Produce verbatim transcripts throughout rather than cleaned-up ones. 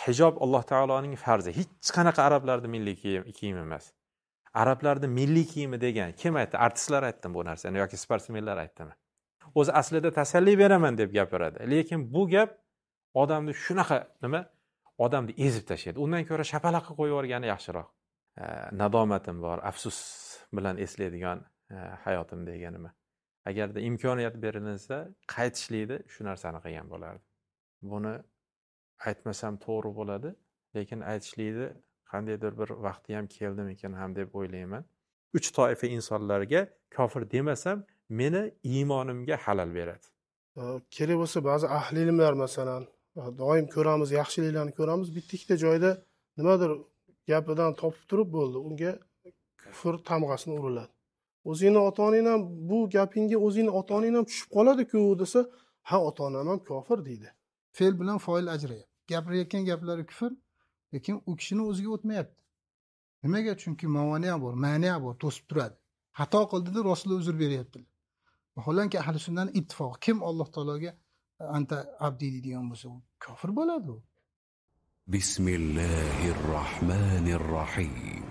hijob Alloh taoloning farzi. Hech qanaqa arablarning milliy kiyimi emas. Arablarning milliy kiyimi degan kim aytdi? Artistlar aytdimi bu narsani yoki sportsmenlar aytdimi? O'zi aslida tasalli beraman deb gapiradi. Lekin bu gap odamni shunaqa nima? Odamni ezib tashlaydi. Undan ko'ra shapalaqa qo'yib yuborgani yaxshiroq. Nadomatim bor, afsus bilan eslaydigan hayotim deganimi. Agarda imkoniyat berilsa, qaytishlikda shu narsani qilgan bo'lardi. Buni aytmasam to'g'ri bo'ladi, lekin aytishlikda qandaydir bir vaqti ham keldimikin ham deb o'ylayman. Uch toifa insonlarga kofir demasam, meni iymonimga halal beradi. Kerak bo'lsa ba'zi ahli ilmlar masalan, doim ko'ramiz, yaxshiliklarni ko'ramiz, bitta-ikkita joyda nimadir gapidan topib turib bo'ldi, unga kufr tamg'asini uriladi. O'zingni ota-onang ham bu gapingga o'zingni ota-onang ham tushib qoladi-ku desa, ha ota-onam ham kofir deydi. Fe'l bilan foil ajrayapti. Gapirayotgan gaplari kufr, lekin u kishini o'ziga o'tmayapti. Nimaga? Chunki mavaniya bor, ma'niya bor, to'sib turadi. Xato qildida Rasululloh uzr beryaptilar. Vaholanki ahli sunnatning ittifoqi kim Alloh taologa anta abdi deydigan bo'lsa, u kofir bo'ladi u. Bismillahir rohmanir rohim.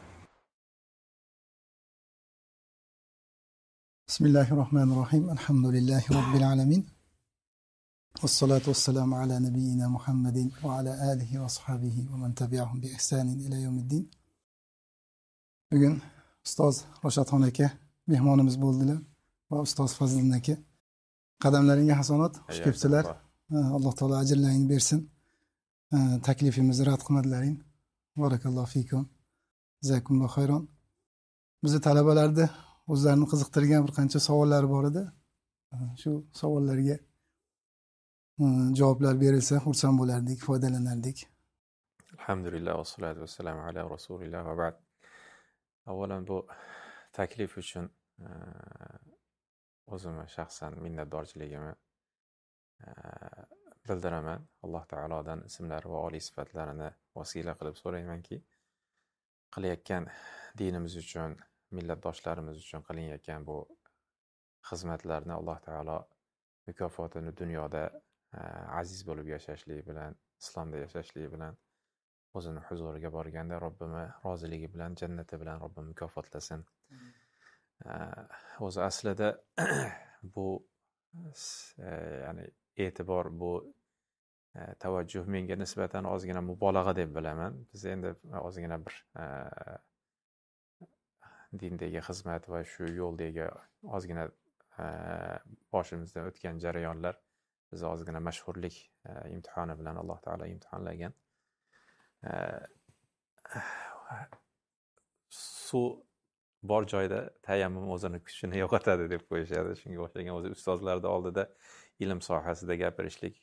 Bismillahir rohmanir rohim. Alhamdulillahi robbil alamin. والصلاة والسلام على نبينا محمد وعلى آله وصحبه ومن تبعهم بإحسان إلى يوم الدين. Bugün ustoz Roshadxon aka mehmonimiz bo'ldilar va ustoz Fazliddin aka qadamlaringga hasanat, xush kelibsizlar. Alloh taolo ajrlaringni bersin. Taklifimizni rad qilmadilaring. Barakallohu fikum. Jazakumulloh xayron. Bizni talabalarda o'zlarini qiziqtirgan bir qancha savollar bor edi. Shu savollarga javoblar berilsa xursand bo'lardik, foydalanardik. Alhamdulillah va salatu vassalamu ala rasulillah va ba'd. Avvalan bu taklif uchun o'zimni shaxsan minnatdorchiligimni bildiraman. Alloh taolodan ismlari va oliy sifatlarini vasila qilib so'raymanki, qilayotgan dinimiz uchun, millatdoshlarimiz uchun qilinayotgan bu xizmatlarni Alloh taolo mukofotini dunyoda aziz bo'lib yashashlik bilan, islomda yashashlik bilan o'zini huzuriga borganda Robbimi roziligi bilan, jannati bilan Robbim mukofotlasin. O'zi aslida bu ya'ni e'tibor, bu tavajjuh menga nisbatan ozgina mubolag'a deb bilaman. Biz endi ozgina bir dindagi xizmat va shu yo'ldagi ozgina boshimizdan o'tgan jarayonlar bizni ozgina mashhurlik imtihoni bilan Alloh taolo imtihonlagan. Suv bor joyda tayammum o'zini kuchini yo'qotadi deb qo'yishadi. Shunga o'xshagan o'zi ustozlarning oldida ilm sohasida gapirishlik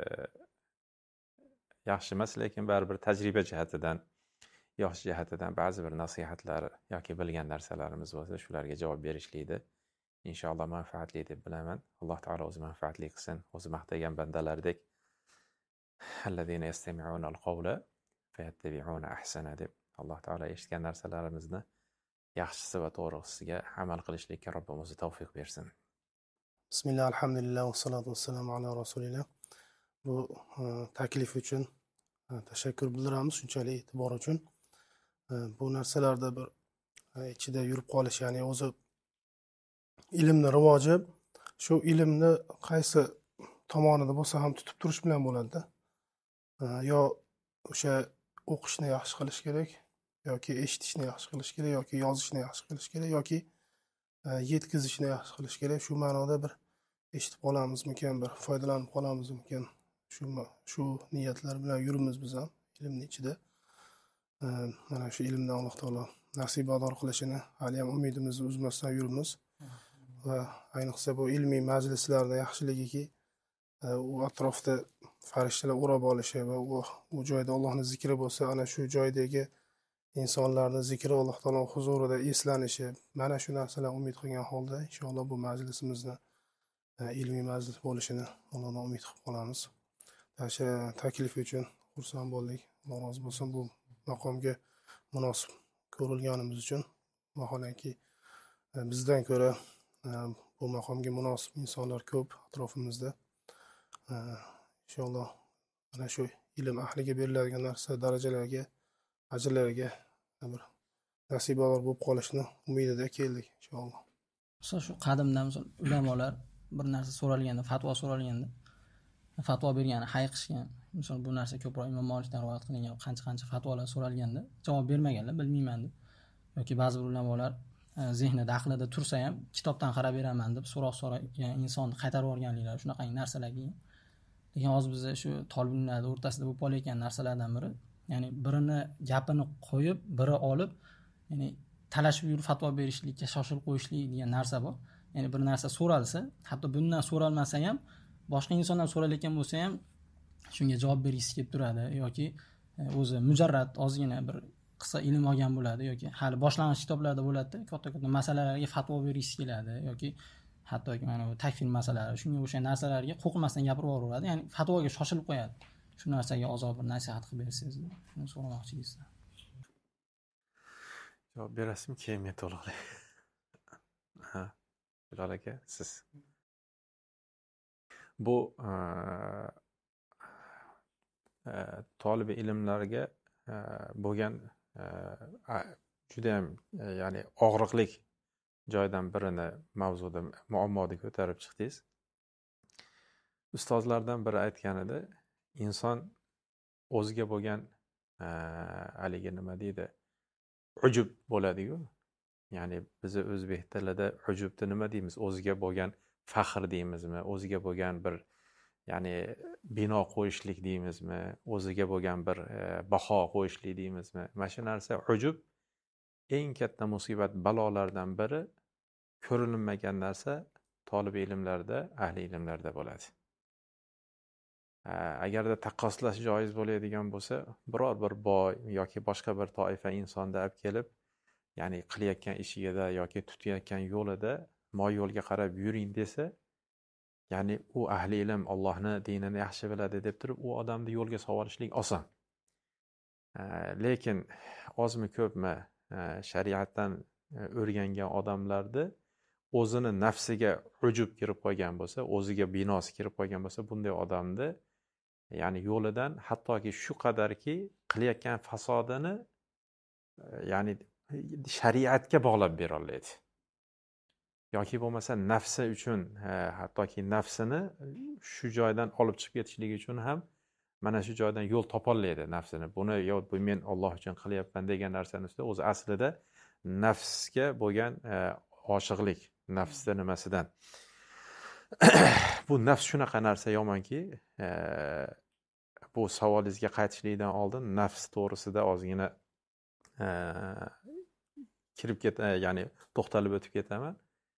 yaxshi emas, lekin baribir tajriba jihatidan, yosh jihatidan ba'zi bir nasihatlar yoki bilgan narsalarimiz bo'lsa, shularga javob berishlikda inshaalloh manfaatli deb bilaman. Alloh taolo o'zi manfaatli qilsin. O'zi maqtagan bandalardek allazina yastami'una al-qawla fayattabi'una ahsana deb Alloh taolo eshitgan narsalarimizni yaxshisi va to'g'risiga amal qilishlikka Robbim o'zi tavfiq bersin. Bismillah, alhamdulillah va salatu vassalamu ala rasulillah. Bu taklif uchun tashakkur bildiramiz, shunchalik e'tibor uchun. Bu narsalarda bir ichida yurib qolish, ya'ni o'zi ilmni rivoji shu ilmni qaysi tomonida bo'lsa ham tutib turish bilan bo'ladi. Yo o'sha o'qishni yaxshi qilish kerak, yoki eshitishni yaxshi qilish kerak, yoki yozishni yaxshi qilish kerak, yoki yetkazishni yaxshi qilish kerak. Shu ma'noda bir eshitib qolamizmikan, bir foydalanib qolamizmikan, shu shu niyatlar bilan yurimiz biz ham ilmni ichida. Mana shu ilmdan Alloh taolo nasibador qilishini hali ham umidimizni uzmasdan yurimiz. Va ayniqsa bu ilmiy majlislarda yaxshiligiki, u atrofda farishtalar o'rab olishi va u u joyda Allohning zikri bo'lsa, ana shu joydagi insonlarning zikri Alloh taolo huzurida eslanishi, mana shu narsalar umid qilgan holda inshaalloh bu majlisimizni ilmiy majlis bo'lishini Allohdan umid qilib qolamiz. O'sha taklif uchun xursand bo'ldik. Alloh rozi bo'lsin. Bu maqomga munosib ko'rilganimiz uchun vaholanki bizdan ko'ra bu maqomga munosib insonlar ko'p atrofimizda. Inshaalloh ana shu ilm ahliga beriladigan narsa darajalarga, ajrlarga bir nasibalar bo'lib qolishini umidida keldik inshaalloh. Misol shu qadimda misol ulamolar bir narsa so'ralganda, fatvo so'ralganda fatvo bergani, hayiqishgan. Misol bu narsa ko'proq Imom Malikdan rivoyat qilingan qancha-qancha fatvolar so'ralganda javob bermaganlar, bilmayman deb. Yoki ba'zi ulamolar zehnida, aqlida tursa ham kitobdan qarab beraman deb so'roq so'ragan insonni qaytarib yuborganliklar, shunaqa narsalarga. Lekin hozir bizda shu toliblar o'rtasida bo'lib qolayotgan narsalardan biri, ya'ni birini gapini qo'yib, biri olib, ya'ni talashib yurib fatvo berishlikka shoshilib qo'yishlik degan narsa bor. Ya'ni bir narsa so'ralsa, hatto bundan so'ralmasa ham boshqa insondan so'ralayotgan bo'lsa ham shunga javob bergisi kelib turadi yoki o'zi mujarrad ozgina bir qisqa ilm olgan bo'ladi yoki hali boshlang'ich kitoblarda bo'ladi, katta-katta masalalarga fatvo bergisi keladi yoki hattoki mana bu takfir masalalari, shunga o'xshagan narsalarga qo'rqmasdan gapirib yuboradi. Ya'ni fatvoga shoshilib qo'yadi. Shu narsaga ozod bir nasihat qilib bersangiz, shuni so'ramoqchi edim. Javob berasizmi? Keyin men to'liqlay. Ha, Bilal aka, siz. Bu tolib ilmlarga bo'lgan juda ham ya'ni og'riqli joydan birini mavzuda muammoni ko'tarib chiqdingiz. Ustozlardan biri aytgan edi, inson o'ziga bo'lgan haligi nima deydi, ujub bo'ladi-ku. Ya'ni bizi o'zbek tilida ujubni nima deymiz? O'ziga bo'lgan faxr deymizmi? O'ziga bo'lgan bir ya'ni bino qo'yishlik deymizmi? O'ziga bo'lgan bir baho qo'yishlik deymizmi? Mana shu narsa ujub eng katta musibat, balolardan biri, ko'rilmagan narsa tolib ilmlarda, ahli ilmlarda bo'ladi. Agarda taqqoslash joiz bo'ladigan bo'lsa, biror bir boy yoki boshqa bir toifa insonni olib kelib, ya'ni qilayotgan ishigida yoki tutayotgan yo'lida moy yo'lga qarab yuring desa, ya'ni u ahli ilm, Allohni dinini yaxshi biladi deb turib, u odamni yo'lga solishlik oson. Lekin ozmi ko'pmi shariatdan o'rgangan odamlarni o'zini nafsiga ujub kirib qolgan bo'lsa, o'ziga binosi kirib qolgan bo'lsa, bunday odamni ya'ni yo'lidan hattoki shu qadarki qilayotgan fasodini ya'ni shariatga bog'lab bera oladi. Yoki bo'lmasa nafsi uchun, hattoki nafsini shu joydan olib chiqib ketishlik uchun ham mana shu joydan yo'l topolmaydi nafsini. Buni yo bu men Alloh uchun qilyapman degan narsani ustida o'zi aslida nafsga bo'lgan oshiqlik, nafsda nimasidan. Bu nafs shunaqa narsa yomonki, bu savolingizga qaytishlikdan oldin nafs to'g'risida ozgina kirib ket, ya'ni to'xtalib o'tib ketaman.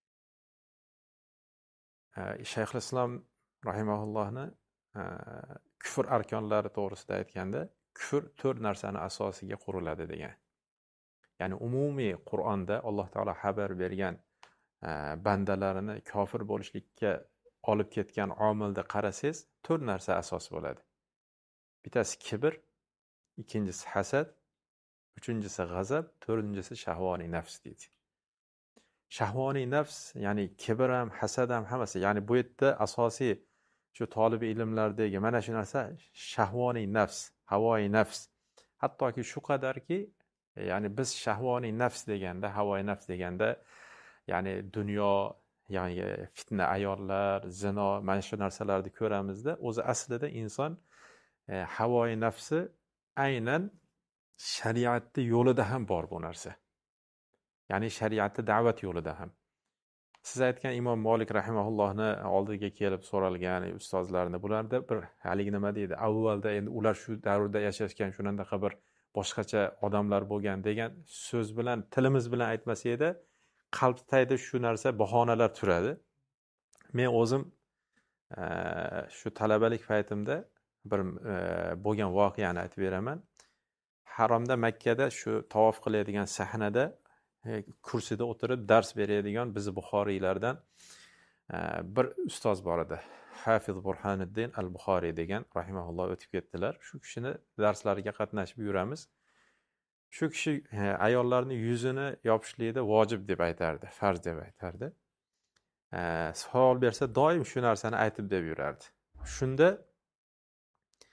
Shayxul Islom rahimahullohni kufr arkonlari to'g'risida aytganda, kufr to'rt narsani asosiga quriladi degan. Ya'ni umumiy Qur'onda Alloh taolo xabar bergan bandalarini kofir bo'lishlikka olib ketgan omilni qarasangiz, to'rt narsa asos bo'ladi. Bittasi kibr, ikkinchisi hasad, uchinchisi g'azab, to'rtinchisi shahvoniy nafs deydi. Shahvoniy nafs, ya'ni kibr ham, hasad ham hammasi, ya'ni bu yerda asosiy shu tolib ilmlardagi mana shu narsa shahvoniy nafs, havoi nafs. Hattoki shu qadarki, ya'ni biz shahvoniy nafs deganda, havoi nafs deganda, ya'ni dunyo, ya'ni fitna ayollar, zino, mana shu narsalarni ko'ramizda, o'zi aslida inson e, havoi nafsi aynan shariatning yo'lida ham bor bu narsa. Ya'ni shariatning da'vat yo'lida ham. Siz aytgan Imom Malik rahimahullohni oldiga kelib so'ralgan ustozlarni, bularda bir haligi nima deydi, avvalda endi ular shu davrda yashashgan, shunday bir boshqacha odamlar bo'lgan degan so'z bilan, tilimiz bilan aytmasa edi, qalbda shu narsa bahonalar turadi. Men o'zim e, shu talabalik paytimda bir e, bo'lgan voqeani aytib beraman. Haromda, Makkada shu tavof qiladigan sahnada e, kursida o'tirib dars beradigan bizni Buxoriylardan e, bir ustoz bor edi. Hafiz Burhaniddin al-Buxoriy degan rahimahulloh o'tib ketdilar. Shu kishini darslariga qatnashib yuramiz. Shu kishi e, ayollarning yuzini yopishlikda vojib deb aytardi, farz deb aytardi. E, savol bersa doim shu narsani aytib deb yurardi. Shunda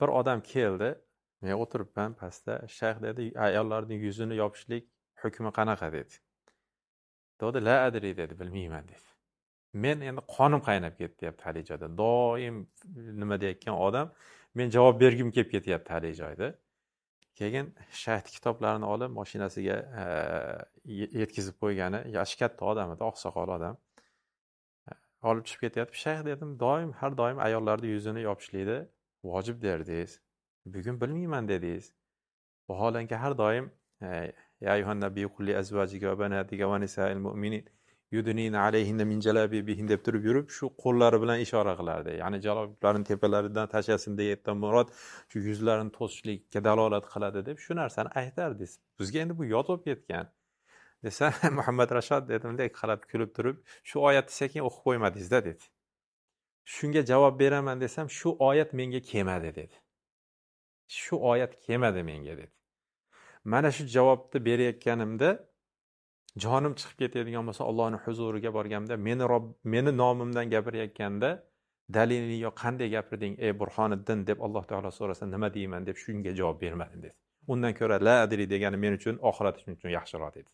bir odam keldi, men o'tiribman pastda, shayx dedi, ayollarning yuzini yopishlik hukmi qanaqa dedi. Dedi, la adri dedi, bilmayman dedi. Men endi qonim qaynab ketyapti hali joyda. Doim nima deyotgan odam, men javob bergim kelib ketyapti hali joyda. Keyin shayx kitoblarini olib mashinasiga yetkazib qo'ygani, yoshi katta odam edi, oqsoqol odam. Olib chiqib ketyapti. Shayx dedim, doim har doim ayollarning yuzini yopishlikda vojib derdingiz. Bugun bilmayman dedingiz. Vaholanki har doim ya ayyuhan nabiy qul li azwajiga va banatika va nisa'il mu'minin yudnina alayhinna min jalabibihin deb turib yurib, shu qo'llari bilan ishora qilardi. Ya'ni jaloblarini tepalaridan tashlasin deyotgan murod shu yuzlarini to'sishlikka dalolat qiladi deb shu narsani aytardingiz. Bizga endi bu yod bo'lib ketgan. Desa Muhammad Rashad dedimda qarab kulib turib, shu oyatni sekin o'qib qo'ymadingiz-da dedi. Shunga javob beraman desam, shu oyat menga kelmadi dedi. Shu oyat kelmadi menga dedi. Mana shu javobni berayotganimda jonim chiqib ketadigan bo'lsa, Allohning huzuriga borganimda, meni Robb, meni nomimdan gapirayotganda, dalilini yo qanday gapirding ey Burhoniddin deb Alloh taolo so'rasa nima deyman deb shunga javob bermadim dedi. Undan ko'ra la adri degani men uchun oxirat uchun yaxshiroq dedi.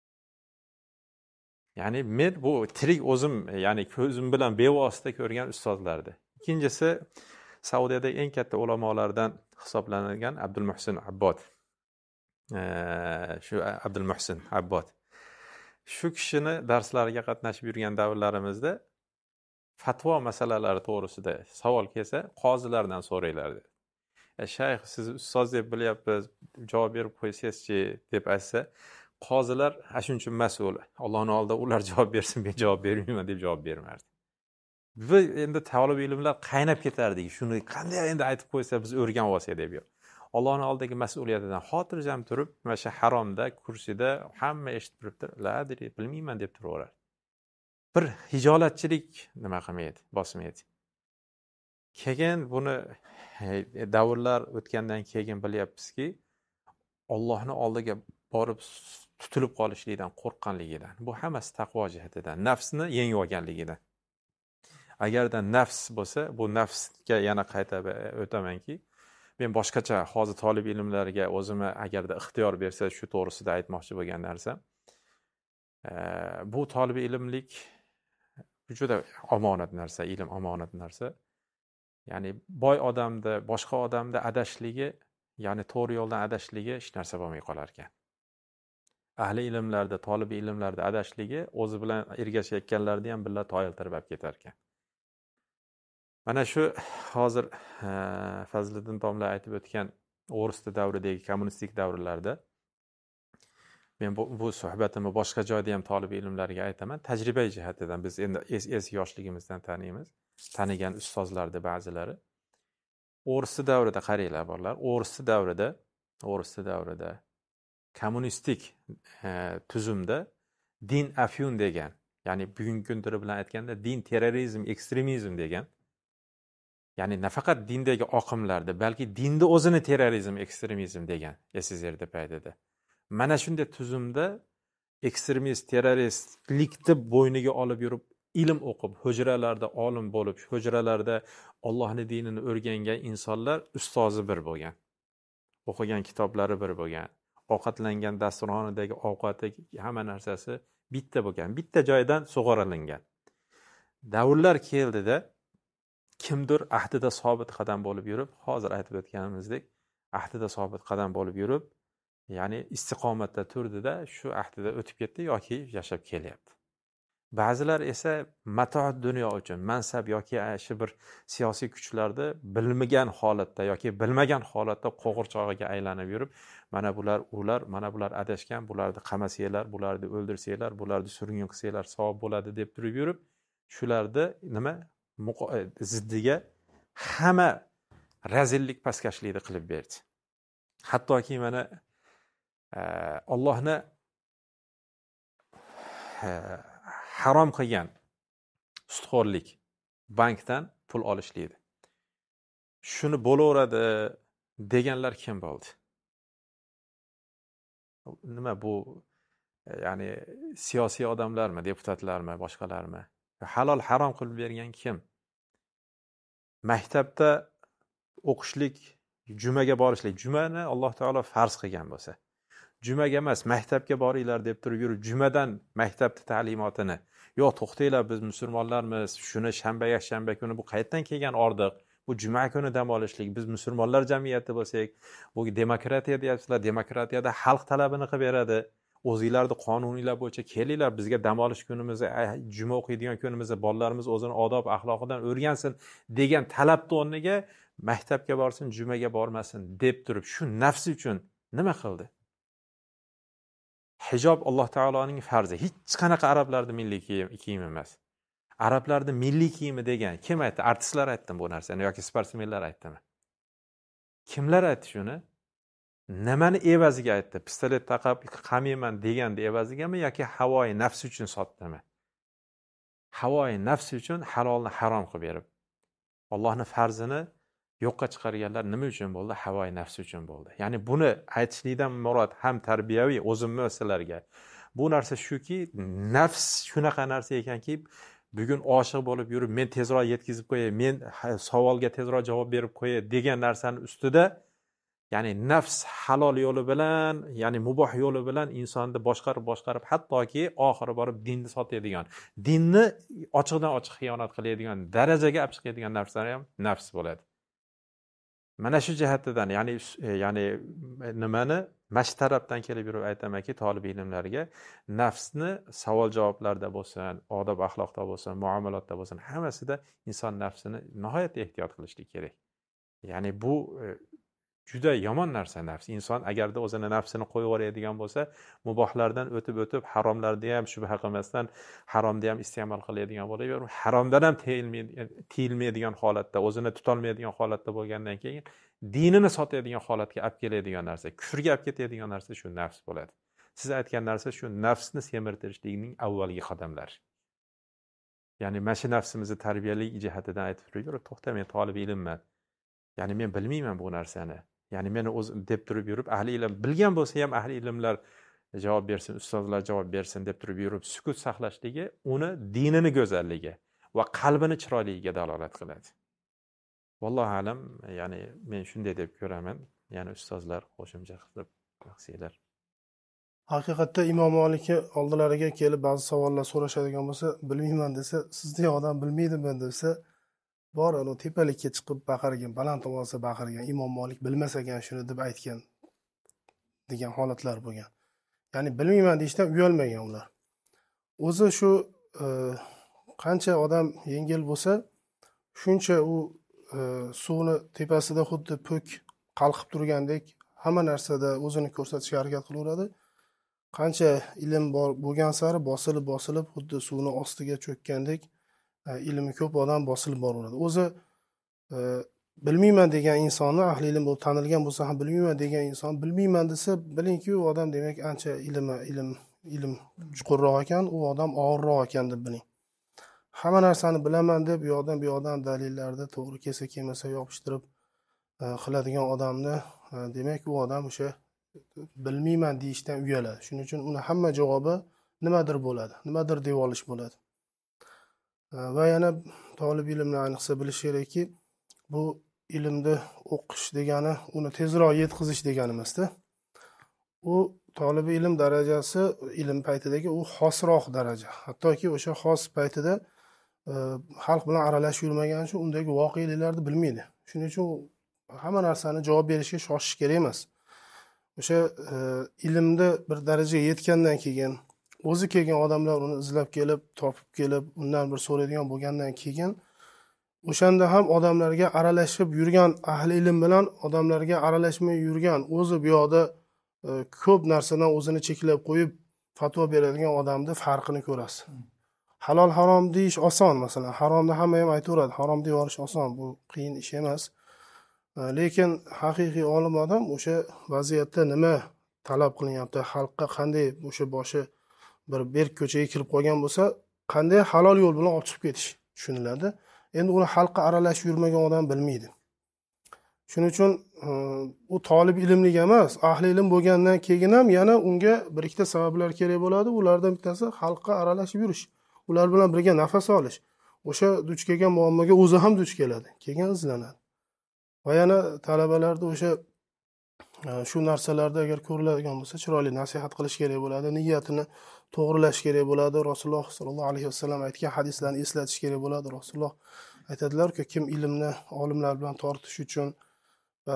Ya'ni men bu tirik o'zim, ya'ni ko'zim bilan bevosita ko'rgan ustozlardi. Ikkinchisi Saudiyada eng katta ulamolardan hisoblanadigan Abdul Muhsin Abbod. Shu Abdul Muhsin Abbod. Shu kishini darslariga qatnashib yurgan davrlarimizda fatvo masalalari to'g'risida savol kelsa, qozilardan so'raylardi. E, shayx, siz ustoz deb bilyapsiz, javob berib qo'ysangiz-chi deb aytsa, qozilar shuning uchun mas'ul. Allohning oldida ular javob bersin, men javob bermayman deb javob bermardi. Biz endi talab ilmlar qaynab ketardik. Shuni qanday endi aytib qo'ysa biz o'rganib olsak deb yo'q. Allohning oldidagi mas'uliyatidan xotirjam turib, mana shu haromda, kursida hamma eshitib turibdi, la adri, bilmayman deb turaveradi. Bir hijolatchilik nima qilmaydi, bosmaydi. Keyin buni davrlar o'tgandan keyin bilyapmizki, Allohning oldiga borib tutilib qolishlikdan qo'rqqanligidan, bu hammasi taqvo jihatidan, nafsni yengib olganligidan. Agarda nafs bo'lsa, bu nafsga yana qaytib o'tamanki, men boshqacha hozir talib ilmlarga o'zimni agarda ixtiyor bersa shu to'g'risida aytmoqchi bo'lgan narsam, bu talib ilmlik juda omonat narsa, ilm omonat narsa. Ya'ni boy odamda, boshqa odamda adashligi, ya'ni to'g'ri yo'ldan adashligi hech narsa bo'lmay qolar ekan. Ahli ilmlarda, talib ilmlarda adashligi o'zi bilan ergashayotganlarni ham billa toyiltirib olib ketar ekan. Mana shu hozir Fazliddin domla aytib o'tgan o'risli davridagi kommunistik davrlarda men bu, bu suhbatimni boshqa joyda ham talib ilmlarga aytaman. Tajriba jihatidan biz endi eski yoshligimizdan taniymiz. Tanigan ustozlarni ba'zilari. O'risli davrida qaranglar borlar. O'risli davrida, o'risli davrida kommunistik e, tuzumda din afyun degan, ya'ni bugungi kunda bilan aytganda din terrorizm, ekstremizm degan, ya'ni nafaqat dindagi oqimlarda, balki dinda o'zini terrorizm, ekstremizm degan esingizda paydida. Mana shunday tuzumda ekstremist, terroristlikni bo'yniga olib yurib, ilm o'qib, hujralarda olim bo'lib, hujralarda Allohning dinini o'rgangan insonlar ustozi bir bo'lgan. O'qigan kitoblari bir bo'lgan. Ovqatlangan dasturxonidagi ovqati hamma narsasi bitta bo'lgan. Bitta joydan sug'oralingan. Davrlar keldida kimdir ahdida sobit qadam bo'lib yurib, hozir aytib o'tganimizdek, ahdida sobit qadam bo'lib yurib, ya'ni istiqomatda turdida shu ahdida o'tib ketdi yoki yashab kelyapti. Ba'zilar esa mato dunyo uchun mansab yoki shu bir siyosiy kuchlarda bilmagan holatda yoki bilmagan holatda qo'g'irchog'iga aylanib yurib, mana bular ular, mana bular adashgan, bularni qamasanglar, bularni o'ldirsanglar, bularni surgun qilsanglar savob bo'ladi deb turib yurib, shularni nima ziddiga hamma razillik, pastkashlikni qilib berdi. Hattoki mana Allohni harom qilgan sudxo'rlik, bankdan pul olishlikdi. Shuni bo'laveradi deganlar kim bo'ldi? Nima bu, ya'ni siyosiy odamlarmi, deputatlarmi, boshqalarmi? Halol harom qilib bergan kim? Maktabda o'qishlik, jumaga borishlik, jumani Alloh taolo farz qilgan bo'lsa, jumaga emas maktabga boringlar deb turib yurib, jumadan maktabni ta'limotini, yo'q to'xtanglar biz musulmonlarmiz, shuni shanba yakshanba kuni bu qayerdan kelgan ordiq, bu juma kuni dam olishlik, biz musulmonlar jamiyati bo'lsak, bu demokratiya deyapsizlar, demokratiyada xalq talabini qilib beradi. O'zingizlarni qonuniylar bo'yicha kelinglar, bizga dam olish kunimizni, juma o'qiydigan kunimizda bolalarimiz o'zini odob axloqidan o'rgansin degan talabni o'rniga maktabga borsin, jumaga bormasin deb turib, shu nafsi uchun nima qildi? Hijob Alloh taoloning farzi. Hech qanaqa arablarning milliy kiyimi emas. Arablarning milliy kiyimi degan kim aytdi? Artistlar aytdi bu narsani yoki sportsmenlar aytdimi? Kimlar aytdi shuni? Nimani evaziga aytdi? Pistolet taqib qamayman deganda evazigami yoki havoyi nafsi uchun sotdimi? Havoyi nafsi uchun halolni harom qilib berib. Allohning farzini yo'qqa chiqarganlar nima uchun bo'ldi? Havoyi nafsi uchun bo'ldi. Ya'ni buni aytishlikdan murod ham tarbiyaviy o'zimni sizlarga. Bu narsa shuki, nafs shunaqa narsa ekanki, bugun oshiq bo'lib yurib, men tezroq yetkazib qo'yay, men savolga tezroq javob berib qo'yay degan narsani ustida, ya'ni nafs halol yo'li bilan, ya'ni muboh yo'li bilan insonni boshqarib boshqarib hattoki oxiri borib dinni sotadigan, dinni ochiqdan ochiq xiyonat qiladigan darajaga olib chiqadigan narsalar ham nafs bo'ladi. Mana shu jihatdan, ya'ni ya'ni nimani mash tarafdan kelib yurib aytamanki, talab ilmlarga nafsni savol-javoblarda bo'lsin, odob axloqda bo'lsin, muomalotda bo'lsin, hammasida inson nafsini nihoyatda ehtiyot qilishlik kerak. Ya'ni bu juda yomon narsa nafs. Inson agarda o'zini nafsini qo'yib yuboradigan bo'lsa, mubohlardan o'tib o'tib haromlarni ham shubha qilmasdan haromni ham iste'mol qiladigan bo'laverib, haromdan ham tiyilmaydigan holatda, o'zini tutolmaydigan holatda bo'lgandan keyin dinini sotadigan holatga olib keladigan narsa, kufrga olib ketadigan narsa shu nafs bo'ladi. Siz aytgan narsa shu nafsni semirtirishlikning avvalgi qadamlari. Ya'ni mana shu nafsimizni tarbiyalik jihatidan aytib turib, to'xta, men talab ilmman. Ya'ni men bilmayman bu narsani. Ya'ni meni o'z deb turib yurib, ahli ilm bilgan bo'lsa ham ahli ilmlar javob bersin, ustozlar javob bersin deb turib yurib, sukut saqlashligi uni dinini go'zalligi va qalbini chiroyligiga dalolat qiladi. Vallohu alam, ya'ni men shunday deb ko'raman. Ya'ni ustozlar qo'shimcha qilib taqsirlar. Haqiqatda Imom Malikka oldilariga kelib ba'zi savollar so'rashadigan bo'lsa, bilmayman desa, sizdek odam bilmaydimi desa, bor uni tepalikka chiqib baqirgan, baland ovozda baqirgan, Imom Malik bilmas ekan shuni deb aytgan degan holatlar bo'lgan. Ya'ni bilmayman deyishdan uyalmagan ular. O'zi shu qancha odam yengil bo'lsa, shuncha u suvni tepasida xuddi po'k qalqib turgandek hamma narsada o'zini ko'rsatishga harakat qilaveradi. Qancha ilm bor bo'lgan sari bosilib bosilib xuddi suvni ostiga cho'kkandek ilmi ko'p odam bosilib boraveradi. O'zi bilmayman degan insonni, ahli ilm bo'lib tanilgan bo'lsa ham bilmayman degan inson bilmayman desa, bilingki u odam demak ancha ilmi ilm ilm chuqurroq ekan, u odam og'irroq ekan deb biling. Hamma narsani bilaman deb bu yoqdan bu yoqdan dalillarni to'g'ri kelsa kelmasa yopishtirib qiladigan odamni, demak u odam o'sha bilmayman deyishdan uyaladi. Shuning uchun uni hamma javobi nimadir bo'ladi, nimadir deb olish bo'ladi. Va yana talab ilmni ayniqsa bilish kerakki, bu ilmni o'qish degani uni tezroq yetkazish degani emasda. U talab ilm darajasi ilm paytidagi u xosroq daraja. Hattoki o'sha xos paytida xalq bilan aralashib yurmagan uchun undagi voqeliklarni bilmaydi. Shuning uchun hamma narsani javob berishga shoshish kerak emas. O'sha ilmni bir darajaga yetgandan keyin o'zi kelgan odamlar uni izlab kelib, topib kelib, undan bir so'raydigan bo'lgandan keyin o'shanda ham odamlarga aralashib yurgan ahli ilm bilan odamlarga aralashmay yurgan, o'zi bu yoqda ko'p narsadan o'zini cheklab qo'yib fatvo beradigan odamning farqini ko'rasiz. Halol harom deyish oson, masalan, haromni hamma ham aytaveradi, harom deb yorish oson, bu qiyin ish emas. Lekin haqiqiy olim odam o'sha vaziyatda nima talab qilinyapti, xalqqa qanday o'sha boshi bir berk ko'chaga kirib qolgan bo'lsa, qanday halol yo'l bilan olib chiqib ketish tushuniladi. Endi uni xalqqa aralashib yurmagan odam bilmaydi. Shuning uchun u talib ilmlik emas, ahli ilm bo'lgandan keyin ham yana unga bir ikkita sabablar kerak bo'ladi. Ulardan bittasi xalqqa aralashib yurish, ular bilan birga nafas olish. O'sha duch kelgan muammoga o'zi ham duch keladi, keyin izlanadi. Va yana talabalarda o'sha shu narsalarda agar ko'riladigan bo'lsa chiroyli nasihat qilish kerak bo'ladi, niyatini to'g'rilash kerak bo'ladi. Rasululloh sollallohu alayhi vasallam aytgan hadislarni eslatish kerak bo'ladi. Rasululloh aytadilar-ku, kim ilmni olimlar bilan tortish uchun va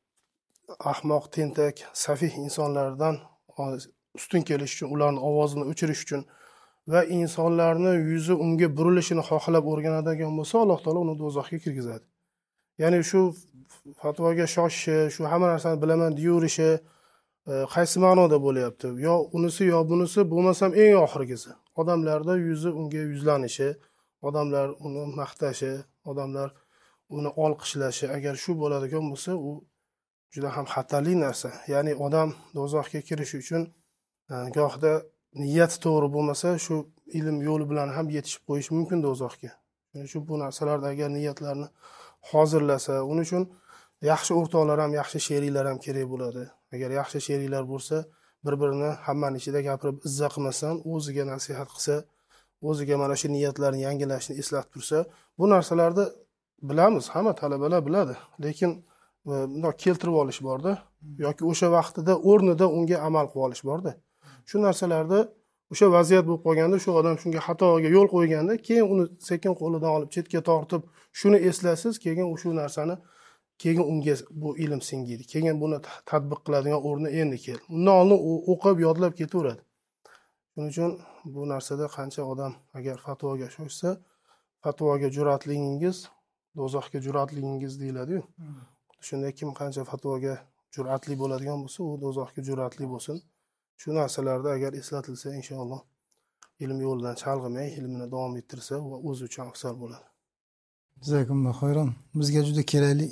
ahmoq, tentak, safih insonlardan ustun kelish uchun, ularning ovozini o'chirish uchun va insonlarni yuzi unga burilishini xohlab o'rganadigan bo'lsa, Alloh taolo uni do'zaxga kirgizadi. Ya'ni shu fatvoga shoshishi, shu hamma narsani bilaman deyaverishi qaysi ma'noda bo'lyapti? Yo unisi yo bunisi, bo'lmasam eng oxirgisi. Odamlarda yuzi unga yuzlanishi, odamlar uni maqtashi, odamlar uni olqishlashi, agar shu bo'ladigan bo'lsa, u juda ham xatarli narsa. Ya'ni odam do'zaxga kirish uchun gohida niyati to'g'ri bo'lmasa, shu ilm yo'li bilan ham yetishib qo'yish mumkin do'zaxga. Shuning uchun bu narsalarda agar niyatlarni hozirlasa, uning uchun yaxshi o'rtoqlar ham, yaxshi sheriklar ham kerak bo'ladi. Agar yaxshi sheriklar bo'lsa, bir-birini hammaning ichida gapirib izza qilmasdan, o'ziga nasihat qilsa, o'ziga mana shu niyatlarni yangilashni eslatib tursa, bu narsalarni bilamiz, hamma talabalar biladi. Lekin bundoq keltirib olish borda, yoki o'sha vaqtida o'rnida unga amal qilib olish borda. Shu narsalarda o'sha vaziyat bo'lib qolganda, shu odam shunga xatoga yo'l qo'yganda, keyin uni sekin qo'lidan olib chetga tortib, shuni eslasiz, keyin o'sha narsani keyin unga bu ilm singiydi. Keyin buni tatbiq qiladigan o'rni endi kel. Undan oldin o'qib, yodlab ketaveradi. Shuning uchun bu narsada qancha odam agar fatvoga shoshsa, fatvoga jur'atligingiz do'zaxga jur'atligingiz deyiladi-ku. Shunday kim qancha fatvoga jur'atli bo'ladigan bo'lsa, u do'zaxga jur'atli bo'lsin. Shu narsalarda agar eslatilsa, inshaalloh ilm yo'lidan chalg'imay, ilmini davom ettirsa, va o'zi uchun afzal bo'ladi. Jazakumulloh xayron. Bizga juda kerakli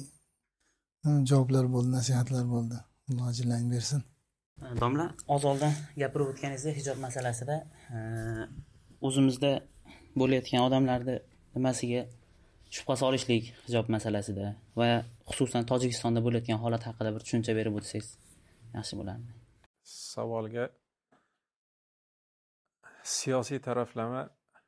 javoblar bo'ldi, nasihatlar bo'ldi. Alloh ajrlarini bersin. Domla, oz oldin gapirib o'tganingizda hijob masalasida o'zimizda bo'layotgan odamlarni nimasiga shubha solishlik hijob masalasida va xususan Tojikistonda bo'layotgan holat haqida bir tushuncha berib o'tsangiz yaxshi bo'lardi. Savolga siyosiy taraflama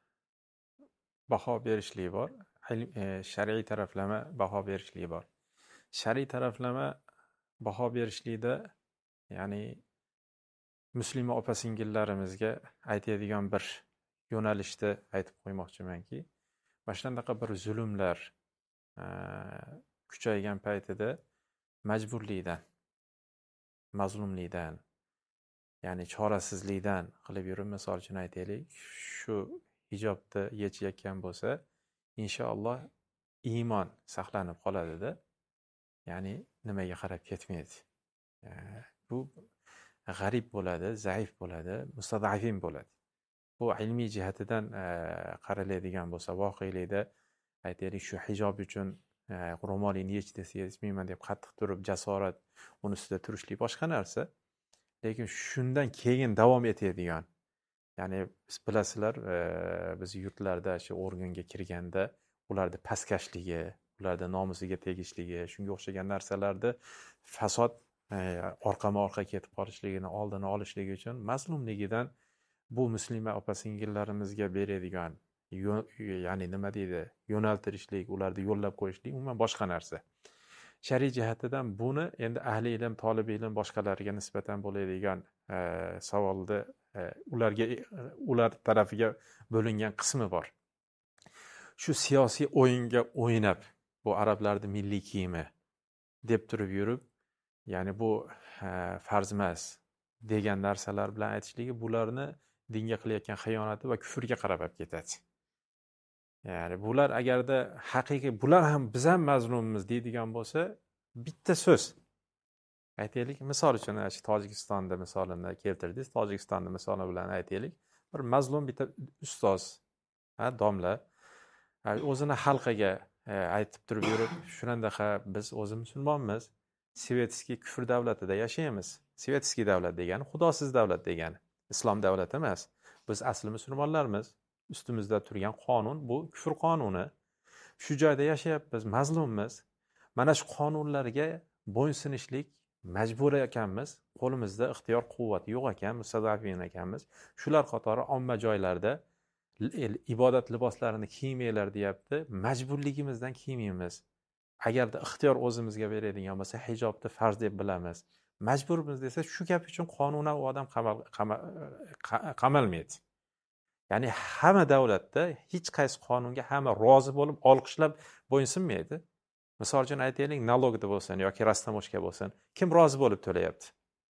baho berishlik bor, shar'iy taraflama baho berishlik bor. Shar'iy taraflama baho berishlikda, ya'ni muslima opa-singillarimizga aytadigan bir yo'nalishda aytib qo'ymoqchimanki, boshlandaqa bir zulmlar kuchaygan paytida majburlikdan, mazlumlikdan, ya'ni chorasizlikdan qilib yurib, misol uchun aytaylik, shu hijobni yechayotgan bo'lsa, inshaalloh iymon saqlanib qoladida, ya'ni nimaga qarab ketmaydi. Bu g'arib bo'ladi, zaif bo'ladi, mustadafin bo'ladi. Bu ilmiy jihatidan qaraladigan bo'lsa, voqelikda aytaylik, shu hijob uchun ro'molingni yech desa yechmayman deb qattiq turib, jasorat uni ustida turishlik boshqa narsa. Lekin shundan keyin davom etadigan, ya'ni siz bilasizlar, biz yurtlarda shu organga kirganda ularda pastkashligi, ularda nomusiga tegishligi, shunga o'xshagan narsalarda fasod orqama-orqa ketib qolishligini oldini olishlik uchun mazlumligidan bu muslima opa-singillarimizga beradigan, ya'ni nima deydi, yo'naltirishlik, ularni yo'llab qo'yishlik umuman boshqa narsa. Shariy jihatidan buni endi ahli ilm, talib ilm boshqalariga nisbatan bo'ladigan savolda ularga ular tarafiga bo'lingan qismi bor. Shu siyosiy o'yinga o'ynab, bu arablarning milliy kiyimi deb turib yurib, ya'ni bu farz emas degan narsalar bilan aytishligi bularni dinga qilayotgan xiyonati va kufrga qarab olib ketadi. Ya'ni bular agarda haqiqiy bular ham biz ham mazlummiz deydigan bo'lsa, bitta so'z aytaylik, misol uchun Tojikistonda misolini keltirdingiz, Tojikistonda misoli bilan aytaylik, bir mazlum bitta ustoz, ha, domla o'zini xalqiga aytib turib yurib, shunandaqa biz o'zi musulmonmiz, Sovetskiy kufr davlatida yashaymiz. Sovetskiy davlat degani xudosiz davlat degani, islom davlati emas. Biz asli musulmonlarmiz. Ustimizda turgan qonun bu kufr qonuni. Shu joyda yashayapmiz, mazlummiz. Mana shu qonunlarga bo'ysunishlik majbur ekanmiz. Qo'limizda ixtiyor quvvat yo'q ekan, mustadafin ekanmiz. Shular qatori omma joylarda ibodat liboslarini kiymanglar deyapti. Majburligimizdan kiymaymiz. agarda ixtiyor o'zimizga beradigan bo'lsa, hijobni farz deb bilamiz, majburmiz desa, shu gap uchun qonunan u odam qamal qamalmaydi. Ya'ni hamma davlatda hech qaysi qonunga hamma rozi bo'lib, olqishlab bo'ysunmaydi. Misol uchun aytaylik, nalogda bo'lsin yoki rastamoshka bo'lsin, kim rozi bo'lib to'layapti?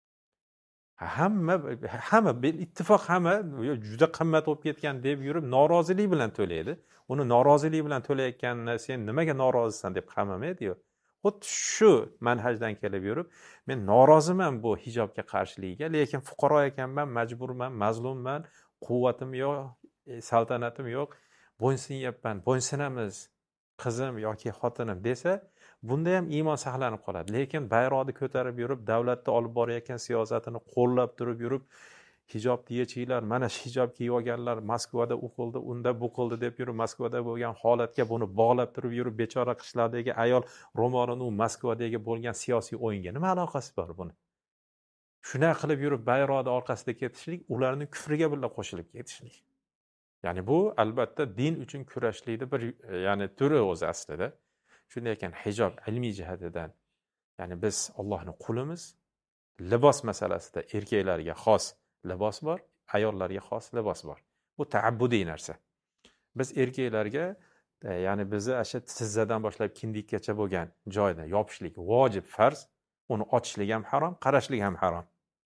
Hamma hamma ittifoq hamma juda qimmat bo'lib ketgan deb yurib norozilik bilan to'laydi. Uni norozilik bilan to'layotganini sen nimaga norozisan deb qamamaydi-yu. Xuddi shu manhajdan kelib yurib, men noroziman bu hijobga qarshiligiga, lekin fuqaro ekanman, majburman, mazlumman, quvvatim yo'q, saltanatim yo'q, bo'ysunyapman, bo'ysunamiz qizim yoki xotinim desa, bunda ham iymon saqlanib qoladi. Lekin bayroqni ko'tarib yurib, davlatda olib borayotgan siyosatini qo'llab turib yurib, hijobni yechinglar, mana shu hijob kiyib olganlar Moskvada u qildi, unda bu qildi deb yurib, Moskvada bo'lgan holatga buni bog'lab turib yurib, bechora qishlardagi ayol ro'molini u Moskvadagi bo'lgan siyosiy o'yinga nima aloqasi bor buni? Shuna qilib yurib bayroqni orqasida ketishlik, ularning kufriga birga qo'shilib ketishlik. Ya'ni bu albatta din uchun kurashlikning bir ya'ni turi o'zi aslida. Shunday ekan hijob ilmiy jihatidan, ya'ni biz Allohning qulimiz, libos masalasida erkaklarga xos libos bor, ayollarga xos libos bor. Bu ta'abbudiy narsa. Biz erkaklarga ya'ni bizni o'sha tizzadan boshlab kindikkacha bo'lgan joyda yopishlik vojib, farz, uni ochishlik ham harom, qarashlik ham harom.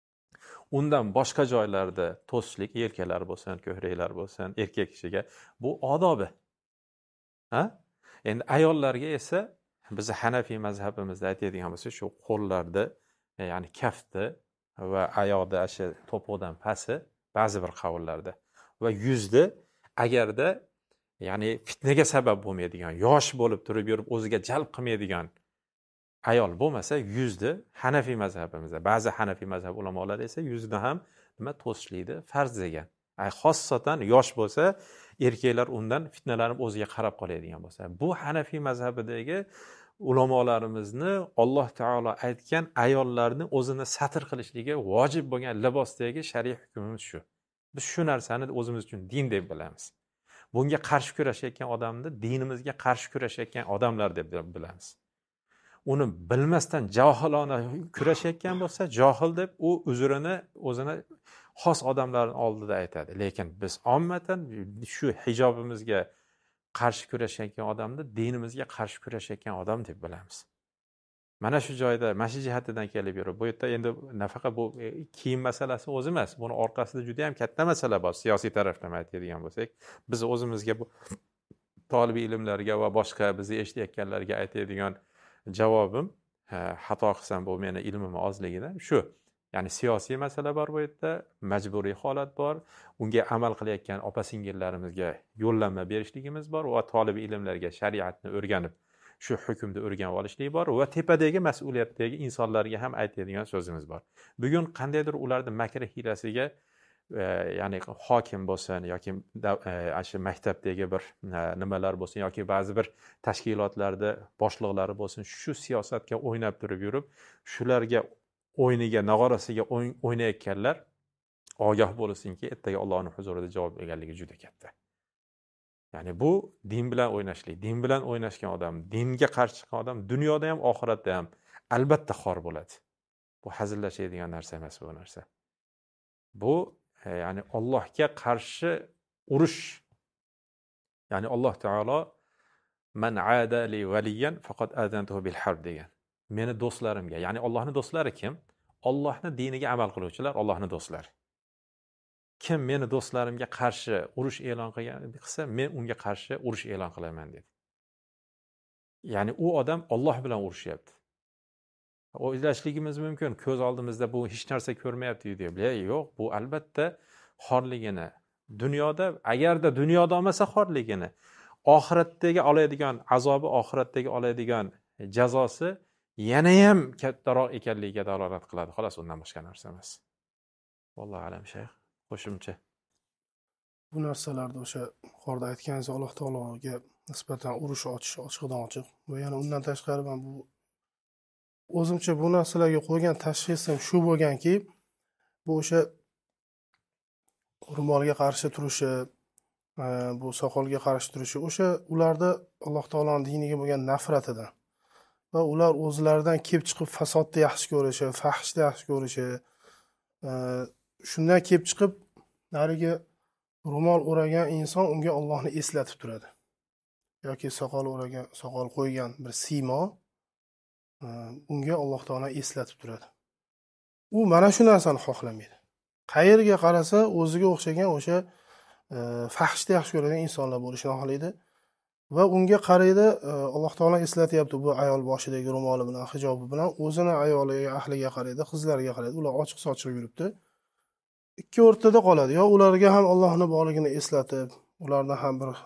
Undan boshqa joylarda to'sishlik, yelkalar bo'lsin, ko'hraklar bo'lsin, erkak kishiga bu odobi. Ha? Endi ayollarga esa biz Hanafiy mazhabimizda aytadigan bo'lsa, shu qo'llarda, ya'ni kafti va oyoqda o'sha to'piqdan pasti ba'zi bir qavullarda va yuzda agarda ya'ni fitnaga sabab bo'lmaydigan, yosh bo'lib turib yurib o'ziga jalb qilmaydigan ayol bo'lmasa, yuzda Hanafiy mazhabimizda, ba'zi Hanafiy mazhab ulamolari esa yuzda ham nima to'sishlikni farz degan. Ay xossatan yosh bo'lsa, erkaklar undan fitnalanib o'ziga qarab qoladigan bo'lsa, bu Hanafiy mazhabidagi ulamolarimizni Alloh taolo aytgan ayollarni o'zini satr qilishligi vojib bo'lgan libosdagi shariy hukmimiz shu. Biz shu narsani o'zimiz uchun din deb bilamiz. Bunga qarshi kurashayotgan odamni dinimizga qarshi kurashayotgan odamlar deb bilamiz. Uni bilmasdan johilona kurashayotgan bo'lsa, johil deb u uzrini o'zini xos odamlarning oldida aytadi. Lekin biz ommatan shu hijobimizga qarshi kurashayotgan odamni dinimizga qarshi kurashayotgan odam deb bilamiz. Mana shu joyda, mana shu jihatidan kelib yurib, bu yerda endi nafaqat bu kiyim masalasi o'zi emas, buni orqasida juda ham katta masala bor, siyosiy tarafdan aytadigan bo'lsak, biz o'zimizga bu tolibi ilmlarga va boshqa bizni eshitayotganlarga aytadigan javobim, xato qilsam bu meni ilmim ozligidan shu. Ya'ni siyosiy masala bor bu yerda, majburiy holat bor, unga amal qilayotgan opa-singillarimizga yo'llanma berishligimiz bor va tolibi ilmlarga shariatni o'rganib, shu hukmni o'rganib olishlik bor va tepadagi mas'uliyatdagi insonlarga ham aytadigan so'zimiz bor. Bugun qandaydir ularning makr hilasiga e, ya'ni hokim bo'lsin yoki shu maktabdagi bir e, nimalar bo'lsin yoki ba'zi bir tashkilotlarda boshliqlari bo'lsin, shu siyosatga o'ynab turib yurib, shularga o'yiniga, nag'orasiga o'ynayotganlar ogoh bo'lsinki, ertaga Allohning huzurida javob berganligi juda katta. Ya'ni bu din bilan o'ynashlik, din bilan o'ynashgan odam, dinga qarshi chiqqan odam dunyoda ham, oxiratda ham albatta xor bo'ladi. Bu hazillashadigan narsa emas bu narsa. Bu e, ya'ni Allohga qarshi urush. Ya'ni Alloh taolo man aada li waliyan faqat adantuhu bil harb degan. Meni do'stlarimga, ya'ni Allohning do'stlari kim? Allohning diniga amal qiluvchilar Allohning do'stlari. Kim meni do'stlarimga qarshi urush e'lon qilgan qilsa, men unga qarshi urush e'lon qilaman dedi. Ya'ni u odam Alloh bilan urushyapti. O'ylashligimiz mumkin, ko'z oldimizda bu hech narsa ko'rmayapti deb. Yo'q, bu albatta xorligini dunyoda, agarda dunyoda olmasa xorligini, oxiratdagi oladigan azobi, oxiratdagi oladigan jazosi yana ham kattaroq ekanligiga dalolat qiladi. Xolos, undan boshqa narsa emas. Vallohu alam shayx. Qo'shimcha. Bu narsalarda o'sha yuqorida aytganingiz Alloh taologa nisbatan urush ochish ochiqdan ochiq va yana undan tashqari men bu o'zimcha bu narsalarga qo'ygan tashxisim shu bo'lganki, bu o'sha ro'molga qarshi turishi, bu soqolga qarshi turishi o'sha ularda Alloh taoloning diniga bo'lgan nafratidan. va ular o'zlaridan kelib chiqib fasodni yaxshi ko'rishi, fahshni yaxshi ko'rishi, shundan kelib chiqib narigi ro'mol o'ragan inson unga Allohni eslatib turadi. Yoki soqol o'ragan, soqol qo'ygan bir siymo unga Alloh taolo eslatib turadi. U mana shu narsani xohlamaydi. Qayerga qarasa o'ziga o'xshagan o'sha fahshni yaxshi ko'radigan insonlar bo'lishini xohlaydi va unga qaraydi, Alloh taolo eslatyapti bu ayol boshidagi ro'moli bilan, hijobi bilan o'zini ayoliga, ahliga qaraydi, qizlariga qaraydi. Ular ochiq-sochiq yuribdi. Ikki o'rtada qoladi. Yo ularga ham Allohning borligini eslatib, ulardan ham bir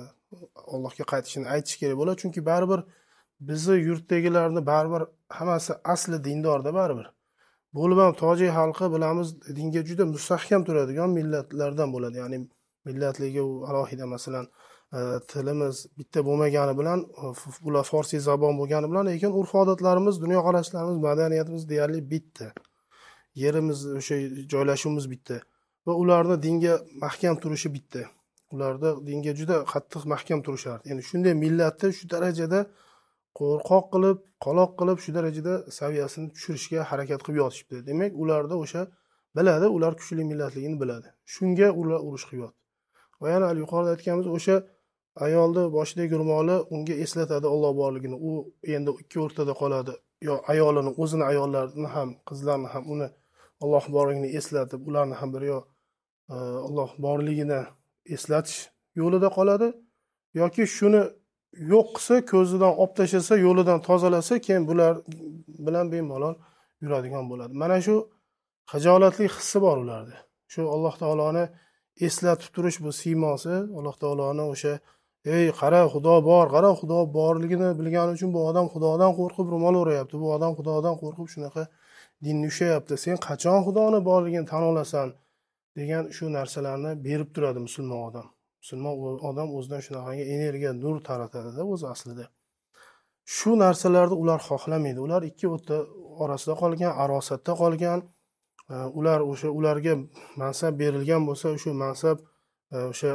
Allohga qaytishini aytish kerak bo'ladi, chunki baribir bizni yurtdagilarni baribir hammasi asli dindorda baribir. Bo'lib ham tojik xalqi bilamiz, dinga juda mustahkam turadigan millatlardan bo'ladi. Ya'ni millatligi u alohida, masalan, tilimiz bitta bo'lmagani bilan, ular forsiy zabon bo'lgani bilan, lekin urf-odatlarimiz, dunyoqarashlarimiz, madaniyatimiz deyarli bitta. Yerimiz, o'sha joylashuvimiz bitta va ularning dinga mahkam turishi bitta. Ularda dinga juda qattiq mahkam turishardi. Ya'ni shunday millatni shu darajada qo'rqoq qilib, qaloq qilib, shu darajada saviyasini tushirishga harakat qilib yotishibdi. Demak, ularda o'sha biladi, ular kuchli millatligini biladi. Shunga ular urush qilib yotdi. Va yana yuqorida aytganimiz o'sha ayolni boshidagi ro'moli unga eslatadi Alloh borligini. U endi ikki o'rtada qoladi. Yo ayolini, o'zini ayollarini ham, qizlarni ham uni Alloh borligini eslatib, ularni ham bir yo Alloh borligini eslatish yo'lida qoladi yoki shuni yo'q qilsa, ko'zidan olib tashlasa, yo'lidan tozalasa, keyin bular bilan bemalol yuradigan bo'ladi. Mana shu hijolatli hissi bor ularda. Shu Alloh taoloni eslatib turish bu siymosi, Alloh taoloni o'sha ey qara Xudo bor, qara Xudo borligini bilgani uchun bu odam Xudodan qo'rqib ro'mol o'rayapti. Bu odam Xudodan qo'rqib shunaqa dinni ushlayapti. Sen qachon Xudoni borligini tan olasan degan shu narsalarni berib turadi musulmon odam. Musulmon odam o'zidan shunaqangi energiya, nur taratadi-da o'zi aslida. Shu narsalarni ular xohlamaydi. Ular ikki o'rta orasida qolgan, arosatda qolgan. Ular o'sha ularga mansab berilgan bo'lsa, shu mansab o'sha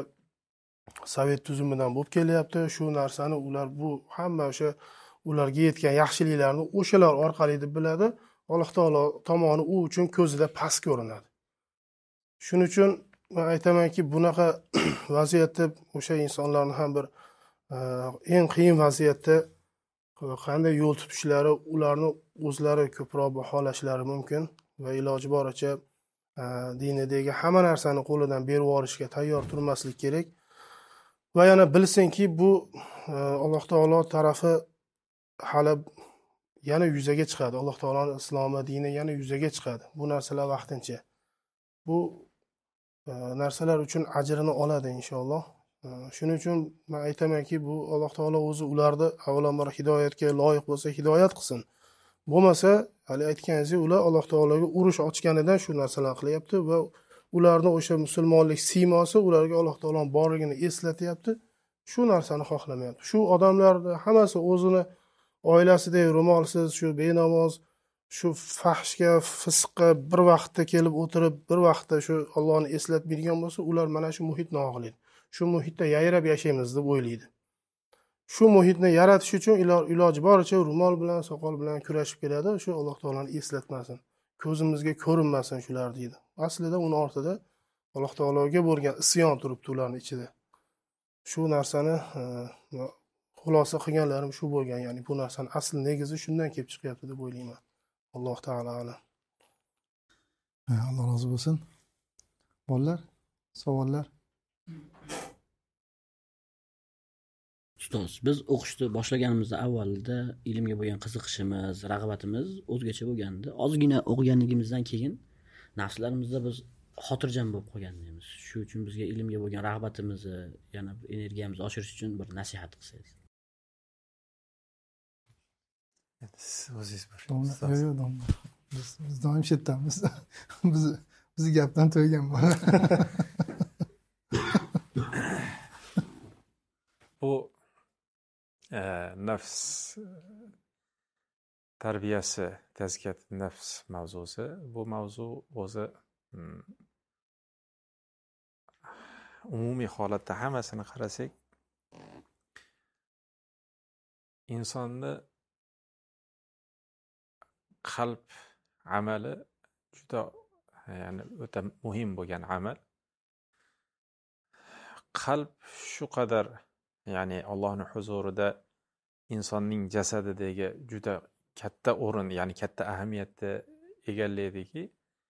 sovet tuzumidan bo'lib kelyapti. Shu narsani ular bu hamma o'sha ularga yetgan yaxshiliklarni o'shalar orqali deb biladi. Alloh taolo tomoni u uchun ko'zida past ko'rinadi. Shuning uchun men aytamanki, bunaqa vaziyatda o'sha insonlarni ham bir eng qiyin vaziyatda qanday yo'l tutishlari, ularni o'zlari ko'proq baholashlari mumkin va iloji boricha dinidagi hamma narsani qo'lidan berib yuborishga tayyor turmaslik kerak. Va yana bilsinki, bu Alloh taolo tarafi hali yana yuzaga chiqadi. Alloh taoloning islomi dini yana yuzaga chiqadi. Bu narsalar vaqtincha. Bu narsalar uchun ajrini oladi inshaalloh. Shuning uchun men aytamanki, bu Alloh taolo o'zi ularni avvalambor hidoyatga loyiq bo'lsa hidoyat qilsin. Bo'lmasa, hali aytganingizdek, ular Alloh taologa urush ochganidan shu narsalarni qilyapti va ularning o'sha musulmonlik siymosi ularga Alloh taoloning borligini eslatyapti. Shu narsani xohlamayapti. Shu odamlarning hammasi o'zini oilasida ro'molsiz, shu benamoz, shu fahshga, fisqqa bir vaqtda kelib o'tirib, bir vaqtda shu Allohni eslatmaydigan bo'lsa, ular mana shu muhitni xohlaydi. Shu muhitda yayrab yashaymiz deb o'ylaydi. Shu muhitni yaratish uchun iloji boricha ro'mol bilan, soqol bilan kurashib keladi. Shu Alloh taoloni eslatmasin, ko'zimizga ko'rinmasin shular deydi. Aslida uni ortida Alloh taologa bo'lgan isyon turibdi ularning ichida. Shu narsani xulosa qilganlarim shu bo'lgan. Ya'ni bu narsani asl negizi shundan kelib chiqyapti deb o'ylayman. Alloh taolo alam. Alloh rozi bo'lsin. Bolalar, savollar? Ustoz, biz o'qishni boshlaganimizda avvalda ilmga bo'lgan qiziqishimiz, rag'batimiz o'zgacha bo'lgandi. Ozgina o'qiganligimizdan keyin nafslarimizda biz xotirjam bo'lib qolganmiz. Shu uchun bizga ilmga bo'lgan rag'batimizni, yana energiyamizni oshirish uchun bir nasihat qilsangiz. O'zingiz bir. Yo'q, yo'q, domla. Biz biz doim shetdamiz. Biz biz gapdan to'ygan bola. Bu nafs tarbiyasi, tazkiyat nafs mavzusi. Bu mavzu o'zi umumiy holatda hammasini qarasak, insonni qalb amali juda ya'ni o'ta muhim bo'lgan amal. Qalb shu qadar ya'ni Allohning huzurida insonning jasadidagi juda katta o'rin, ya'ni katta ahamiyatni egallaydiki,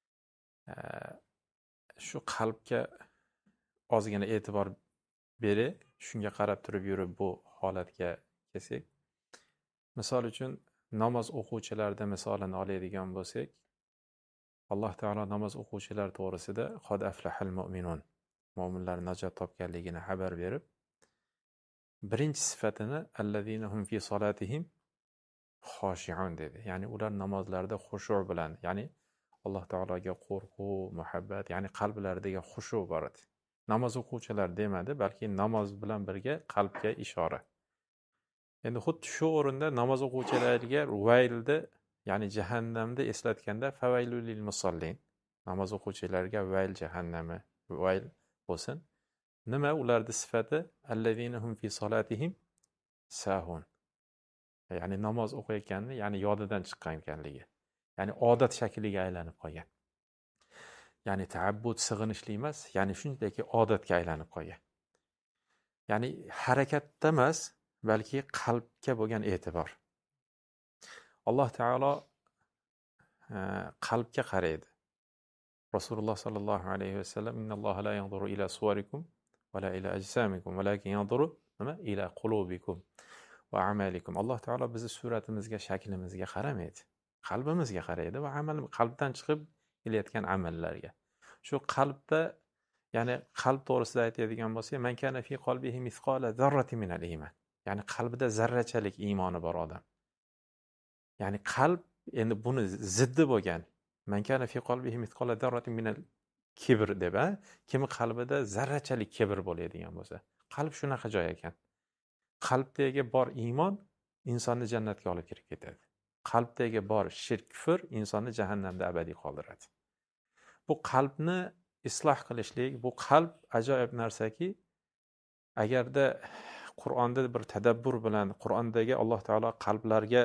shu qalbga ozgina e'tibor berib, shunga qarab turib yurib bu holatga kelsak, misol uchun namoz o'quvchilarda misolini oladigan bo'lsak, Alloh taolo namoz o'quvchilar to'g'risida qad aflahal mu'minun, mu'minlar najot topganligini xabar berib, birinchi sifatini allazina hum fi solatihim xoshi'un dedi. Ya'ni ular namozlarda xushu' bilan, ya'ni Alloh taologa qo'rquv, muhabbat, ya'ni qalblaridagi xushu' bor edi. Namoz o'quvchilar demadi, balki namoz bilan birga qalbga ishora. Endi xuddi shu o'rinda namoz o'quvchilarga vaylni, ya'ni jahannamni eslatganda favaylul lil musallin, namoz o'quvchilarga vayl jahannami, vayl bo'lsin. Nima ularning sifati? Allazina hum fi solatihim sahun. Ya'ni namoz o'qiyotganni, ya'ni yodidan chiqqan ekanligi. Ya'ni odat shakliga aylanib qolgan. Ya'ni ta'abbud sig'inishli emas, ya'ni shunchaki odatga aylanib qolgan. Ya'ni harakatda emas, balki qalbga bo'lgan e'tibor. Alloh taolo qalbga qaraydi. Rasululloh sallallohu alayhi vasallam innalloha la yanzuru ila suwarikum va la ila ajsamikum, valakin yanzuru nima ila qulubikum va amalikum. Alloh taolo bizni suratimizga, shaklimizga qaramaydi. Qalbimizga qaraydi va amal qalbdan chiqib kelayotgan amallarga. Shu qalbda, ya'ni qalb to'g'risida aytadigan bo'lsak, man kana fi qalbihi misqala zarratin min al-iman. Ya'ni qalbida zarrachalik iymoni bor odam. Ya'ni qalb endi buni ziddi bo'lgan. Man kana fi qalbihi misqala zarratin min al-kibr deb, kim qalbida zarrachalik kibr bo'ladigan bo'lsa, qalb shunaqa joy ekan. Qalbdagi bor iymon insonni jannatga olib kirib ketadi. Qalbdagi bor shirk, kufr insonni jahannamda abadiy qoldiradi. Bu qalbni isloh qilishlik, bu qalb ajoyib narsaki, agarda Qur'onda bir tadabbur bilan Qur'ondagi Alloh taolo qalblarga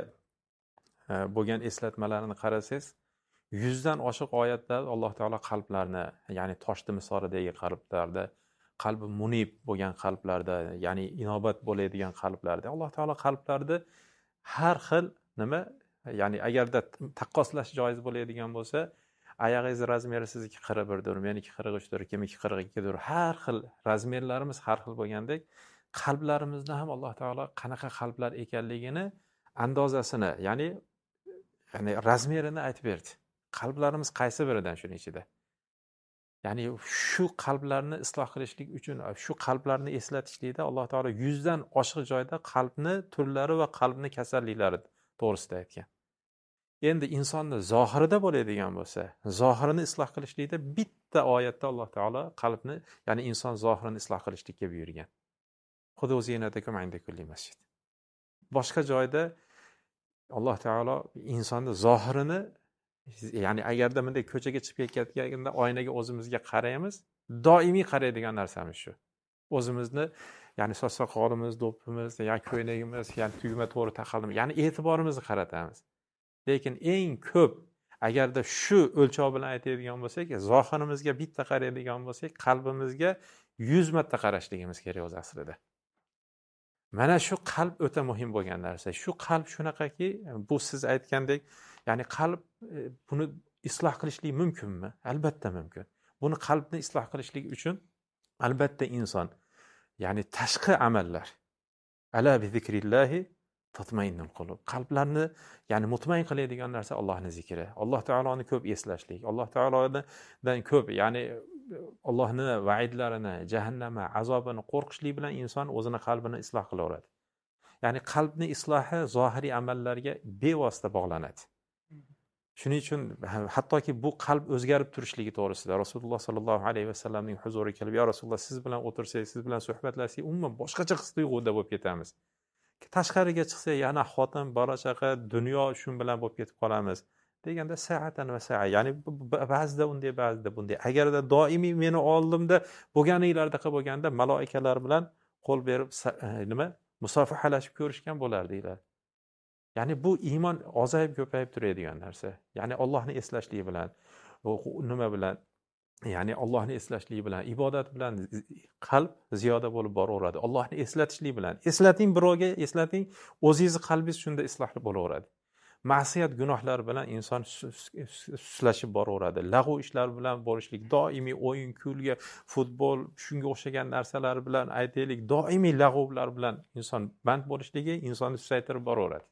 bo'lgan eslatmalarini qarasangiz, yuzdan oshiq oyatlarda Alloh taolo qalblarni, ya'ni toshdi misolidagi qalblarda, qalbi munib bo'lgan qalblarda, ya'ni inobat bo'ladigan qalblarda, Alloh taolo qalblarda har xil nima, ya'ni agarda taqqoslash joiz bo'ladigan bo'lsa, oyog'ingiz razmeri sizniki qirq birdir, meniki qirq uchdir, kimiki qirq ikkidir. Har xil razmerlarimiz har xil bo'lgandek, qalblarimizni ham Alloh taolo qanaqa qalblar ekanligini andozasini, ya'ni ya'ni razmerini aytib berdi. Qalblarimiz qaysi biridan shuning ichida. Ya'ni shu qalblarni isloh qilishlik uchun, shu qalblarni eslatishlikda Alloh taolo yuzdan oshiq joyda qalbni turlari va qalbni kasalliklari to'g'risida aytgan. Endi insonni zohirida bo'ladigan bo'lsa, zohirini isloh qilishlikda bitta oyatda Alloh taolo qalbni, ya'ni inson zohirini isloh qilishlikka buyurgan. Xudo zinatakum inda kulli masjid. Boshqa joyda Alloh taolo insonni zohirini, ya'ni agarda bunday ko'chaga chiqib ketganda oynaga o'zimizga qaraymiz, doimiy qaraydigan narsamiz shu. O'zimizni, ya'ni soch soqolimiz, do'ppimiz, ya'ni ko'ylagimiz, ya'ni tugma to'g'ri taqaldimi, ya'ni e'tiborimizni qaratamiz. Lekin eng ko'p agarda shu o'lchov bilan aytadigan bo'lsak, zohirimizga bitta qaraydigan bo'lsak, qalbimizga yuz marta qarashligimiz kerak o'z aslida. Mana shu qalb o'ta muhim bo'lgan narsa. Shu qalb shunaqaki, bu siz aytgandek, ya'ni qalb buni isloh qilishlik mumkinmi? Albatta mumkin. Buni qalbni isloh qilishlik uchun albatta inson, ya'ni tashqi amallar. Ala bi zikrillahi tatma'innul qulub. Qalblarni, ya'ni mutmain qiladigan narsa Allohning zikri. Alloh taoloni ko'p eslashlik. Alloh taolodan ko'p, ya'ni Allohning va'idlarini, jahannam azobini qo'rqishlik bilan inson o'zini qalbini isloh qilaveradi. Ya'ni qalbni islohi zohiriy amallarga bevosita bog'lanadi. Shuning uchun hattoki bu qalb o'zgarib turishligi to'g'risida Rasululloh sallallohu alayhi vasallamning huzuriga kelib, "Ya Rasululloh, siz bilan o'tirsak, siz bilan suhbatlashsak, umuman boshqacha his tuyg'uda bo'lib ketamiz. Tashqariga chiqsak, yana xotin, bola chaqa, dunyo shun bilan bo'lib ketib qolamiz." deganda sa'atan va sa'a, ya'ni ba'zida unday, ba'zida bunday. Agarda doimiy meni oldimda bo'lganinglarda qilib bo'lganda maloikalar bilan qo'l berib nima musofahalashib ko'rishgan bo'lardinglar. ya'ni bu iymon ozayib ko'payib turadigan narsa. Ya'ni Allohni eslashlik bilan, nima bilan, ya'ni Allohni eslashlik bilan, ibodat bilan qalb ziyoda bo'lib boraveradi. Allohni eslatishlik bilan. Eslating birovga, eslating, o'zingiz qalbingiz shunda islohli bo'laveradi. Ma'siyat gunohlar bilan inson suslashib boraveradi. Lag'u ishlar bilan borishlik, doimiy o'yin, kulgi, futbol, shunga o'xshagan narsalar bilan aytaylik, doimiy lag'uvlar bilan inson band bo'lishligi insonni susaytirib boraveradi.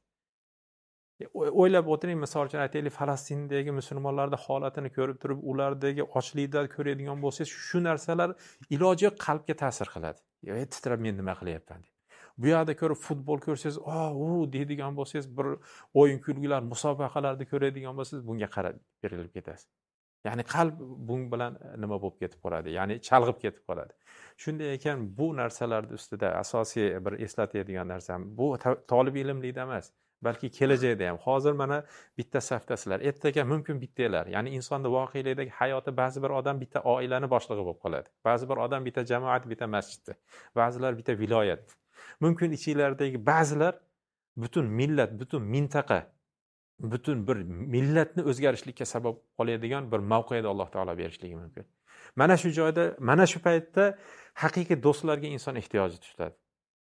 O'ylab o'tiring, misol uchun aytaylik, Falastindagi musulmonlarning holatini ko'rib turib, ulardagi ochlikda ko'radigan bo'lsangiz, shu narsalar iloji qalbga ta'sir qiladi. Ey, titrab men nima qilyapman deb. Bu yerda ko'rib futbol ko'rsangiz, "O, u" deydigan bo'lsangiz, bir o'yin kulgilar, musobaqalarni ko'radigan bo'lsangiz, bunga qarab berilib ketasiz. Ya'ni qalb bun bilan nima bo'lib ketib qoladi, ya'ni chalg'ib ketib qoladi. Shunday ekan, bu narsalar ustida asosiy bir eslatadigan narsam, bu talab ilmlikda emas, balki kelajakda ham. Hozir mana bitta safdasizlar, ertaga mumkin bittalar. Ya'ni insonning voqelikdagi hayoti, ba'zi bir odam bitta oilani boshlig'i bo'lib qoladi. Ba'zi bir odam bitta jamoat, bitta masjidda, ba'zilar bitta viloyat. Mumkin ichilaridagi ba'zilar butun millat, butun mintaqa, butun bir millatni o'zgarishlikka sabab bo'ladigan bir mavqeda Alloh taolo berishligi mumkin. Mana shu joyda, mana shu paytda haqiqiy do'stlarga inson ehtiyoji tutadi.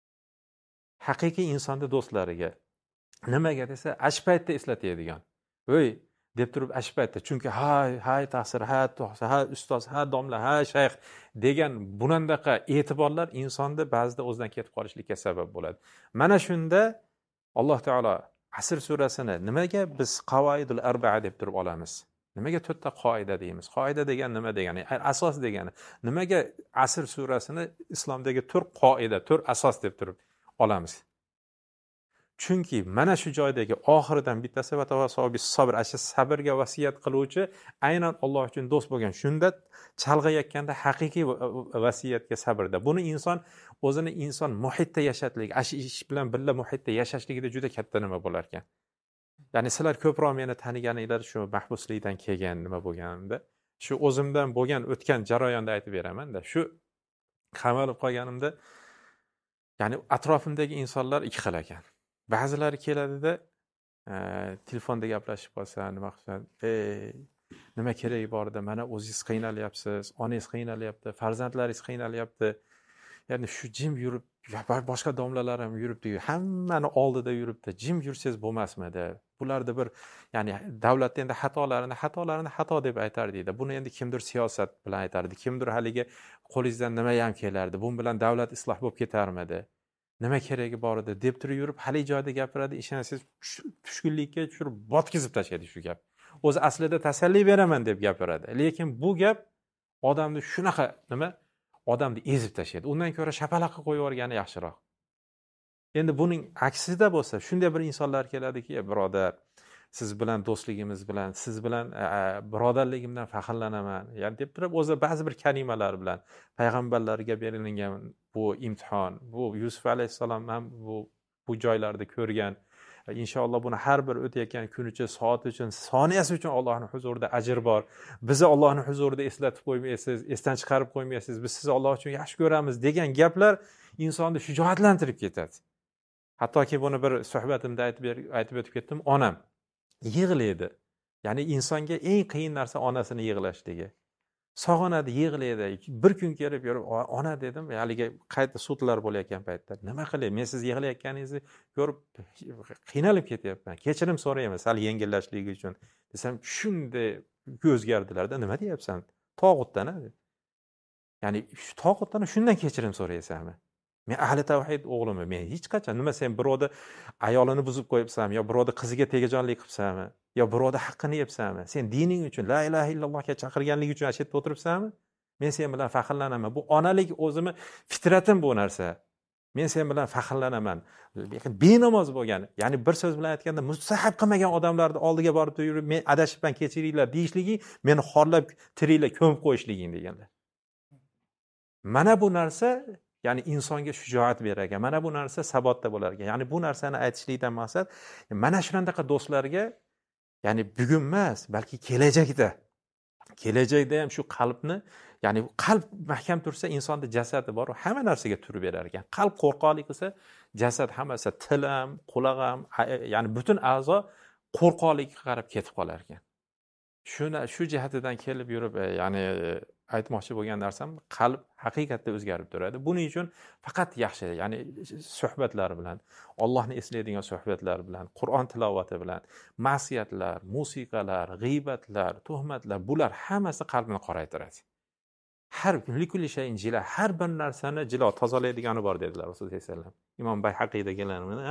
Haqiqiy insonning do'stlariga nimaga desa, ash paytda eslatadigan. Voy deb turib ash paytda, chunki ha, hay ta'sir, ha to'g'ri, ha ustoz, ha domla, ha shayx degan bunandaqa e'tiborlar insonda ba'zida o'zidan ketib qolishlikka sabab bo'ladi. Mana shunda Alloh taolo Asr surasini nimaga biz qavoidul arba'a deb turib olamiz? Nimaga to'rtta qoida deymiz? Qoida degan nima degani? Asos degani. Nimaga Asr surasini islomdagi to'rt qoida, to'rt asos deb turib olamiz? Chunki mana shu joydagi oxiridan bittasi va tavasobi sabr, asha sabrga vasiyat qiluvchi aynan Alloh uchun do'st bo'lgan. Shunda chalg'ayotganda haqiqiy vasiyatga sabrda. Buni inson o'zini inson muhitda yashashligi, ash ish bilan birga muhitda yashashligida juda katta nima bo'lar ekan. Ya'ni sizlar ko'proq meni taniganinglar shu mahbuslikdan kelgan nima bo'lganimda, shu o'zimdan bo'lgan o'tgan jarayonda aytib beraman-da. Shu qamalib qolganimda, ya'ni atrofimdagi insonlar ikki xil ekan. Ba'zilari keladida, telefonda gaplashib qolsa, nima qilsan? Ey, nima keragi bor-da? Mana o'zingiz qiynalyapsiz, onangiz qiynalyapti, farzandlaringiz qiynalyapti. Ya'ni shu jim yurib, boshqa domlalar ham yuribdi, hammani oldida yuribdi. Jim yursangiz bo'lmasmidi? Bularda bir, ya'ni davlatda endi xatolarini, xatolarini xato deb aytardida. Buni endi kimdir siyosat bilan aytardi, kimdir haligi qo'lingizdan nima ham kelardi, bu bilan davlat isloh bo'lib ketarmidi? Nima keragi bor edi deb turib yurib, hali joyda gapiradi, ishonasiz, tushkunlikka tushirib botkizib tashlaydi shu gap. O'zi aslida tasalli beraman deb gapiradi. Lekin bu gap odamni shunaqa nima, odamni ezib tashlaydi. Undan ko'ra shapalaqa qo'yib yuborgani yaxshiroq. Endi buning aksida bo'lsa, shunday bir insonlar keladiki, birodar, siz bilan do'stligimiz bilan, siz bilan birodarligimdan faxrlanaman. Ya'ni deb turib o'zi ba'zi bir kalimalar bilan payg'ambarlarga berilgan bu imtihon, bu Yusuf alayhisalom ham bu bu joylarda ko'rgan. Inshaalloh buni har bir o'tayotgan kun uchun, soat uchun, soniyasi uchun Allohning huzurida ajr bor. Bizni Allohning huzurida eslatib qo'ymaysiz, esdan chiqarib qo'ymaysiz. Biz sizni Alloh uchun yaxshi ko'ramiz degan gaplar insonni shijoatlantirib ketadi. Hattoki buni bir suhbatimda aytib aytib o'tib ketdim, onam yig'laydi. Ya'ni insonga eng qiyin narsa onasini yig'lashligi. Sog'inadi, yig'laydi. Bir kun kelib yurib, ona dedim, haligi qayta sudlar bo'layotgan paytda, nima qilay? Men siz yig'layotganingizni ko'rib qiynalib ketyapman. Kechirim so'rayman, sal yengillashligi uchun. Desam, shunday o'zgardilarda, nima deyapsan? Tog'utdan-a? Ya'ni shu tog'utdan shundan kechirim so'raysanmi? Men ahli tavhid o'g'limman. Men hech qachon nima sen birovni ayolini buzib qo'yibsanmi yo birovni qiziga tegajonlik qilibsanmi yo birovni haqqini yebsanmi? Sen dining uchun la ilaha illallohga chaqirganlik uchun ashitda o'tiribsanmi? Men sen bilan faxrlanaman. Bu onalik o'zimni fitratim bu narsa. Men sen bilan faxrlanaman. Lekin benamoz bo'lgan, ya'ni bir so'z bilan aytganda mustahab qilmagan odamlarning oldiga borib yurib, men adashibman, kechiringlar deyishligi, meni xorlab tiringlar, ko'mib qo'yishliging deganlar. Mana bu narsa ya'ni insonga shijoat berar ekan. Mana bu narsa sabotda bo'lar ekan. Ya'ni bu narsani aytishlikdan maqsad mana shunaqa do'stlarga, ya'ni bugun emas, balki kelajakda, kelajakda ham shu qalbni, ya'ni qalb mahkam tursa insonda jasadi bor, hamma narsaga turib berar ekan. Qalb qo'rqoqlik qilsa, jasad hammasi til ham, quloq ham, ya'ni butun a'zo qo'rqoqlikka qarab ketib qolar ekan. Shuni shu jihatidan kelib yurib, ya'ni aytmoqchi bo'lgan narsam, qalb haqiqatda o'zgarib turadi. Buning uchun faqat yaxshi, ya'ni suhbatlar bilan, Allohni eslaydigan suhbatlar bilan, Qur'on tilovati bilan, ma'siyatlar, musiqalar, g'iybatlar, tuhmatlar, bular hammasi qalbni qoraytiradi. Har likulli shayin jila, har bir narsani jilo tozalaydigani bor dedilar Rasululloh sollallohu alayhi vasallam. Imom Bayhaqiyda kelganini,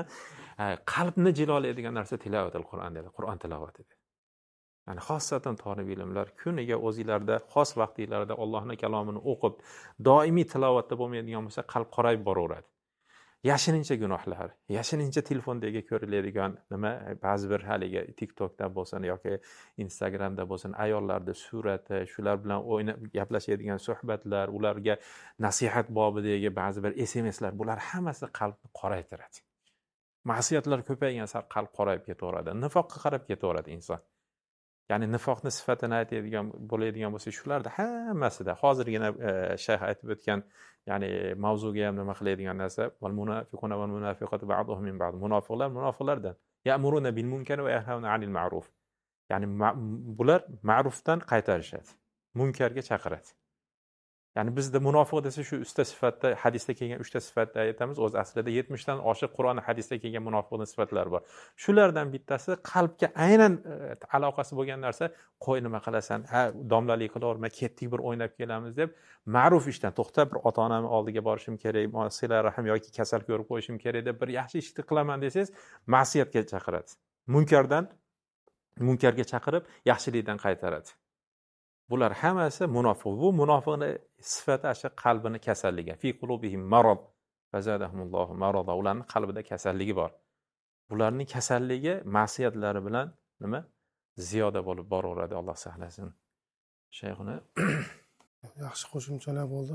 qalbni jilolaydigan narsa tilovatul Qur'on dedi, Qur'on tilovati dedi. Yani xosatan talib ilmlar kuniga o'zingizlarda xos vaqtinglarda Allohning kalomini o'qib, doimiy tilovatda bo'lmaydigan bo'lsa, qalb qorayib boraveradi. Yashirincha gunohlar, yashirincha telefondagi ko'riladigan nima, ba'zi bir haligi TikTokda bo'lsin yoki Instagramda bo'lsin, ayollarda surati, shular bilan o'ynab gaplashadigan suhbatlar, ularga nasihat bobidagi ba'zi bir S M Slar, bular hammasi qalbni qoraytiradi. Ma'siyatlar ko'paygan sari qalb qorayib ketaveradi, nifoqqa qarab ketaveradi inson. Ya'ni nifoqni sifatini aytadigan bo'ladigan bo'lsa, shularda hammasida hozirgina shayx aytib o'tgan, ya'ni mavzuga ham nima qiladigan narsa, val munafiquna val munafiqatu ba'duhum min ba'd. Munofiqlar munofiqlardan ya'muruna bil munkar va yanhauna 'anil ma'ruf. Ya'ni bular ma'rufdan qaytarishadi, munkarga chaqiradi. Ya'ni bizda munofiq desa shu usta sifatda, hadisda kelgan uchta sifatda aytamiz. O'z aslida yetmish dan oshiq Qur'on hadisda kelgan munofiqning sifatlari bor. Shulardan bittasi qalbga aynan aloqasi bo'lgan narsa, qo'y nima qilasan, ha domlalik qilaverma, ketdik bir o'ynab kelamiz deb ma'ruf ishdan to'xtab, bir ota-onamning oldiga borishim kerak, sila rahim yoki kasal ko'rib qo'yishim kerak deb bir yaxshi ishni qilaman desangiz, ma'siyatga chaqiradi. Munkardan munkarga chaqirib, yaxshilikdan qaytaradi. Bular hammasi munofiq. Bu munofiqning sifati asha qalbini kasalligi. Fi qulubihim marad fazadahumullohu marada. Ularning qalbida kasalligi bor. Bularning kasalligi ma'siyatlari bilan nima? Ziyoda bo'lib boraveradi, Alloh saqlasin. Shayxuna yaxshi qo'shimchalar bo'ldi.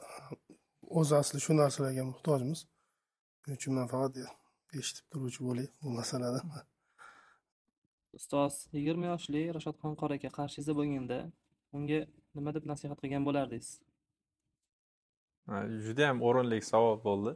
O'z asli shu narsalarga muhtojmiz. Shuning uchun men faqat eshitib turuvchi bo'lay bu masalada. Ustoz, yigirma yoshli Rashadxon qoraga qarshingizda bo'lganda unga nima deb nasihat qilgan bo'lardingiz? Juda ham o'rinli savol bo'ldi.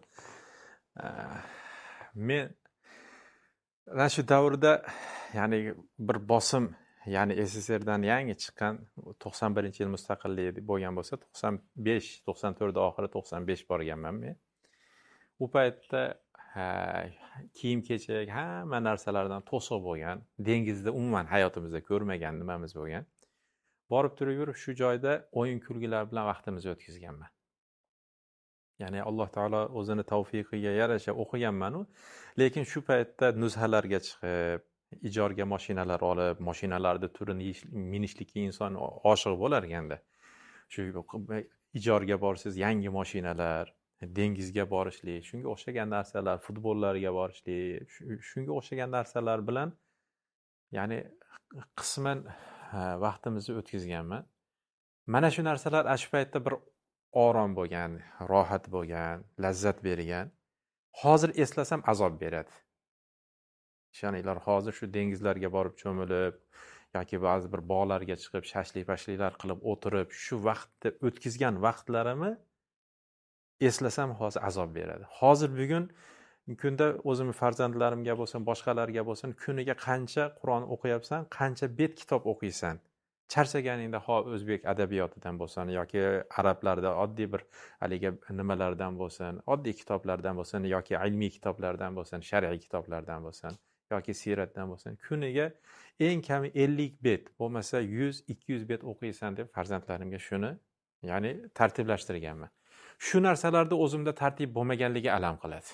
Men ana shu davrda, ya'ni bir bosim, ya'ni S S R dan yangi chiqqan to'qson birinchi yil mustaqillik bo'lgan bo'lsa, to'qson besh to'qson to'rt oxiri to'qson besh borganman men. U paytda kiyim-kechak hamma narsalardan to'siq bo'lgan, dengizda umuman hayotimizda ko'rmagan nimamiz bo'lgan. Borib turib yurib shu joyda o'yin kulgilar bilan vaqtimizni o'tkazganman. Ya'ni Alloh taolo o'zini tavfiqiga yarasha o'qiganman-u, lekin shu paytda nuzhalarga chiqib, ijorga mashinalar olib, mashinalarda turini minishlikka inson oshiq bo'lar ekanda. Shu ijorga borsiz, yangi mashinalar, dengizga borishlik, shunga o'xshagan narsalar, futbollarga borishlik, shunga o'xshagan narsalar bilan ya'ni qisman vaqtimizni o'tkazganman. Mana shu narsalar shu paytda bir orom bo'lgan, rohat bo'lgan, lazzat bergan. Hozir eslasam azob beradi. Ishoninglar, hozir shu dengizlarga borib cho'milib yoki ba'zi bir bog'larga chiqib shashlik-pashliklar qilib o'tirib, shu vaqtda o'tkazgan vaqtlarimni eslasam hozir azob beradi. Hozir bugun kunda o'zim farzandlarimga bo'lsin, boshqalarga bo'lsin, kuniga qancha Qur'on o'qiyapsan, qancha bet kitob o'qiysan. Charchaganingda ho o'zbek adabiyotidan bo'lsin yoki arablarda oddiy bir haliga nimalardan bo'lsin, oddiy kitoblardan bo'lsin yoki ilmiy kitoblardan bo'lsin, shar'iy kitoblardan bo'lsin yoki siyratdan bo'lsin, kuniga eng kami ellik bet, bo'lmasa yuz ikki yuz bet o'qiysan deb farzandlarimga shuni, ya'ni tartiblashtirganman. Shu narsalarda o'zimda tartib bo'lmaganligi alam qiladi.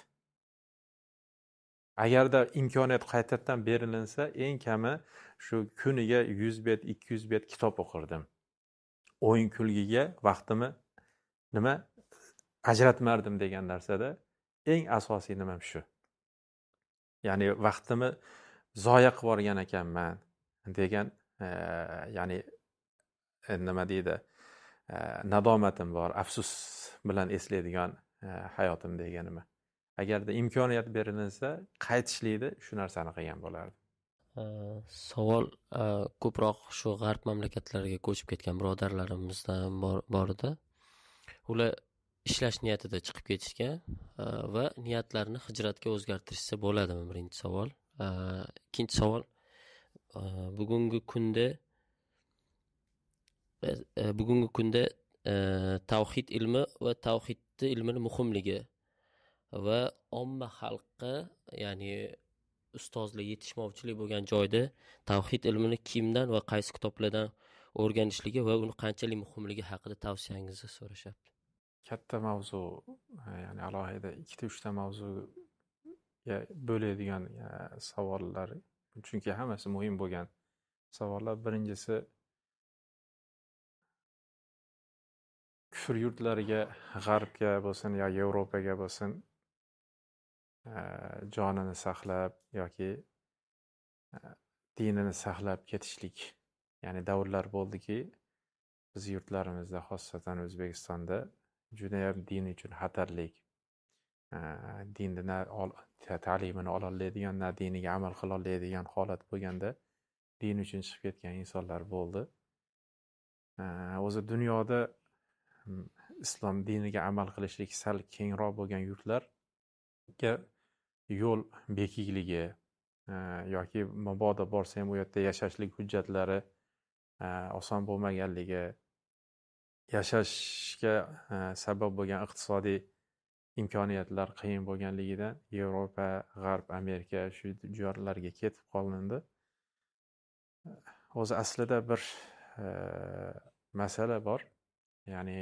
Agarda imkoniyat qaytadan berilinsa, eng kami shu kuniga yuz bet, ikki yuz bet kitob o'qirdim. O'yin kulgiga vaqtimni nima ajratmardim degan narsada eng asosiy nimam shu. Ya'ni vaqtimni zoya qilib yuborgan ekanman degan, ya'ni nima deydi, nadomatim bor, afsus bilan eslaydigan hayotim deganimi. Agarda imkoniyat berilinsa, qaytishlikda shu narsani qilgan bo'lardim. Savol ko'proq shu g'arb mamlakatlariga ko'chib ketgan birodarlarimizdan bor edi. Ular ishlash niyatida chiqib ketishgan va niyatlarini hijratga o'zgartirishsa bo'ladimi? Birinchi savol. Ikkinchi savol, bugungi kunda bugungi kunda tavhid ilmi va tavhid ilmini muhimligi va omma xalqqa, ya'ni ustozlik, yetishmovchilik bo'lgan joyda tavhid ilmini kimdan va qaysi kitoblardan o'rganishligi va uni qanchalik muhimligi haqida tavsiyangizni so'rashyapti. Katta mavzu, ya'ni alohida ikkita uchta mavzuga bo'ladigan savollar, chunki hammasi muhim bo'lgan savollar. Birinchisi, kufr yurtlariga, g'arbga bo'lsin yo Yevropaga bo'lsin, jonini saqlab yoki dinini saqlab ketishlik. Ya'ni davrlar bo'ldiki, biz yurtlarimizda, xosatan O'zbekistonda juda ham din uchun xatarlik, dinni na ta'limini ola oladigan, na diniga amal qila oladigan holat bo'lganda din uchun chiqib ketgan insonlar bo'ldi. O'zi dunyoda islom diniga amal qilishlik sal kengroq bo'lgan yurtlarga yo'l bekikligi yoki mabodo borsa ham u yerda yashashlik hujjatlari oson bo'lmaganligi, yashashga sabab bo'lgan iqtisodiy imkoniyatlar qiyin bo'lganligidan Yevropa, G'arb, Amerika shu joylarga ketib qolindi. O'zi aslida bir masala bor. Ya'ni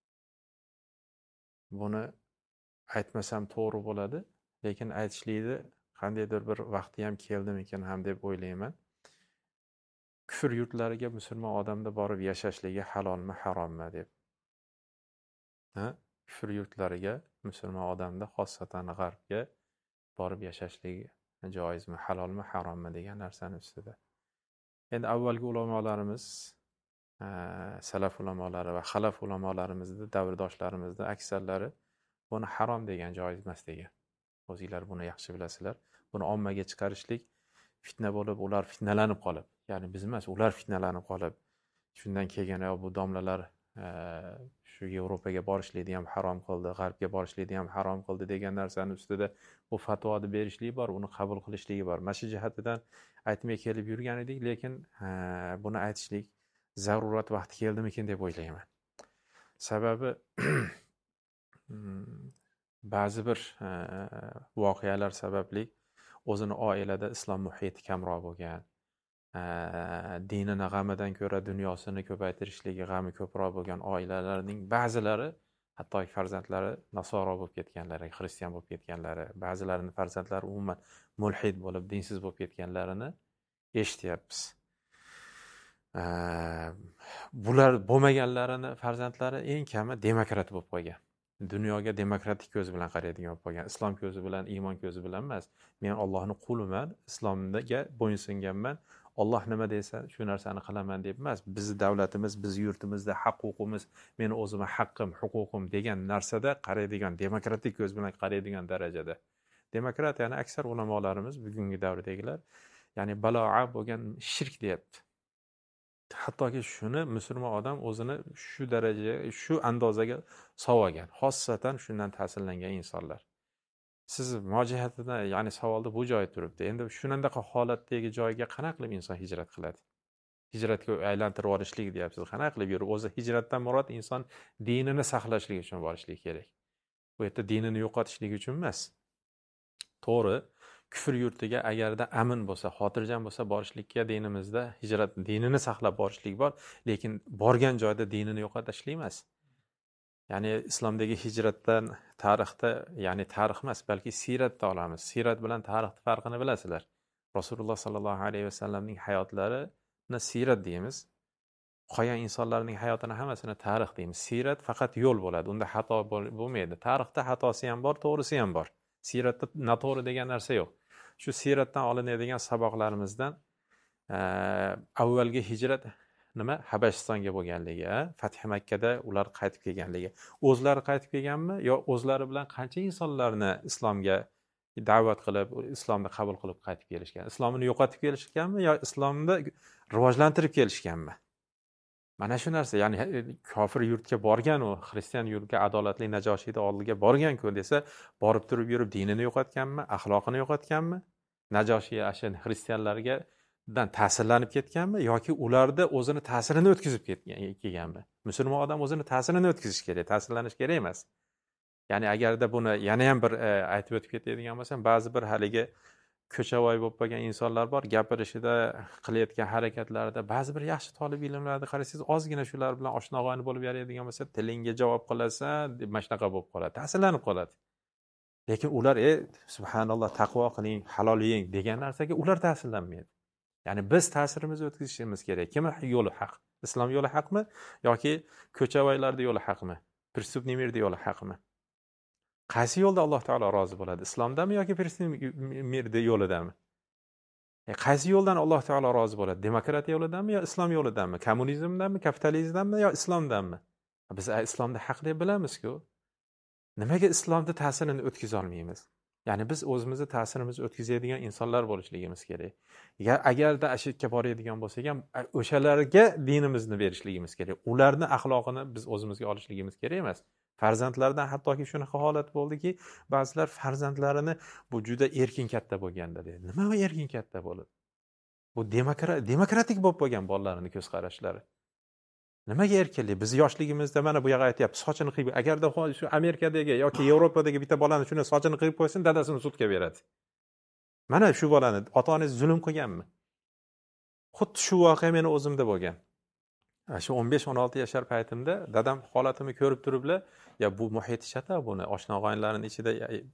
buni aytmasam to'g'ri bo'ladi, lekin aytishlikni qandaydir bir vaqti ham keldimikin ham deb o'ylayman. Kufr yurtlariga musulmon odamda borib yashashligi halolmi, harommi deb. Ha? Kufr yurtlariga musulmon odamda, xosatan g'arbga borib yashashligi joizmi, halolmi, harommi degan narsani ustida. Endi avvalgi ulamolarimiz, salaf ulamolari va xalaf ulamolarimizni, davrdoshlarimizda aksarlari buni harom degan, joiz emas degan. O'zinglar buni yaxshi bilasizlar. Buni ommaga chiqarishlik fitna bo'lib, ular fitnalanib qolib, ya'ni biz emas, ular fitnalanib qolib, shundan keyin bu domlalar shu Yevropaga borishlikni ham harom qildi, g'arbga borishlikni ham harom qildi degan narsani ustida bu fatvoni berishlik bor, uni qabul qilishligi bor. Mana shu jihatidan aytmay kelib yurgan edik, lekin buni aytishlik zarurat vaqti keldimikin deb o'ylayman. Sababi ba'zi bir voqealar sababli o'zini oilada islom muhiti kamroq bo'lgan, dinini g'amidan ko'ra dunyosini ko'paytirishligi g'ami ko'proq bo'lgan oilalarning ba'zilari, hatto farzandlari nasoro bo'lib ketganlari, xristian bo'lib ketganlari, ba'zilarining farzandlari umuman mulhid bo'lib, dinsiz bo'lib ketganlarini eshityapmiz. Bular bo'lmaganlarini farzandlari eng kami demokrat bo'lib qolgan. Dunyoga demokratik ko'z bilan qaraydigan bo'lib qolgan. Islom ko'zi bilan, iymon ko'zi bilan emas. Men Allohning quliman, islomga bo'ysunganman. Alloh nima desa, shu narsani qilaman deb emas. Bizning davlatimiz, bizning yurtimizda haq-huquqimiz, meni o'zimga haqqim, huquqim degan narsada qaraydigan, demokratik ko'z bilan qaraydigan darajada. Demokratiyani aksar ulamolarimiz, bugungi davrdagilar, ya'ni balo'a bo'lgan shirk deyapti. Hattoki shuni musulmon odam o'zini shu darajaga, shu andozaga sovagan, xosatan shundan ta'sirlangan insonlar. Siz mojihatidan, ya'ni savolda bu joy turibdi. Endi shunandaqa holatdagi joyga qanaqa qilib inson hijrat qiladi? Hijratga aylantirib olishlik deyapsiz. Qanaqa qilib yurib, o'zi hijratdan murod inson dinini saqlashlik uchun borishlik kerak. Bu yerda dinini yo'qotishlik uchun emas. To'g'ri, kufr yurtiga agarda amin bo'lsa, xotirjam bo'lsa borishlikka dinimizda hijrat, dinini saqlab borishlik bor, lekin borgan joyda dinini yo'qotishlik emas. Ya'ni islomdagi hijratdan tarixda, ya'ni tarix emas, balki siyratda olamiz. Siyrat bilan tarixning farqini bilasizlar. Rasululloh sallallohu alayhi vasallamning hayotlarini siyrat deymiz. Qolgan insonlarning hayotini hammasini tarix deymiz. Siyrat faqat yo'l bo'ladi. Unda xato bo'lmaydi. Tarixda xatosi ham bor, to'g'risi ham bor. Siyratda noto'g'ri degan narsa yo'q. Shu siyratdan olinadigan saboqlarimizdan avvalgi hijrat nima? Habashistonga bo'lganligi, Fath Makkada ular qaytib kelganligi. O'zlari qaytib kelganmi yo o'zlari bilan qancha insonlarni islomga da'vat qilib, islomni qabul qilib qaytib kelishgan? Islomni yo'qotib kelishganmi yo islomni rivojlantirib kelishganmi? mana shu narsa, ya'ni kofir yurtga borgan, u xristian yurtga adolatli Najoshiyni oldiga borgan-ku desa, borib turib yurib dinini yo'qotganmi, axloqini yo'qotganmi? Najoshiy ashin xristianlarga dan ta'sirlanib ketganmi yoki ularda o'zini ta'sirini o'tkazib ketgan kelganmi? Musulmon odam o'zini ta'sirini o'tkazish kerak, ta'sirlanish kerak emas. Ya'ni agarda buni yana ham bir e, aytib o'tib ketadigan bo'lsam, ba'zi bir haligi ko'chavoy bo'lib qolgan insonlar bor, gapirishida, qilayotgan harakatlarida ba'zi bir yaxshi tolib ilmlarni qarasangiz, ozgina shular bilan oshna-og'ayni bo'lib yaraydigan bo'lsa, tilingga javob qilasan, deb mashnaqa bo'lib qoladi, ta'sirlanib qoladi. Lekin ular e subhanalloh taqvo qiling, halol yeng degan narsaga ular ta'sirlanmaydi. Ya'ni biz ta'sirimizni o'tkazishimiz kerak. Kim yo'li haq? Islom yo'li haqmi yoki ko'chavoylarda yo'li haqmi? Prestupniy mirda yo'li haqmi? Qaysi yo'lda Alloh taolo rozi bo'ladi? Islomdami yoki prestupniy mirda yo'lidami? E, qaysi yo'ldan Alloh taolo rozi bo'ladi? Demokratiya yo'lidanmi yo islom yo'lidanmi? Kommunizmdanmi, kapitalizmdanmi yo islomdanmi? Biz islomda haq deb bilamiz-ku. Nimaga islomda ta'sirini o'tkaza olmaymiz? Ya'ni biz o'zimizni ta'sirimizni o'tkazadigan insonlar bo'lishligimiz kerak. Agarda ashirkka boradigan bo'lsak ham, o'shalarga dinimizni berishligimiz kerak. Ularni axloqini biz o'zimizga olishligimiz kerak emas. Farzandlardan hattoki shunaqa holat bo'ldiki, ba'zilar farzandlarini bu juda erkin katta bo'lganda dedi. Nima u erkin katta bo'ladi? Bu demokratik bo'lib qolgan bolalarning ko'z qarashlari. Nimaga erkinlik? Biz yoshligimizda mana bu yerga aytyapti, sochini qiyib, agarda shu Amerikadagi yoki Yevropadagi bitta bolani shuni sochini qiyib qo'ysin, dadasini sudga beradi. Mana shu bolani ota-onangiz zulm qilganmi? Xuddi shu voqea meni o'zimda bo'lgan. Shu o'n besh o'n olti yashar paytimda dadam holatimni ko'rib turiblar, ya bu muhit shata buni oshna-og'aynilarning ichida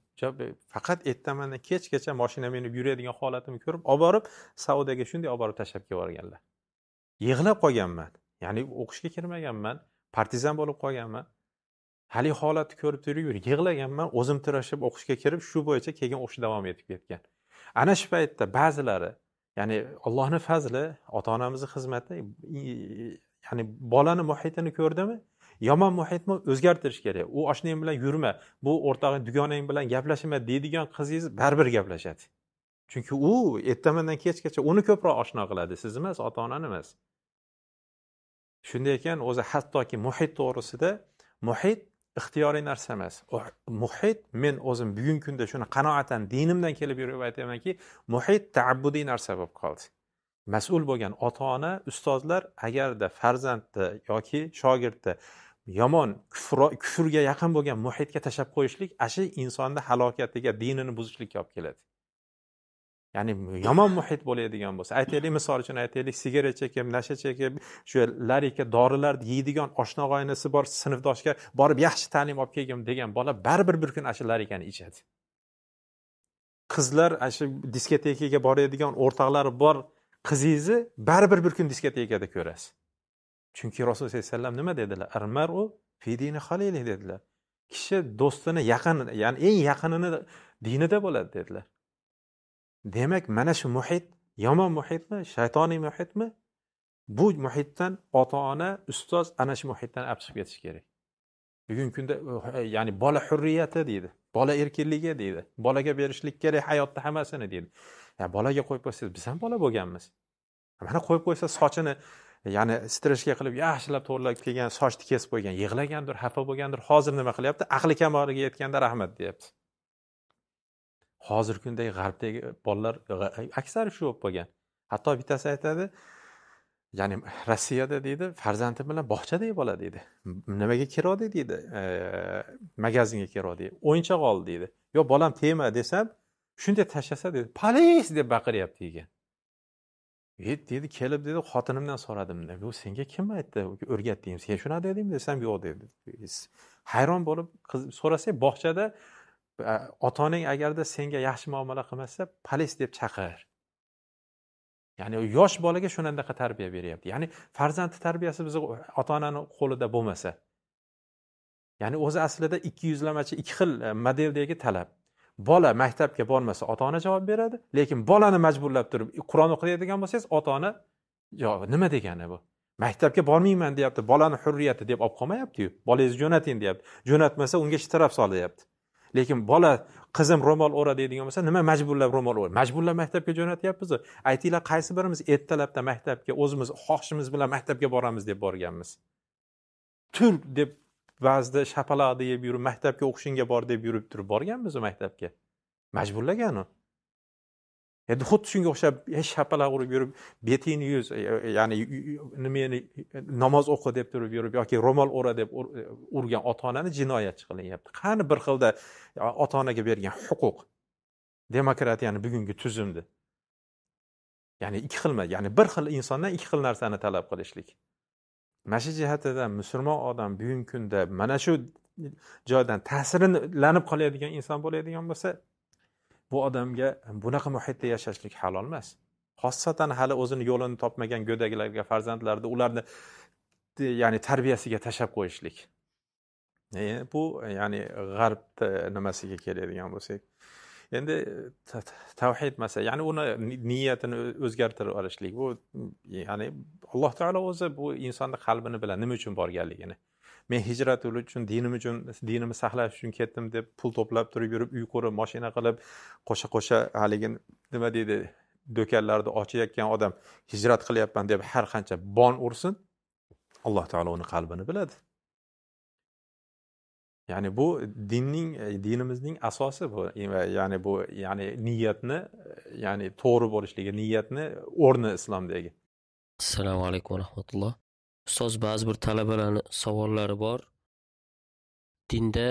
faqat ertamandan kechgacha mashina minib yuradigan holatimni ko'rib, olib borib Saudiyaga shunday olib borib tashlab kelganlar. Yig'lab qolganman. Ya'ni o'qishga kirmaganman, partizan bo'lib qolganman. Hali holatni ko'rib turib yig'laganman, o'zim tirashib o'qishga kirib, shu bo'yicha keyin o'qish davom etib ketgan. Ana shu paytda ba'zilari, ya'ni Allohning fazli, ota-onamizning xizmati, ya'ni bolani muhitini ko'rdimi? Yomon muhitni o'zgartirish kerak. U oshnang bilan yurma, bu o'rtog'ing dugonang bilan gaplashma deydigan qizingiz baribir gaplashadi. Chunki u ertamandan kechgacha uni ko'proq oshno qiladi, siz emas, ota-onani emas. Shunday ekan, o'zi hattoki muhit to'g'risida, muhit ixtiyoriy narsa emas. Muhit, men o'zim bugungi kunda shuni qanoatan dinimdan kelib yurib aytamanki, muhit ta'abbudiy narsa bo'lib qoldi. Mas'ul bo'lgan ota-ona, ustozlar agarda farzandni yoki shogirdni yomon kufrga yaqin bo'lgan muhitga tashlab qo'yishlik ashi insonni halokatiga, dinini buzishlikka olib keladi. Ya'ni yomon muhit bo'ladigan bo'lsa, aytaylik, misol uchun aytaylik, sigaret chekib, nasha chekib, shu larika dorilar yeydigan oshna-og'aynisi bor sinfdoshga borib yaxshi ta'lim olib kelgim degan bola baribir bir kun ashi larikani ichadi. Qizlar ashi diskotekaga boradigan o'rtoqlari bor qizingizni baribir bir kun diskotekada ko'rasiz. Chunki Rasululloh sollallohu alayhi vasallam nima dedilar? Armaru fi dini xalili dedilar. Kishi do'stini yaqin, ya'ni eng yaqinini dinida bo'ladi dedilar. Demak, mana shu muhit yomon muhitmi, shaytoniy muhitmi? Bu muhitdan ota-ona, ustoz ana shu muhitdan olib chiqib ketish kerak. Bugungi kunda ya'ni bola hurriyati deydi, bola erkinligi deydi, bolaga berishlik kerak hayotda hammasini deydi. Ya bolaga qo'yib qo'ysangiz, biz ham bola bo'lganmiz. Mana qo'yib qo'ysa sochini, ya'ni streshga qilib yaxshilab to'g'rilab kelgan, sochni kesib qo'ygan, yig'lagandir, xafa bo'lgandir, hozir nima qilyapti? Aqli kamoliga yetganda rahmat deyapti. Hozir kundagi g'arbdagi bolalar aksari shu bo'lib qolgan. Hatto bittasi aytadi, ya'ni Rossiyada deydi, farzandi bilan bog'chada bola deydi. Nimaga kiradi deydi? E, magazinga kiradi. O'yinchoq oldi deydi. Yo bolam tegma desam, shunday tashlasa deydi, "Polis!" deb baqiryapti ekan. "Yet" dedi, kelib dedi, xotinimdan so'radim dedi. "Bu senga kim aytdi? O'rgatding? Sen shuna dedim" desam, "Yo'q" dedi. Hayron bo'lib so'rasak, bog'chada ota-onang agarda senga yaxshi muomala qilmasa, polis deb chaqir. Ya'ni yosh bolaga shunday tarbiya beryapti. Ya'ni farzand tarbiyasi biz ota-onaning qo'lida bo'lmasa. Ya'ni o'zi aslida ikki yuzlamachi, ikki xil modeldagi talab. Bola maktabga bormasa, ota-ona javob beradi, lekin bolani majburlab turib Qur'on o'qiydigan bo'lsangiz, ota-ona yo'q, nima degani bu? Maktabga bormayman deyapti, bolani hurriyati deb olib qolmayapti-yu. Bolangizni jo'nating deyapti. Jo'natmasa unga shtraf solyapti. lekin bola qizim ro'mol o'ra deydigan bo'lsa, nima majburlab ro'mol o'ra? Majburlab maktabga jo'natyapmiz. Aytinglar, qaysi birimiz ertalabda maktabga o'zimiz xohishimiz bilan maktabga boramiz deb borganmiz? Tur deb ba'zida shapaloqni yeb yurib maktabga o'qishingga bor deb yurib turib borganmiz maktabga. Majburlagan u. Endi xuddi shunga o'xshab shapaloq urib yurib, betingni yuz, ya'ni nimani namoz o'qi deb turib yurib yoki ro'mol o'ra deb urgan ota-onani jinoyatchi qilinyapti. Qani bir xilda ota-onaga bergan huquq demokratiyani bugungi tuzumdi. Ya'ni ikki xilma, ya'ni bir xil insondan ikki xil narsani talab qilishlik. Mana shu jihatdan musulmon odam bugungi kunda mana shu joydan ta'sirlanib qoladigan inson bo'ladigan bo'lsa, bu odamga bunaqa muhitda yashashlik halol emas. Xossatan hali o'zini yo'lini topmagan go'daklarga, farzandlarni ularni ya'ni tarbiyasiga tashab qo'yishlik. E, bu ya'ni g'arb nimasiga keladigan bo'lsak, endi tavhid masala, ya'ni uni niyatini o'zgartirib olishlik, bu ya'ni Alloh taolo o'zi bu insonning qalbini bilan nima uchun borganligini. Men hijrat uchun, dinim uchun, dinimni saqlash uchun ketdim deb pul to'plab turib yurib, uy qurib, mashina qilib, qo'sha-qo'sha haligi nima deydi, do'konlarni ochayotgan odam hijrat qilyapman deb har qancha bon ursin, Alloh taolo uni qalbini biladi. Ya'ni bu dinning, dinimizning asosi bu. Ya'ni bu, ya'ni niyatni, ya'ni to'g'ri bo'lishligi, niyatni o'rni islomdagi. Assalomu alaykum va rahmatulloh. Ustoz, ba'zi bir talabalarni savollari bor. Dinda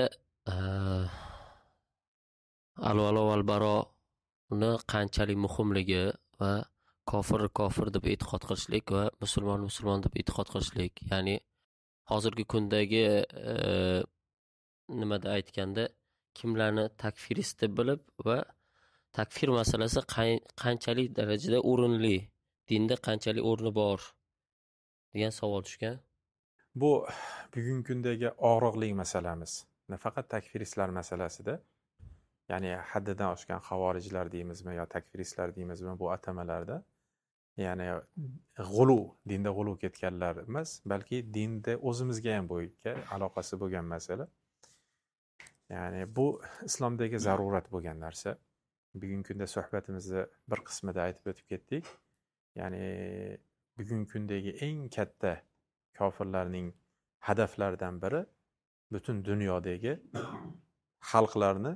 al-valo val baroni qanchalik muhimligi va kofir kofir deb e'tiqod qilishlik va musulmon musulmon deb e'tiqod qilishlik, ya'ni hozirgi kundagi nimada aytganda kimlarni takfirist deb bilib va takfir masalasi qanchalik darajada o'rinli, dinda qanchalik o'rni bor degan savol tushgan. Bu bugungi kundagi og'riqli masalamiz. Nafaqat takfiristlar masalasida, ya'ni haddidan oshgan xavorijlar deymizmi yo takfiristlar deymizmi bu atamalarda, ya'ni g'ulu, dinda g'ulu ketganlar emas, balki dinda o'zimizga ham bo'yiga aloqasi bo'lgan masala. Ya'ni bu islomdagi zarurat bo'lgan narsa. Bugungi kunda suhbatimizni bir qismida aytib o'tib ketdik. Ya'ni bugungi kundagi eng katta kofirlarning hadaflaridan biri butun dunyodagi xalqlarni,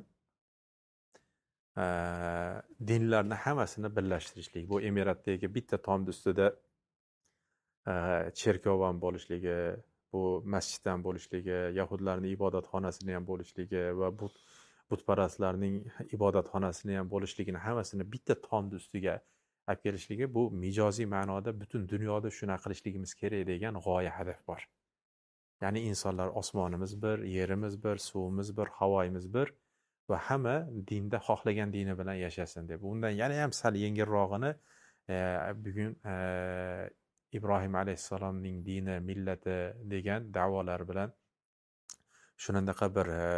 dinlarni hammasini birlashtirishlik. Bu Emiratdagi bitta tomni ustida cherkov ham bo'lishligi, bu masjiddan bo'lishligi, yahudlarning ibodatxonasini ham bo'lishligi va bu butparastlarning ibodatxonasini ham bo'lishligini hammasini bitta tomni ustiga olib kelishligi, bu mijoziy ma'noda butun dunyoda shuna qilishligimiz kerak degan g'oya hadaf bor. Ya'ni insonlar, osmonimiz bir, yerimiz bir, suvimiz bir, havoyimiz bir va hamma dinda xohlagan dini bilan yashasin deb. Undan yana ham sal yengilrog'ini e, bugun e, Ibrohim alayhissalomning dini, millati degan da'volar bilan, shunaqa bir e,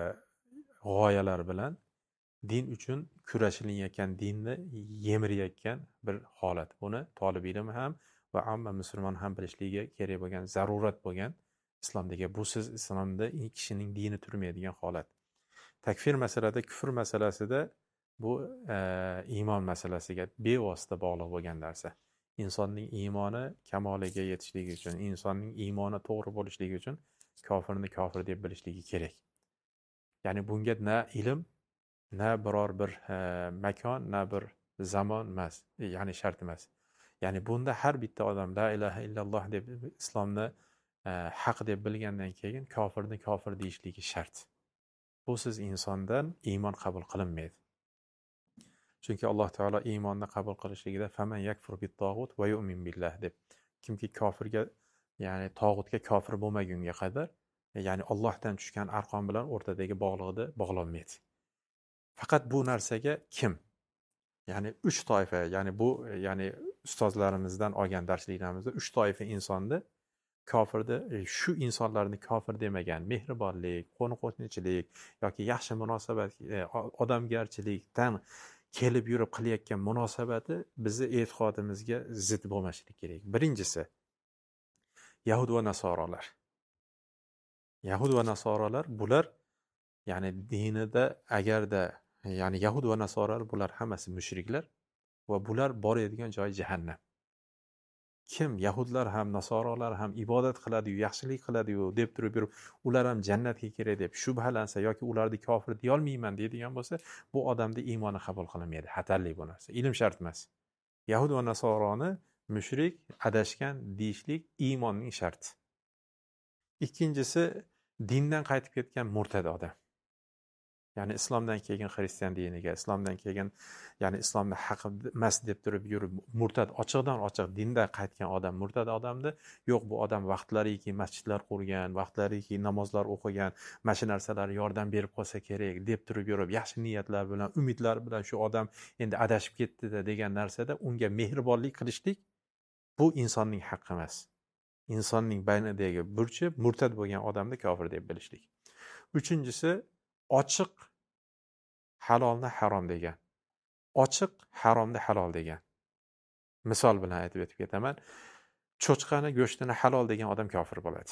g'oyalar bilan din uchun kurashilayotgan, dinni yemirayotgan bir holat. Buni talib ilm ham va amma musulmon ham bilishligi kerak bo'lgan, zarurat bo'lgan islomdagi. Busiz islomda kishining dini turmaydigan holat. Takfir masalada, kufr masalasida bu e, iymon masalasiga bevosita bog'liq bo'lgan narsa. Insonning iymoni kamoliga yetishligi uchun, insonning iymoni to'g'ri bo'lishligi uchun kofirni kofir deb bilishligi kerak. Ya'ni bunga na ilm, na biror bir e, makon, na bir zamon emas, ya'ni shart emas. Ya'ni bunda har bitta odam la ilaha illalloh deb islomni e, haq deb bilgandan keyin kofirni kofir deyishligi shart. Bu siz insondan iymon qabul qilinmaydi. Chunki Alloh taolo iymonni qabul qilishligida faman yakfur bit-tog'ut va yu'min billah deb, kimki kofirga, ya'ni tog'utga kofir bo'lmagunga qadar, ya'ni Allohdan tushgan arqon bilan o'rtadagi bog'liqni bog'lolmaydi. Faqat bu narsaga kim? Ya'ni uch toifa, ya'ni bu, ya'ni ustozlarimizdan olgan darsliklarimizda uch toifa insonni kofirni, shu insonlarni kofir demagan, mehribonlik, qo'ni-qo'shnichilik yoki yaxshi munosabat, odamgarchilikdan kelib yurib qilayotgan munosabati bizni e'tiqodimizga zid bo'lmasligi kerak. Birinchisi Yahud va Nasoralar. Yahud va Nasoralar bular, ya'ni dinida agarda ya'ni yahud va nasoralar bular hammasi mushriklar va bular boradigan joyi jahannam. Kim yahudlar ham nasoralar ham ibodat qiladi-yu, yaxshilik qiladi-yu deb turib yurib, ular ham jannatga kiradi deb shubhalansa yoki ularni kofir deya olmayman deydigan bo'lsa, bu odamning iymoni qabul qilinmaydi. Xatarli bu narsa. Ilm shart emas. Yahud va nasoroni mushrik, adashgan deyishlik iymonning sharti. Ikkinchisi dindan qaytib ketgan murtad odam. Ya'ni islomdan kelgan xristian diniga, islomdan kelgan ya'ni islomni haq emas deb turib yurib murtad ochiqdan ochiq dindan qaytgan odam murtad odamni, yo'q bu odam vaqtlariki masjidlar qurgan, vaqtlariki namozlar o'qigan, mana shu narsalar yordam berib qolsa kerak deb turib yurib yaxshi niyatlar bilan, umidlar bilan shu odam endi adashib ketdi degan narsada unga mehribonlik qilishlik bu insonning haqqi emas. Insonning baynidagi burchi murtad bo'lgan odamni kofir deb bilishlik. Uchinchisi ochiq halolni harom degan. Ochiq haromni halol degan. Misol bilan aytib o'tib ketaman. Cho'chqani go'shtini halol degan odam kofir bo'ladi.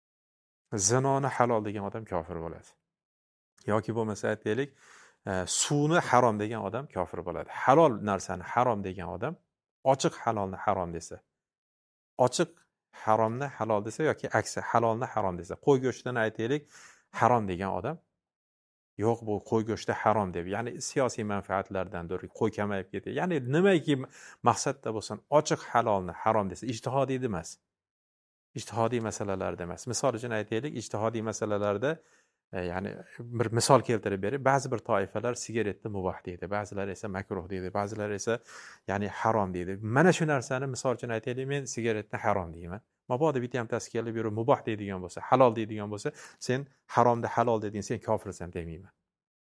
Zinoni halol degan odam kofir bo'ladi. Yoki bo'lmasa aytaylik, suvni harom degan odam kofir bo'ladi. Halol narsani harom degan odam ochiq halolni harom desa, ochiq haromni halol desa yoki aksi halolni harom desa, qo'y go'shtini aytaylik harom degan odam, yo'q bu qo'y go'shti harom deb, ya'ni siyosiy manfaatlardandir, qo'y kamayib ketadi. Ya'ni nimaki maqsadda bo'lsin, ochiq halolni harom desa, ijtihodiy emas. Ijtihodiy masalalarda emas. Misol uchun aytaylik, ijtihodiy masalalarda ya'ni bir misol keltirib berib, ba'zi bir toifalar sigaretni muboh deydi, ba'zilar esa makruh deydi, ba'zilar esa ya'ni harom deydi. Mana shu narsani misol uchun aytaylik, men sigaretni harom deyman. Mabodo bitta ham tasga kelib yurib muboh deydigan bo'lsa, halol deydigan bo'lsa, sen haromni halol deding, sen kofirsan demayman.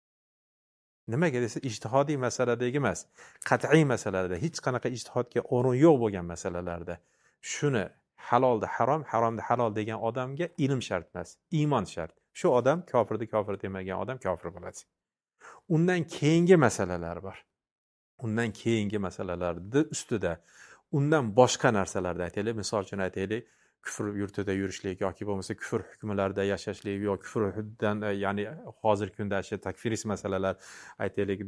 Nimaga desa, ijtihodiy masaladagi emas, qat'iy masalalarda, hech qanaqa ijtihodga o'rin yo'q bo'lgan masalalarda shuni halolni harom, haromni halol degan odamga ilm shart emas, iymon shart. Shu odam kofirni kofir demagan odam kofir bo'ladi. Undan keyingi masalalar bor. Undan keyingi masalalarning ustida undan boshqa narsalarda aytaylik, misol uchun aytaylik, kufr yurtida yurishlik yoki bo'lmasa kufr hukmlarida yashashlik yoki kufrdan ya'ni hozirgi kunda shu takfirist masalalar aytaylik,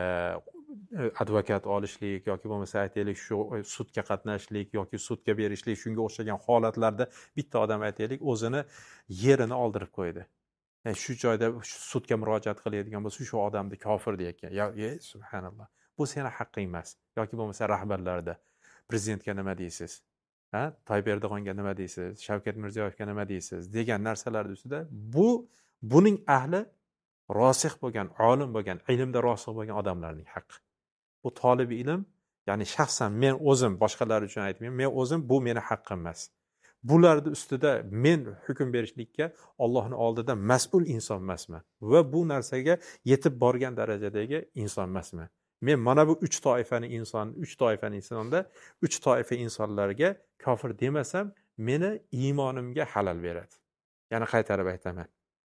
advokat olishlik yoki bo'lmasa aytaylik shu sudga qatnashlik yoki sudga berishlik, shunga o'xshagan holatlarda bitta odam aytaylik o'zini yerini oldirib qo'ydi. Yani shu joyda sudga murojaat qiladigan bo'lsa, shu odamni kofir deyotgan. Ya, subhanalloh. Bu seni haqqing emas. Yoki bo'lmasa rahbarlarda prezidentga nima deysiz? Ha? Tayyip Erdo'g'onga nima deysiz? Shavkat Mirziyoyevga nima deysiz? degan narsalar ustida bu buning ahli rosix bo'lgan, olim bo'lgan, ilmda rosix bo'lgan odamlarning haqqi. Bu talib ilm, ya'ni shaxsan men o'zim boshqalar uchun aytmayman, men o'zim bu meni haqqim emas. Bularni ustida men hukm berishlikka Allohning oldida mas'ul inson emasman va bu narsaga yetib borgan darajadagi inson emasman. Men mana bu uch toifaning inson, uch toifaning insonda uch toifa insonlarga kofir demasam, meni iymonimga halal beradi. Ya'ni qaytarib aytaman.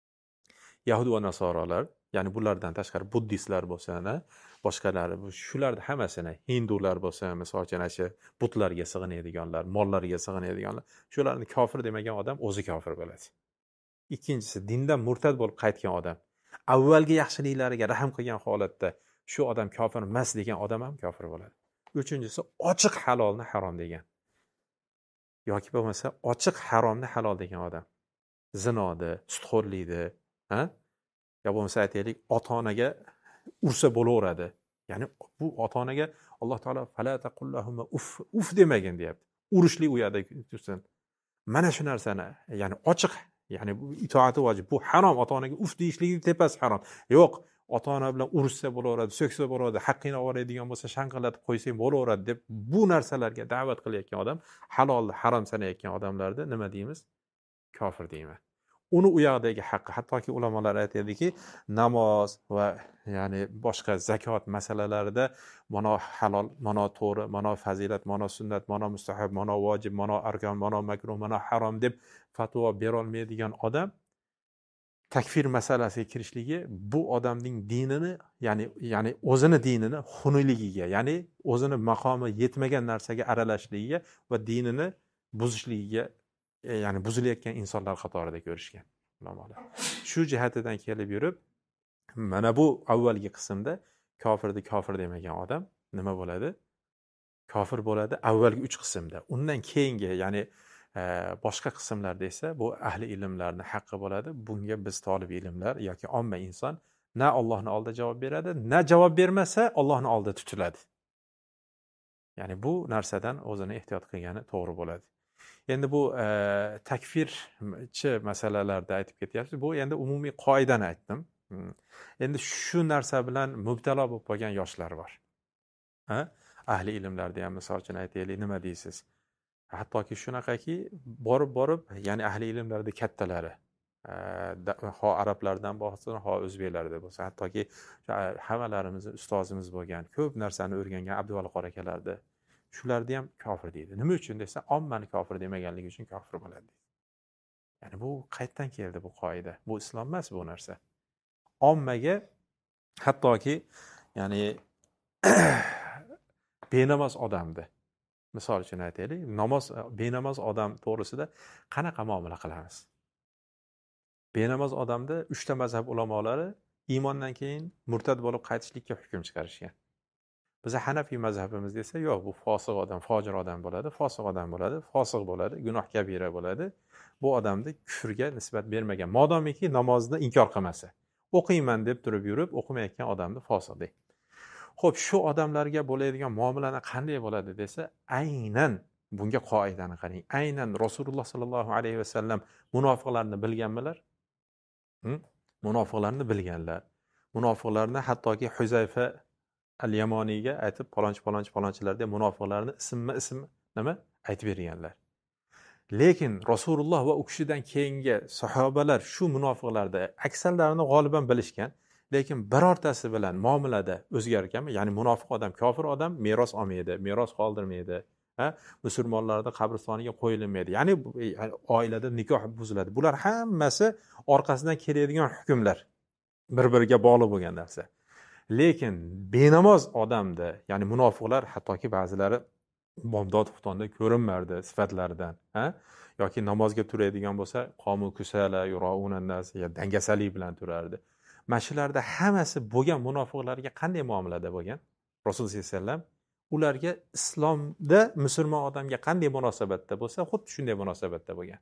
Yahud va nasoralar, ya'ni bulardan tashqari buddistlar bo'lsa, boshqalari, shularni hammasini, hindular bo'lsa, masalan, o'sha butlarga sig'inadiganlar, mollarga sig'inadiganlar, shularni kofir demagan odam o'zi kofir bo'ladi. Ikkinchisi, dindan murtad bo'lib qaytgan odam, avvalgi yaxshiliklariga rahm qilgan holatda shu odam kofir emas degan odam ham kofir bo'ladi. Uchinchisi, ochiq halolni harom degan. Yoki bo'lmasa, ochiq haromni halol degan odam. Zinodi, sudxo'rlikni, ha? Ya bo'lmasa aytaylik, ota-onaga ursa bo'laveradi. Ya'ni bu ota-onaga Alloh taolo fala taqullahum uf uf demagin deyapti. Urishlik u yerda tursin. Mana shu narsani, ya'ni ochiq, ya'ni bu itoati vojib. Bu harom, ota-onaga uf deyishligi tepasi harom. Yo'q, ota-ona bilan urishsa bo'laveradi, so'ksa bo'laveradi, haqqini oladigan bo'lsa shanqillatib qo'ysang bo'laveradi deb bu narsalarga da'vat qilayotgan odam, halolni harom sanayotgan odamlarni nima deymiz? Kofir deymiz. Uni u yoqdagi haqqi, hattoki ulamolar aytadiki, namoz va ya'ni boshqa zakot masalalarida mana halol, mana to'g'ri, mana fazilat, mana sunnat, mana mustahab, mana vojib, mana arkon, mana makruh, mana harom deb fatvo bera olmaydigan odam takfir masalasiga kirishligi bu odamning dinini, ya'ni ya'ni o'zini dinini xunukligiga, ya'ni o'zini maqomi yetmagan narsaga aralashligiga va dinini buzishligiga, ya'ni buzilayotgan insonlar qatorida ko'rishgan ulamolar. Shu jihatidan kelib yurib, Mana bu avvalgi qismda kofirni kofir demagan odam nima bo'ladi? Kofir bo'ladi avvalgi uch qismda. Undan keyingi, ya'ni boshqa qismlarda esa bu ahli ilmlarning haqqi bo'ladi. Bunga biz tolib ilmlar yoki omma inson na Allohning oldida javob beradi, na javob bermasa Allohning oldida tutiladi. Ya'ni bu narsadan o'zini ehtiyot qilgani to'g'ri bo'ladi. Endi bu e, takfirchi masalalarda aytib ketyapsiz. Bu endi umumiy qoidani aytdim. Endi shu narsa bilan mubtalo bo'lib qolgan yoshlar bor. Ha? Ahli ilmlarda ham misol uchun aytaylik, nima deysiz? Hattoki shunaqaki borib-borib, ya'ni ahli ilmlarda kattalari, ho arablardan bo'lsin, ho o'zbeklarda bo'lsin, hattoki hammalarimiz ustozimiz bo'lgan, ko'p narsani o'rgangan Abduvali qori akalarda shularni ham kofir deydi. Nima uchun desa, ommani kofir demaganligi uchun kofir bo'ladi. Ya'ni bu qayerdan keldi bu qoida? Bu islom emas bu narsa. Ommaga hattoki ya'ni benamoz odamni misol uchun aytaylik, namoz benamoz odam to'g'risida qanaqa muomala qilamiz? Benamoz odamda uchta mazhab ulamolari iymondan keyin murtad bo'lib qaytishlikka hukm chiqarishgan. Biz Hanafiy mazhabimizda esa yo'q, bu fosiq odam, fojir odam bo'ladi, fosiq odam bo'ladi, fosiq bo'ladi, gunoh kabira bo'ladi. Bu odamni kufrga nisbat bermagan, modomiki namozni inkor qilmasa. O'qiyman deb turib yurib, o'qimayotgan odamni fosiq deydi. Xo'p, shu odamlarga bo'ladigan muomalani qanday bo'ladi desa, aynan bunga qoidani qarang. Aynan Rasululloh sallallohu alayhi vasallam munofiqlarni bilganmilar? Hm? Munofiqlarni bilganlar. Munofiqlarni hattoki Huzayfa al-Yamoniyga aytib, palonchi palonchi palonchilarda munofiqlarni ismma-ism nima aytib berganlar. Lekin Rasululloh va u kishidan keyingi sahobalar shu munofiqlarda aksarlarini g'oliban bilishgan. Lekin birortasi bilan muomalada o'zgarganmi? Ya'ni munofiq odam, kofir odam meros olmaydi, meros qoldirmaydi. Ha? Musulmonlarda qabristoniga qo'yilmaydi. Ya'ni oilada nikoh buziladi. Bular hammasi orqasidan keladigan hukmlar. Bir-biriga bog'liq bo'lgan narsa. Lekin benamoz odamda, ya'ni munofiqlar hattoki ba'zilari bomdod xuftonda ko'rinmardi sifatlaridan, ha? Yoki namozga turadigan bo'lsa, qomu kusala yuraunan nas, ya dangasalik bilan turardi. Mashilarda hammasi bo'lgan munofiqlarga qanday muomalada bo'lgan? Rasululloh sollallohu alayhi vasallam ularga islomda musulmon odamga qanday munosabatda bo'lsa, xuddi shunday munosabatda bo'lgan.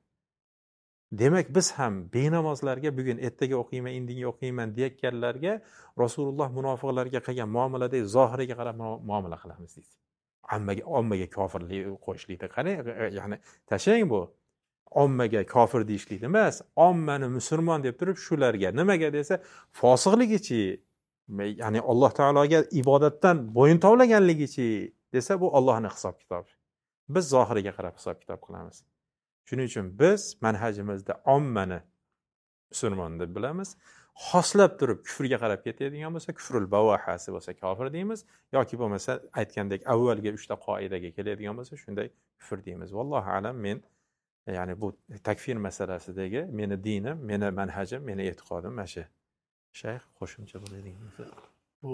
Demak, biz ham benamozlarga bugun ertaga o'qiyman, indinga o'qiyman deyotganlarga Rasululloh munofiqlarga qilgan muomaladagi zohiriga qarab muomala qilamiz deydi. Ommaga ommaga kofirlik qo'yishlikda qarang, ya'ni tashlang bu. Ommaga kofir deyishlik emas, ommani musulmon deb turib shularga nimaga desa, fosiqligichi, ya'ni Alloh taologa ibodatdan bo'yin tovlaganligichi desa, bu Allohning hisob kitobi. Biz zohiriga qarab hisob kitob qilamiz. Shuning uchun biz manhajimizda ommani musulmon deb bilamiz. Xoslab turib kufrga qarab ketadigan bo'lsa, kufrul bavahasi bo'lsa kofir deymiz, yoki bo'lmasa aytgandek avvalgi uchta qoidaga keladigan bo'lsa, shunday kufr deymiz. Vallohu alam, men ya'ni bu takfir masalasidagi meni dinim, meni manhajim, meni e'tiqodim mana shu. Shayx qo'shimcha bo'ladigan bo'lsa. Bu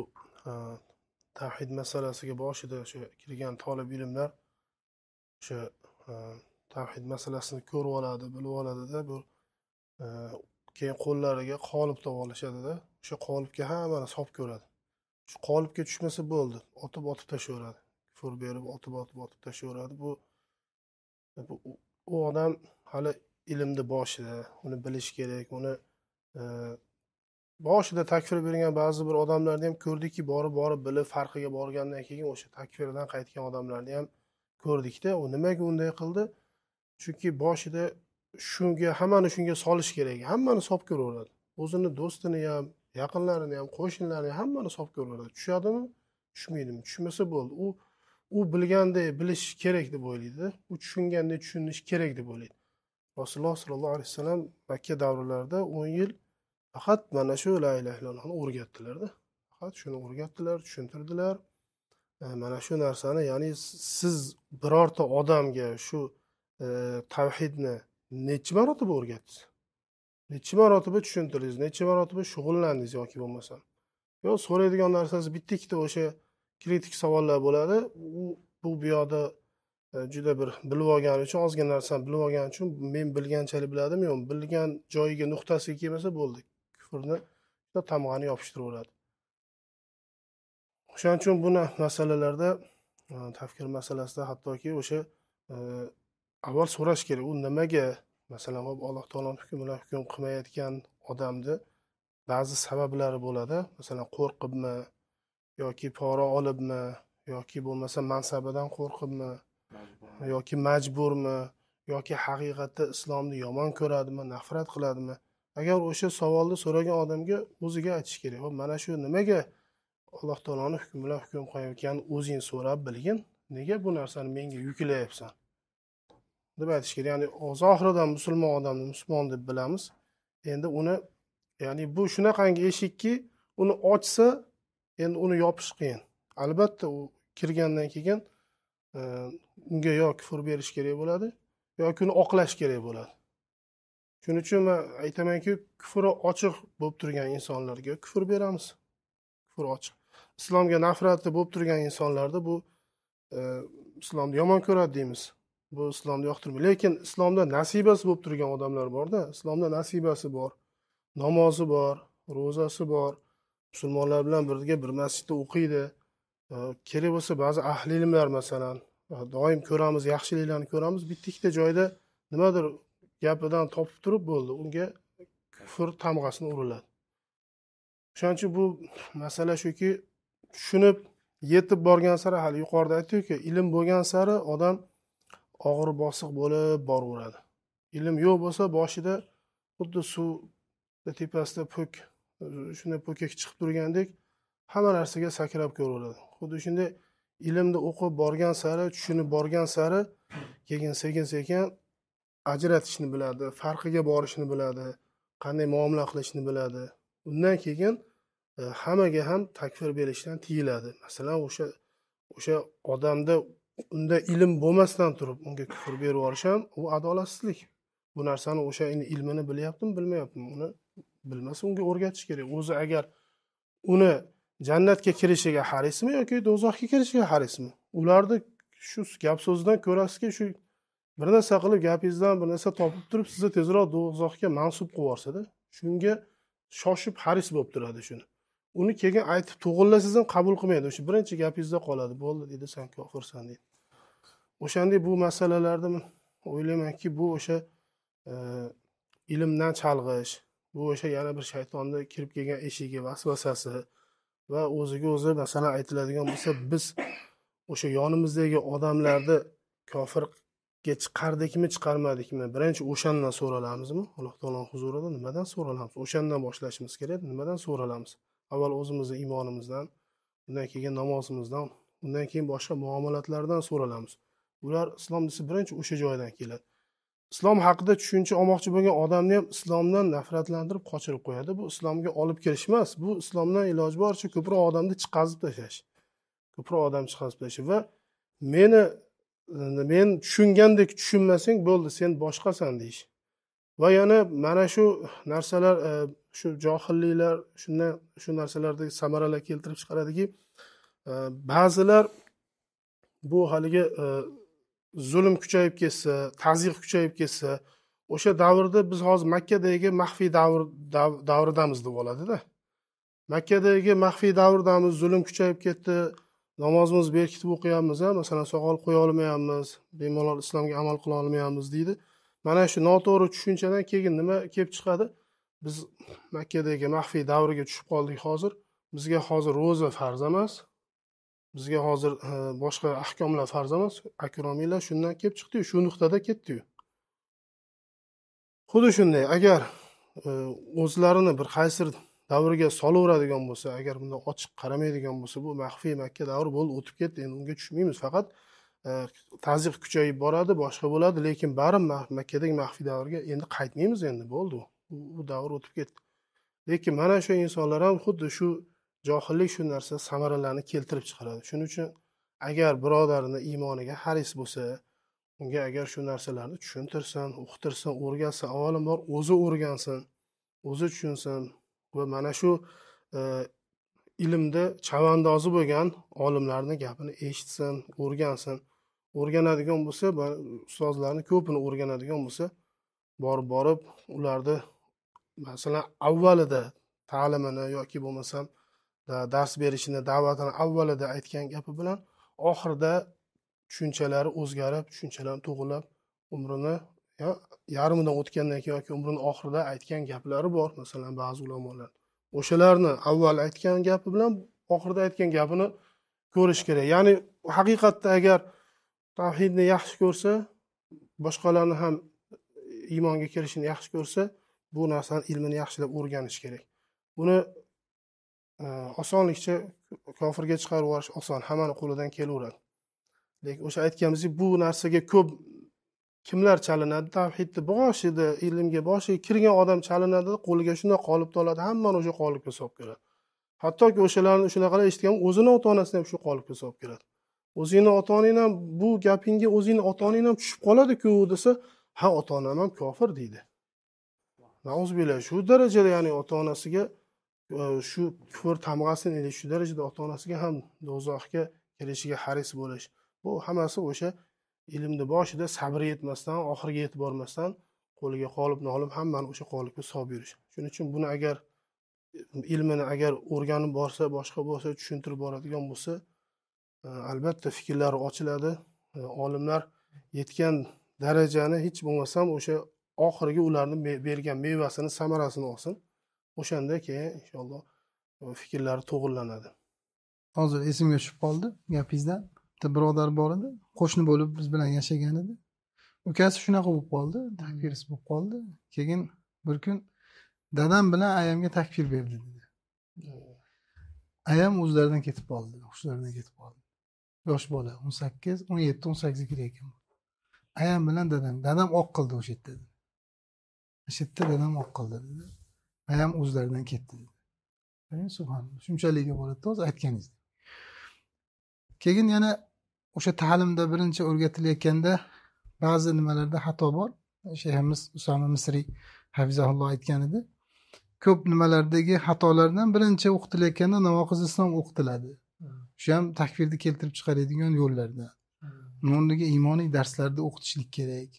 tavhid masalasiga boshida o'sha kirgan talab ilmlar o'sha tavhid masalasini ko'rib oladi, bilib oladida, bu keyin qo'llariga qolip topib olishadi-da. O'sha qolipga hammani solib ko'radi. Shu qolipga tushmasa bo'ldi, otib-otib tashlayveradi. Kufr berib otib-otib otib tashlayveradi. Bu u odam hali ilmni boshida, uni bilish kerak, uni boshida takfir bergan ba'zi bir odamlarni ham ko'rdikki, borib-borib bilib farqiga borgandan keyin o'sha takfirdan qaytgan odamlarni ham ko'rdikda. U nimaga unday qildi? Chunki boshida shunga hammani shunga solish kerak. Hammani solib ko'raveradi. O'zini do'stini ham, yaqinlarini ham, qo'shnilarini ham hammani solib ko'raveradi. Tushadimi? Tushmaydimi? Tushmasa bo'ldi. U u bilgandek bilish kerak deb o'ylaydi. U tushungandek tushunish kerak deb o'ylaydi. Rasululloh sollallohu alayhi vasallam Makka davrlarida o'n yil faqat mana shu la ilaha illallohni o'rgatdilar-da. Faqat shuni o'rgatdilar, tushuntirdilar. Mana shu narsani, ya'ni siz birorta odamga shu tavhidni necha marotaba o'rgatdingiz? Necha marotaba tushuntirdingiz? Necha marotaba shug'ullandingiz yoki bo'lmasa? Yo, so'raydigan narsangiz bitta-ikkita o'sha kritik savollar bo'ladi. U bu bu yoqda juda bir bilib olgani uchun, ozgina narsani bilib olgani uchun men bilganchalik biladim, yo'q, bilgan joyiga nuqtasiga kelmasa bo'ldi. Kufrni boshqa tamg'ani yopishtiraveradi. O'shaning uchun buni masalalarda, tafkir masalasida hattoki o'sha avval so'rash kerak, u nimaga, masalan, Alloh taoloning hukmi bilan hukm qilmayotgan odamni ba'zi sabablari bo'ladi. Masalan, qo'rqibmi yoki pora olibmi yoki bo'lmasa mansabidan qo'rqibmi yoki majburmi yoki haqiqatda islomni yomon ko'radimi, nafrat qiladimi? Agar o'sha savolni so'ragan odamga o'ziga aytish kerak. Xo'p, mana shu nimaga Alloh taoloning hukmi bilan hukm qilayotganini o'zing so'rab bilgin. Nega bu narsani menga yuklayapsan? deb aytish kerak. Ya'ni zohiridan musulmon odamni musulmon deb bilamiz. Endi uni, ya'ni bu shunaqangi eshikki, uni ochsa, endi uni yopish qiyin. Albatta u kirgandan keyin unga yo kufr berish kerak bo'ladi, yoki uni oqlash kerak bo'ladi. Shuning uchun men aytamanki, kufri ochiq bo'lib turgan insonlarga kufr beramiz. Kufr ochiq. Islomga nafrati bo'lib turgan insonlarda bu islomni yomon ko'radi deymiz. Bu islomni yoqtirmaydi. Lekin islomda nasibasi bo'lib turgan odamlar bor-da. Islomda nasibasi bor, namozi bor, ro'zasi bor, musulmonlar bilan birga bir masjidda o'qiydi. Kerak bo'lsa ba'zi ahli ilmlar masalan, doim ko'ramiz, yaxshiliklarni ko'ramiz, bitta-ikkita joyda nimadir gapidan topib turib bo'ldi, unga kufr tamg'asini uriladi. Shuning uchun bu masala shuki, tushunib yetib borgan sari, hali yuqorida aytdik-ku, ilm bo'lgan sari odam og'ir bosiq bo'lib boraveradi. Ilm yo'q bo'lsa boshida xuddi suv tepasida po'k, shunday po'kak chiqib turgandek hamma narsaga sakrab ko'raveradi. Xuddi shunday ilmni o'qib borgan sari, tushunib borgan sari keyin sekin-sekin ajratishni biladi, farqiga borishni biladi, qanday muomala qilishni biladi. Undan keyin hammaga ham takfir berishdan tiyiladi. Masalan, o'sha o'sha odamda unda ilm bo'lmasdan turib unga kufr berib yuborish ham u adolatsizlik. Bu narsani o'sha ilmini bilyaptimi, bilmayaptimi, uni bilmasa unga o'rgatish kerak. O'zi agar uni jannatga kirishiga harismi yoki do'zaxga kirishiga harismi? Ularni shu gap so'zdan ko'rasizki, shu bir narsa qilib gapingizdan bir narsa topib turib sizni tezroq do'zaxga mansub qilib yuborsada, shunga shoshib haris bo'lib turadi shuni. Uni keyin aytib to'g'rilasangiz ham qabul qilmaydi. O'sha birinchi gapingizda qoladi. Bo'ldi dedi, sen kofirsan deydi. O'shandek bu masalalarda men o'ylaymanki, bu o'sha ilmdan chalg'ish, bu o'sha yana bir shaytonning kirib kelgan eshigi, vasvasasi va o'ziga o'zi masalan aytiladigan bo'lsa, biz o'sha yonimizdagi odamlarni kofirga chiqardikmi, chiqarmadikmi? Birinchi o'shandan so'ralamizmi? Alloh taoloning huzurida nimadan so'ralamiz? O'shandan boshlashimiz kerak. Nimadan so'ralamiz? Avval o'zimizning iymonimizdan, undan keyin namozimizdan, undan keyin boshqa muomalatlardan so'ralamiz. Ular islom desa birinchi o'sha joydan keladi. Islom haqida tushuncha olmoqchi bo'lgan odamni ham islomdan nafratlantirib qochirib qo'yadi. Bu islomga olib kelish emas, bu islomdan iloji boricha ko'proq odamni chiqazib tashlash. Ko'proq odam chiqazib tashlash va meni men tushungandek tushunmasang bo'ldi, sen boshqasan deyish. Va yana mana shu narsalar, shu johilliklar shundan shu narsalardagi samaralar keltirib chiqaradiki, ba'zilar bu haligi zulm kuchayib ketsa, ta'ziq kuchayib ketsa, o'sha davrda biz hozir Makkadagi maxfiy davr davridamiz deb oladi-da. Makkadagi maxfiy davrdamiz, zulm kuchayib ketdi, namozimizni berkitib o'qiyapmiz, masalan, soqol qo'ya olmayapmiz, bemalol islomga amal qila olmayapmiz deydi. Mana shu noto'g'ri tushunchadan keyin nima kelib chiqadi? Biz Makkadagi maxfiy davriga tushib qoldik hozir. Bizga hozir ro'za farz emas. Bizga hozir boshqa ahkomlar farz emas. Akromiylar shundan kelib chiqdi, shu nuqtada ketdi-yu. Xuddi shunday, agar o'zlarini bir qaysi davriga solaveradigan bo'lsa, agar bundan ochiq qaramaydigan bo'lsa, bu maxfiy Makka davri bo'lib o'tib ketdi. Endi unga tushmaymiz, faqat ta'ziq kuchayib boradi, boshqa bo'ladi, lekin bari Makkadagi maxfiy davrga endi qaytmaymiz, endi bo'ldi. Bu davr o'tib ketdi. Lekin mana shu insonlar ham xuddi shu johillik shu narsa samaralarni keltirib chiqaradi. Shuning uchun agar birodarini iymoniga haris bo'lsa, unga agar shu narsalarni tushuntirsan, o'qitirsan, o'rgatsan, avvalambor o'zi o'rgansin, o'zi tushunsin va mana shu ilmda chavandozi bo'lgan olimlarning gapini eshitsin, o'rgansin. O'rganadigan bo'lsa, ustozlarning ko'pini o'rganadigan bo'lsa, borib borib ularni masalan avvalida ta'limini yoki bo'lmasam dars berishini, da'vatini avvalida aytgan gapi bilan oxirida tushunchalari o'zgarib, tushunchalari to'g'rilab, umrini yarmidan o'tgandan keyin yoki umrini oxirida aytgan gaplari bor, masalan, ba'zi ulamolar. O'shalarni avval aytgan gapi bilan oxirida aytgan gapini ko'rish kerak. Ya'ni haqiqatda agar tavhidni yaxshi ko'rsa, boshqalarni ham iymonga kirishini yaxshi ko'rsa, bu narsani ilmini yaxshilab o'rganish kerak. Buni osonlikcha kofirga chiqarib yuborish oson, hammani qo'lidan kelaveradi. Lekin o'sha aytganimizdek, bu narsaga ko'p kimlar chalinadi? Tavhidni boshida, ilmga boshiga kirgan odam chalinadi, qo'liga shunday qolib qoladi, hammani o'sha qolibga solib keladi. Hattoki o'shalarni shunaqalar eshitgan, o'zini ota-onasini ham shu qolibga solib keladi. O'zingni ota-onang ham bu gapingga o'zingni ota-onang ham tushib qoladi-ku desa, ha, ota-onam ham kofir deydi. Nauzubillah, shu darajada, ya'ni ota-onasiga shu kufr tamg'asin edi, shu darajada ota-onasiga ham do'zaxga kirishiga haris bo'lish. Bu hammasi o'sha ilmni boshida sabr yetmasdan, oxiriga yetib bormasdan qo'liga qolib nolib hammani o'sha qolibga solib yurish. Shuning uchun buni agar ilmini agar o'rganib borsa, boshqa bo'lsa, tushuntirib boradigan bo'lsa, albatta fikrlari ochiladi. Olimlar yetgan darajani hech bo'lmasam o'sha oxirgi ularni bergan mevasini, samarasini olsin. O'shanda keyin inshaalloh fikrlari to'g'rilanadi. Hozir esimga tushib qoldi gapingizdan. Bitta birodar bor edi, qo'shni bo'lib biz bilan yashagan edi. Ukasi shunaqa bo'lib qoldi, takfirist bo'lib qoldi. Keyin bir kun dadam bilan ayamga takfir berdi dedi. Ayam o'zlaridan ketib qoldi, hushlaridan ketib qoldi. Yosh bola, o'n sakkiz, o'n yetti, o'n sakkiz ga kirgan. Ayam bilan dadam, dadam oq qildi o'sha yerda dedi. O'sha yerda dadam oq qildi dedi. Ayam o'zlaridan ketdi dedi. Qarang, subhanalloh, shunchaligiga boradi o'zi aytganingiz. Keyin yana o'sha ta'limda birinchi o'rgatilayotganda ba'zi nimalarda xato bor. Shayximiz Usama Misriy hafizahulloh aytgan edi. Ko'p nimalardagi xatolardan birinchi o'qitilayotganda navoqiz islom o'qitiladi. Shu ham takfirni keltirib chiqaradigan yo'llardan. O'rniga iymoniy darslarda o'qitishlik kerak.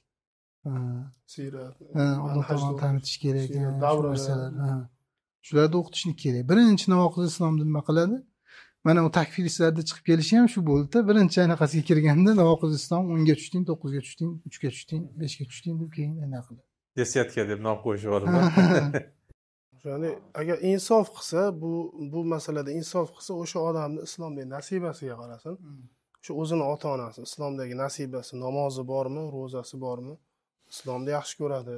Sirat, Allohni tanitish kerak. Davralar. Shularda o'qitishlik kerak. Birinchi navoqiz islomni nima qiladi? Mana u takfiristlarda chiqib kelishi ham shu bo'ldi. Birinchi anaqasiga kirganda navoqiz islom o'nga tushding, to'qqizga tushding, uchga tushding, beshga tushding deb keyin anaqa qiladi. Desyatka deb nom qo'yishib oladi. Ya'ni agar insof qilsa, bu bu masalada insof qilsa, o'sha odamni islomdagi nasibasiga qarasin. Shu o'zini ota-onasi islomdagi nasibasi, namozi bormi, ro'zasi bormi, islomni yaxshi ko'radi,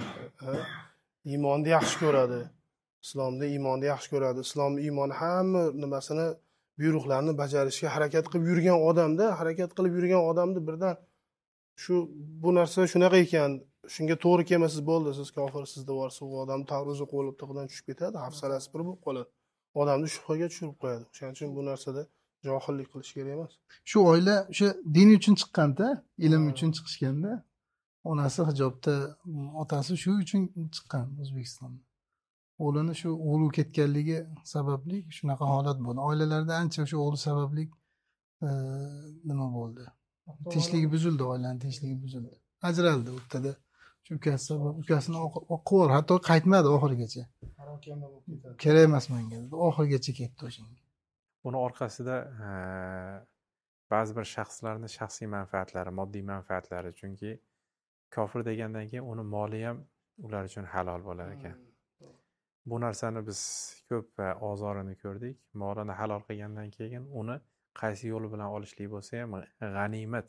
iymonni yaxshi ko'radi. Islomda iymonni yaxshi ko'radi. Islom iymoni hamma nimasini, buyruqlarni bajarishga harakat qilib yurgan odamda, harakat qilib yurgan odamni birdan shu bu narsa shunaqa ekan, shunga to'g'ri kelmasiz bo'ldi, siz kofirsiz deb yuborsa, u odam ta'ruzi qo'lib tig'idan tushib ketadi, hafsalasi bir bo'lib qoladi. Odamni shubhaga tushirib qo'yadi. Shuning uchun bu narsada johillik qilish kerak emas. Shu oila o'sha din uchun chiqqanda, ilm uchun chiqishganda, onasi hijobda, otasi shu uchun chiqqan O'zbekistonga. O'g'lini shu o'g'li ketganligi sababli shunaqa holat bo'ldi. Oilalarda ancha o'sha o'g'li sababli nima bo'ldi? Tinchligi buzildi, oilaning tinchligi buzildi. Ajraldi o'rtada. Shu ukasi sabab ukasini o'qib, hatto qaytmadi oxirigacha. Kerak emas menga dedi. Oxirigacha ketdi o'shanga. Buni orqasida ba'zi bir shaxslarning shaxsiy manfaatlari, moddiy manfaatlari, chunki kofir degandan keyin uni moli ham ular uchun halol bo'lar ekan. Bu narsani biz ko'p ozorini ko'rdik. Molini halol qilgandan keyin uni qaysi yo'l bilan olishlik bo'lsa ham g'animat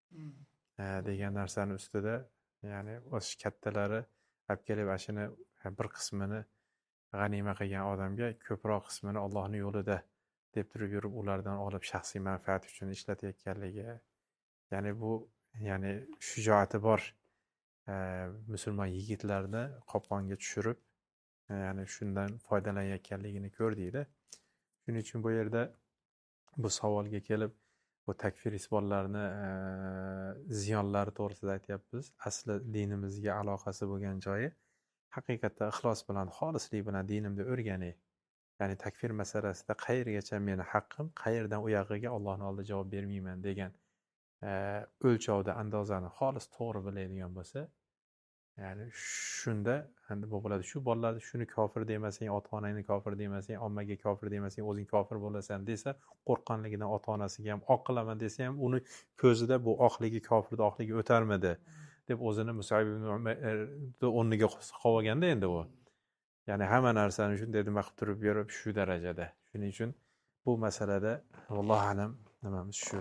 degan narsani ustida, ya'ni o'sha kattalari olib kelib ashini bir qismini g'anima qilgan odamga ko'proq qismini Allohning yo'lida deb turib yurib ulardan olib shaxsiy manfaat uchun ishlatayotganligi, ya'ni bu ya'ni shijoati bor musulmon yigitlarni qopqonga tushirib, ya'ni shundan foydalanayotganligini ko'rdikda. Shuning uchun bu yerda bu savolga kelib, bu takfirist bolalarni ziyonlari to'g'risida aytyapmiz. Asli dinimizga aloqasi bo'lgan joyi haqiqatda ixlos bilan, xolislik bilan dinimni o'rganing. Ya'ni takfir masalasida qayergacha meni haqqim, qayerdan u yog'iga Allohning oldida javob bermayman degan o'lchovda andozani xolis to'g'ri biladigan bo'lsa, ya'ni shunda endi bu bo'ladi, shu bolalarni shuni kofir demasang, ota-onangni kofir demasang, ommaga kofir demasang, o'zing kofir bo'lasan desa, qo'rqqanligidan ota-onasiga ham oq qilaman desa ham uni ko'zida bu oqligi kofirda oqligi o'tarmidi deb o'zini Mus'ab ibn Umayrni o'rniga qo'yib olganda endi u. Ya'ni hamma narsani shunday nima qilib turib berib shu darajada. Shuning uchun bu masalada vallohu alam nimamiz shu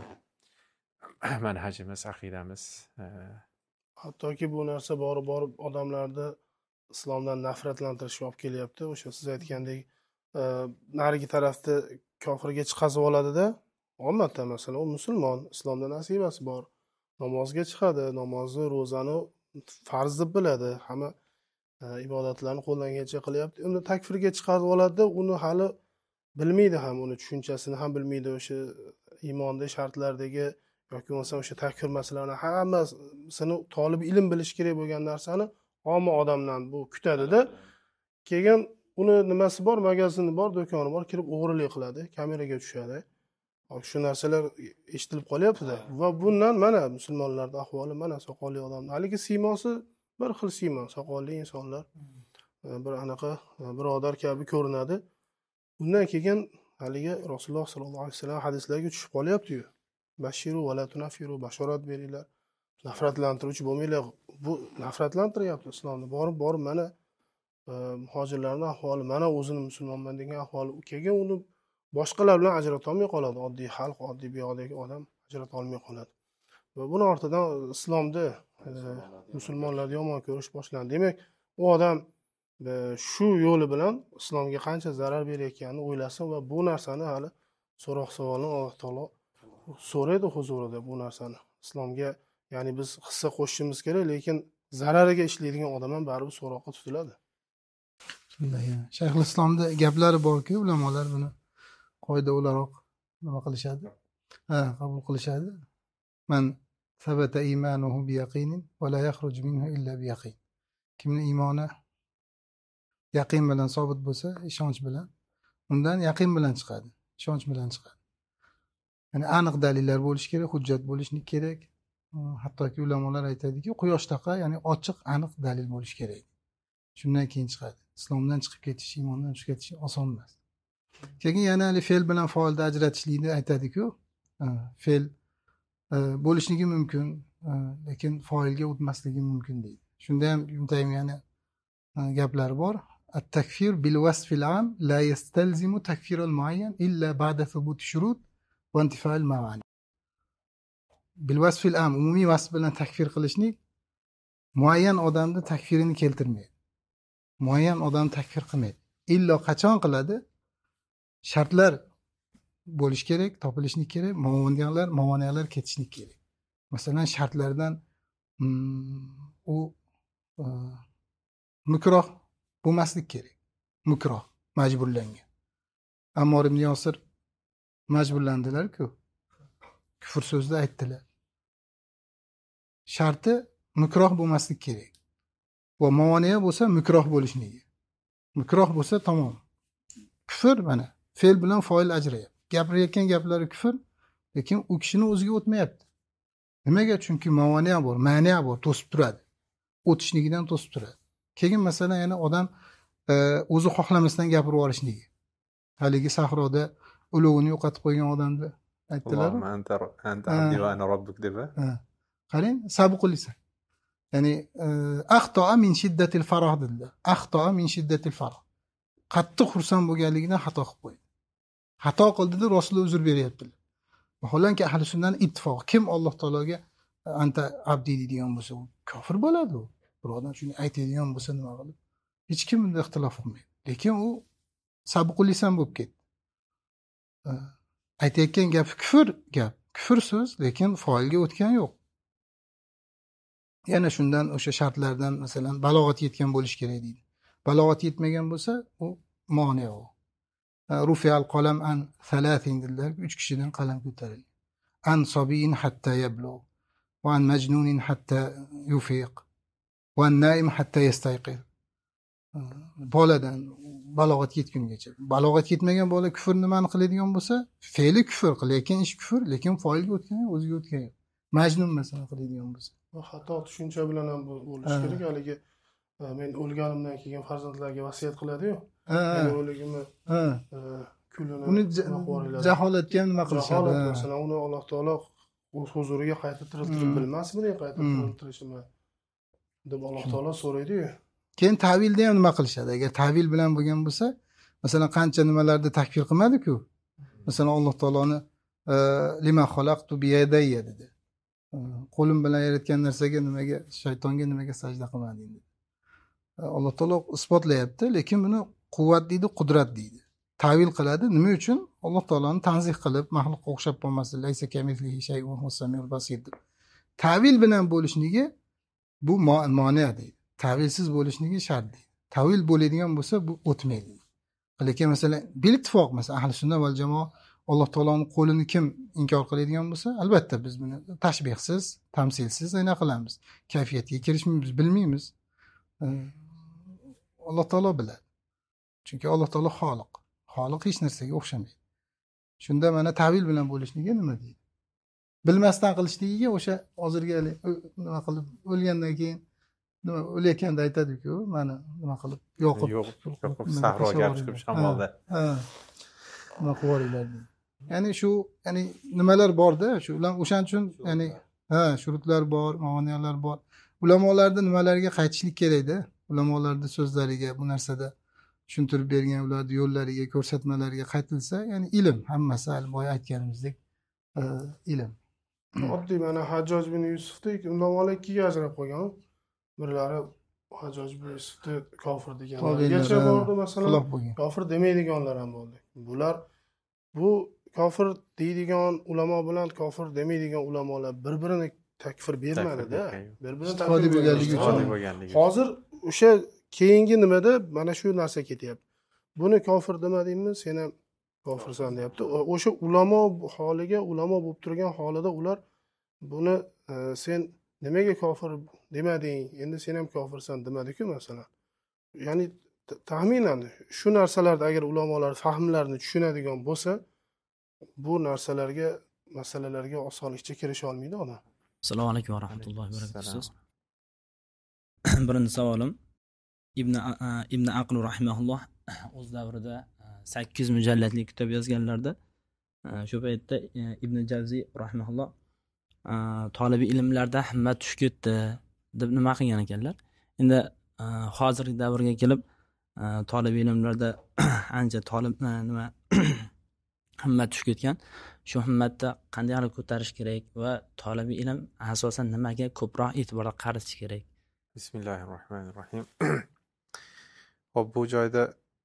manhajimiz, aqidamiz. Hattoki bu narsa borib borib odamlarni islomdan nafratlantirishga olib kelyapti. O'sha siz aytgandek narigi tarafda kofirga chiqazib oladida, ommatda masalan u musulmon, islomda nasibasi bor, namozga chiqadi, namozni, ro'zani farz deb biladi, hamma ibodatlarni qo'ldan kelgancha qilyapti. Unda takfirga chiqarib oladida, uni hali bilmaydi ham, uni tushunchasini ham bilmaydi, o'sha iymonda shartlardagi yoki bo'lmasa o'sha takfir masalalarini hammasini tolib ilm bilish kerak bo'lgan narsani omma odamdan bu kutadida, keyin uni nimasi bor, magazini bor, do'koni bor, kirib o'g'rilik qiladi, kameraga tushadi. Shu narsalar eshitilib qolyapti-da. Va bundan mana musulmonlarning ahvoli, mana soqolli odamlar, haligi siymosi bir xil siymo, soqolli insonlar bir anaqa birodar kabi ko'rinadi. Undan keyin haligi Rasululloh sollallohu alayhi vasallam hadislarga tushib qolyapti-yu. Bashiru va la tunafiru, bashorat beringlar, nafratlantiruvchi bo'lmanglar. Bu nafratlantiryapti islomni. Borib borib mana muhojirlarning ahvoli, mana o'zini musulmonman degan ahvoli, keyin uni boshqalar bilan ajrata olmay qoladi. Oddiy xalq, oddiy bu yoqdagi odam ajrata olmay qoladi. Va buni ortidan islomda musulmonlarni yomon ko'rish boshlandi. Demak, u odam shu yo'li bilan islomga qancha zarar berayotganini o'ylasin va bu narsani hali so'roq savolni Alloh taolo so'raydi huzurida bu narsani. Islomga, ya'ni biz hissa qo'shishimiz kerak, lekin zarariga ishlaydigan odam ham baribir so'roqqa tutiladi. Shayxul Islomda gaplari borki, ulamolar buni qoida o'laroq nima qilishadi? Ha, qabul qilishadi. Man sabata imanuhu bi yaqinin va la yakhruj minhu illa bi yaqin. Kimning iymoni yaqin bilan sobit bo'lsa, ishonch bilan, undan yaqin bilan chiqadi, ishonch bilan chiqadi. Ya'ni aniq dalillar bo'lishi kerak, hujjat bo'lishi kerak. Hattoki ulamolar aytadiki, quyoshdaqa, ya'ni ochiq, aniq dalil bo'lishi kerak. Shundan keyin chiqadi. Islomdan chiqib ketish, iymondan chiqib ketish oson emas. Keyin yana hali fe'l bilan faolni ajratishlikni aytadi-ku. Fe'l bo'lishligi mumkin, lekin failga o'tmasligi mumkin deydi. Shunda ham Ibn Taymiyani gaplari bor. At-takfir bil wasfil am la yastalzimu takfir al-muayyan illa ba'da thubut shurut va intifa al-mawani. Bil wasfil am, umumiy vasf bilan takfir qilishlik muayyan odamni takfirini keltirmaydi. Muayyan odam takfir qilmaydi. Illo qachon qiladi? Shartlar bo'lish kerak, topilishni kerak, mavoniyalar, mavoniyalar ketishni kerak. Masalan, shartlardan u mukroh bo'lmaslik kerak. Mukroh, majburlangan. Ammor ibn Yosir majburlandilar-ku. Kufr so'zni aytdilar. Sharti mukroh bo'lmaslik kerak. Va mavoniya bo'lsa mukroh bo'lishligi. Mukroh bo'lsa tamom. Kufr mana fe'l bilan foil ajrayapti. Gapirayotgan gaplari kufr, lekin u kishini o'ziga o'tmayapti. Nimaga? Chunki mavoniya bor, ma'niya bor, to'sib turadi. O'tishligidan to'sib turadi. Keyin masalan yana odam o'zi xohlamasdan gapirib yuborishligi. Haligi sahroda ulovini yo'qotib qo'ygan odamni aytdilar. Anta anta abdi va ana robbuk deb. Qarang, sabuqul lisan. Ya'ni axtoa min shiddatil farah dedilar. Axtoa min shiddatil farah. Qattiq xursand bo'lganligidan xato qilib qo'ydi. Xato qildida Rasululloh uzr beryaptilar. Vaholanki ahli sunnat ittifoq. Kim Alloh taologa anta abdi deydigan bo'lsa, u kofir bo'ladi u. Birodan shuni aytadigan bo'lsa nima qilib? Hech kim bunda ixtilof qilmaydi. Lekin u sabuqul lisan bo'lib ketdi. Aytayotgan gap kufr gap, kufr so'z, lekin foilga o'tgan yo'q. Yana shundan o'sha shartlardan masalan balog'at yetgan bo'lish kerak deydi. Balog'at yetmagan bo'lsa, u moniya u. Rufi'al qalam an thalathin dedilar, uch kishidan qalam ko'tarildi. An sabiyin hatta yablu, va an majnunin hatta yufiq, va an naim hatta yastayqir. Boladan balog'at yetgungacha. Balog'at yetmagan bola kufr nimani qiladigan bo'lsa, fe'li kufr qilayotgan ish kufr, lekin foilga o'tgan, o'ziga o'tgan. Majnun masalan qiladigan bo'lsa, Bu xato tushuncha bilan ham bu- bo'lishi Ha. kerak. Haligi e, men o'lganimdan keyin farzandlarga vasiyat qiladi-yu. Ha, ha, Meni o'ligimni ha. e, kulini Uni nima qilib yuboringlar. jaholatga ham nima qilishadi? Jaholat ha. masalan uni Alloh taolo o'z huzuriga qayta tiriltirib Hmm. bilmasmidi qayta Hmm. tiriltirishini deb Alloh taolo so'raydi-yu. Keyin tavilda ham nima qilishadi? Agar tavil bilan bo'lgan bo'lsa, masalan qancha nimalarda takfir qilmadi-ku. Masalan Alloh taoloni e, lima xalaqtu bi yadayya dedi. E, Qo'lim bilan yaratgan narsaga nimaga, shaytonga nimaga sajda qilmading dedi. E, Alloh taolo isbotlayapti, lekin buni quvvat deydi, qudrat deydi. Tavil qiladi. Nima uchun? Alloh taoloni tanzih qilib, maxluqqa o'xshab qolmasin, laysa kamithlihi shay'un huwas samiul basir deb. Tavil bilan bo'lishligi bu mo- moniya deydi. Tavilsiz bo'lishligi shart deydi. Tavil bo'ladigan bo'lsa bu o'tmaydi. Lekin masalan bil ittifoq masalan ahli sunna val jamoa Alloh taoloning qo'lini kim inkor qiladigan bo'lsa, albatta biz buni tashbihsiz, tamsilsiz ayna qilamiz. Kayfiyatga kirishmaymiz, bilmaymiz. E, Alloh taolo biladi. Chunki Alloh taolo xoliq. Xoliq hech narsaga o'xshamaydi. Shunda mana tavil bilan bo'lishligi nima deydi? Bilmasdan qilishligiga o'sha hozirgi hali o- nima qilib o'lgandan keyin nima o'layotganda aytadi-ku, mana nima qilib yoqib yo'q yo'q nima sahroga tashlab olib chiqib shamolda. Ha, ha. Nima qilib yuboringlar deydi. Ya'ni shu ya'ni nimalar bor-da, shu bilan o'shaning uchun ya'ni ha, shurutlar bor, ma'oniyalar bor. Ulamolarning nimalarga qaytishlik kerak-da. Ulamolarning so'zlariga, bu narsada tushuntirib bergan ularning yo'llariga, ko'rsatmalariga qaytilsa, ya'ni ilm hammasi hali boya aytganimizdek e, ilm. Oddiy mana Hajjoj bin Yusufdek ulamolar ikkiga ajrab qo'ygan. Birlari Hajjoj bin Yusufni kofir deganlar. Gacha bordi masalan. xilof bo'lgan. Kofir demaydiganlar ham bo'ldi. Bular bu kofir deydigan ulamo bilan kofir demaydigan ulamolar bir-birini takfir bermadi-da. Bir-birini Istiqodi bo'lganligi uchun. Istiqodi bo'lganligi. Hozir o'sha keyingi nimada mana shu narsa ketyapti. Buni kofir demadingmi, sen ham kofirsan deyapti. O- O'sha ulamo holiga, ulamo bo'lib turgan holida ular buni e, sen nimaga kofir demading, endi sen ham kofirsan demadi-ku masalan. Ya'ni t- taxminan shu narsalarda agar ulamolar fahmlarini tushunadigan bo'lsa, bu narsalarga, masalalarga osonlikcha kirisha olmaydi odam. Assalomu alaykum va rahmatullohi va barakatuh. Assalom. Birinchi savolim Ibn Ibn Aql rahimahulloh o'z davrida sakkiz mujalladli kitob yozganlarda shu paytda Ibn Javziy rahimahulloh tolibi ilmlarda himmat tushib ketdi deb nima qilgan ekanlar. Endi hozirgi davrga kelib tolibi ilmlarda ancha tolib nima himmat tushib ketgan. Shu himmatni qanday qilib ko'tarish kerak va tolibi ilm asosan nimaga ko'proq e'tibor qaratish kerak? Bismillahirrohmanirrohim. Hop, bu joyda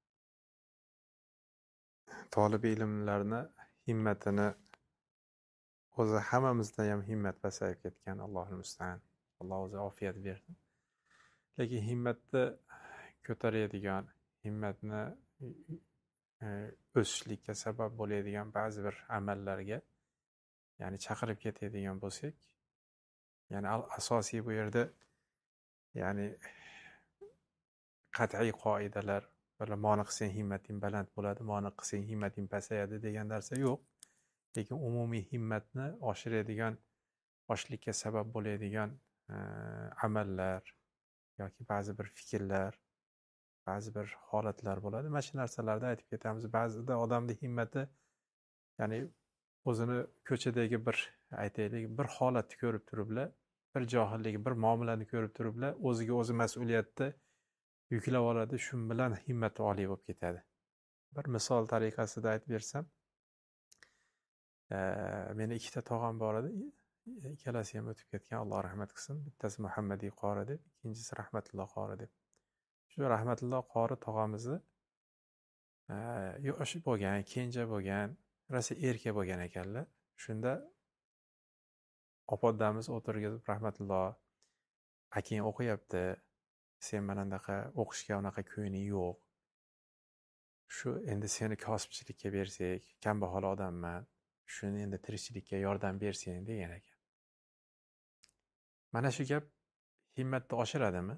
tolibi ilmlarni himmatini o'zi hammamizda ham himmat pasayib ketgan, Allohul musta'an. Alloh o'zi ofiyat bersin. Lekin himmatni ko'taradigan, himmatni e, o'sishlikka sabab bo'ladigan ba'zi bir amallarga, ya'ni chaqirib ketadigan bo'lsak, ya'ni al- asosiy bu yerda ya'ni qat'iy qoidalar, böyle ma'ni qilsang himmating baland bo'ladi, ma'ni qilsang himmating pasayadi degan narsa yo'q. Lekin umumiy himmatni oshiradigan, oshishlikka sabab bo'ladigan e, amallar yoki ba'zi bir fikrlar, ba'zi bir holatlar bo'ladi. Mana shu narsalarda aytib ketamiz. Ba'zida odamning himmati ya'ni o'zini ko'chadagi bir aytaylik, bir holatni ko'rib turiblar, bir johilligi, bir muomalani ko'rib turiblar, o'ziga o'zi mas'uliyatni yuklab oladi, shu bilan himmati oliy bo'lib ketadi. Bir misol tariqasida aytib bersam, e, meni ikkita tog'am bor edi. Ikkalasi ham o'tib ketgan, Alloh rahmat qilsin. Bittasi Muhammadiy qori deb, ikkinchisi Rahmatulloh qori deb. Shu Rahmatulloh qori tog'amizni e, yosh bo'lgan, kenja bo'lgan, rosa erka bo'lgan ekanlar. Shunda opodamiz o'tirgizib, Rahmatulloh akang o'qiyapti, sen mana bunaqa o'qishga unaqa ko'ngling yo'q. Shu endi seni kasbchilikka bersak, kambag'al odamman, shuni endi tirikchilikka yordam bersang degan ekan. Mana shu gap himmatni oshiradimi?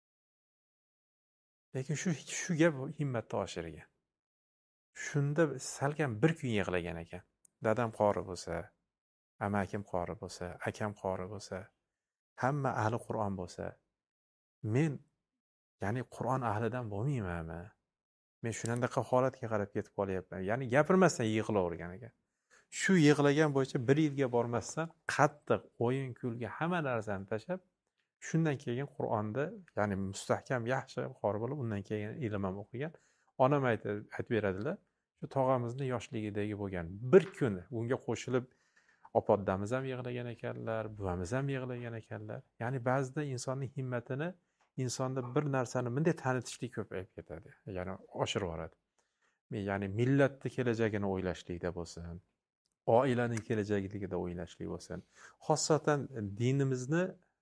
Lekin shu shu gap himmatni oshirgan. Shunda salkam bir kun yig'lagan ekan. Dadam qori bo'lsa, amakim qori bo'lsa, akam qori bo'lsa, hamma ahli Qur'on bo'lsa, men ya'ni Qur'on ahlidan bo'lmaymanmi? Men shunaqa holatga qarab ketib qolyapman. Ya'ni gapirmasdan yig'lavergan ekan. Shu yig'lagan bo'yicha bir yilga bormasdan qattiq o'yin kulga hamma narsani tashlab, shundan keyin Qur'onda ya'ni mustahkam yaxshi qori bo'lib, undan keyin ilm ham o'qigan. Onam aytib aytib beradilar, shu tog'amizni yoshligidagi bo'lgan bir kun unga qo'shilib opodamiz ham yig'lagan ekanlar, buvamiz ham yig'lagan ekanlar. Ya'ni ba'zida insonning himmatini, insonda bir narsani bunday tanitishlik ko'payib ketadi. Ya'ni oshirib yuboradi. Ya'ni millatning kelajagini o'ylashlikda bo'lsin, oilaning kelajagiligida o'ylashlik bo'lsin. Xossatan dinimizni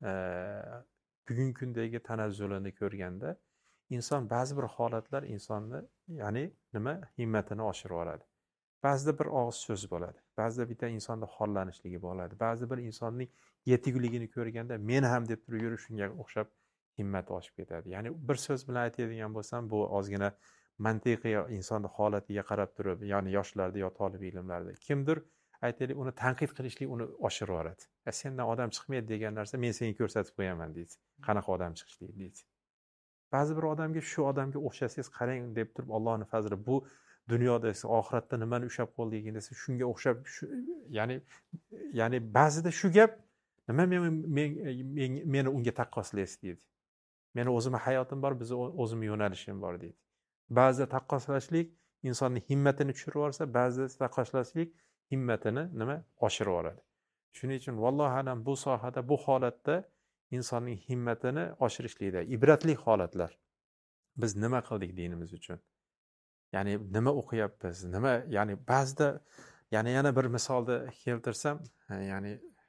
bugungi kundagi tanazzulini ko'rganda inson ba'zi bir holatlar insonni ya'ni nima himmatini oshirib yuboradi. Ba'zida bir og'iz so'z bo'ladi. Ba'zida bitta insonda xollanishligi bo'ladi. Ba'zi bir insonning yetukligini ko'rganda men ham deb turib yurish shunga o'xshab himmat oshib ketadi. Ya'ni bir so'z bilan aytadigan bo'lsam, bu ozgina mantiqiy insonning holatiga qarab turib, ya'ni yoshlarda yo talab ilmlarda kimdir aytaylik uni tanqid qilishlik uni oshirib yuboradi. Sendan odam chiqmaydi degan narsa men senga ko'rsatib qo'yaman deydi. Qanaqa odam chiqishlik deydi. Ba'zi bir odamga shu odamga o'xshasangiz qarang deb turib Allohning fazli bu dunyoda esa oxiratda nimani ushlab qoldingiz desa shunga o'xshab ya'ni ya'ni ba'zida shu gap nima men meni unga taqqoslaysiz deydi. Meni o'zimning hayotim bor, bizni o'zimning yo'nalishim bor deydi. Ba'zida taqqoslashlik insonning himmatini tushirib yuborsa, ba'zida taqqoslashlik himmatini nima oshirib yuboradi. Shuning uchun vallohu alam bu sohada bu holatda insonning himmatini oshirishlikda ibratli holatlar. Biz nima qildik dinimiz uchun? Ya'ni nima o'qiyapmiz? Nima ya'ni ba'zida ya'ni yana bir misolni keltirsam, ya'ni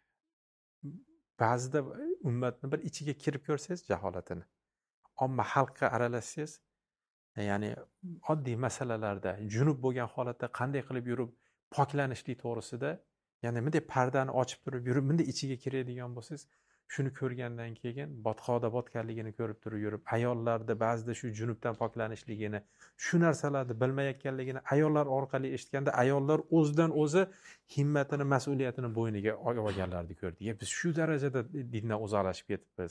ba'zida ummatni bir ichiga kirib ko'rsangiz jaholatini, omma xalqqa aralashsangiz, ya'ni oddiy masalalarda junub bo'lgan holatda qanday qilib yurib poklanishlik to'g'risida, ya'ni bunday pardani ochib turib yurib, bunday ichiga kiradigan bo'lsangiz, shuni ko'rgandan keyin botqoqda botganligini ko'rib turib yurib, ayollarda ba'zida shu junubdan poklanishligini, shu narsalarni bilmayotganligini ayollar orqali eshitganda, ayollar o'zidan o'zi himmatini, mas'uliyatini bo'yniga olganlarni ko'rdik. Biz shu darajada dindan uzoqlashib ketibmiz.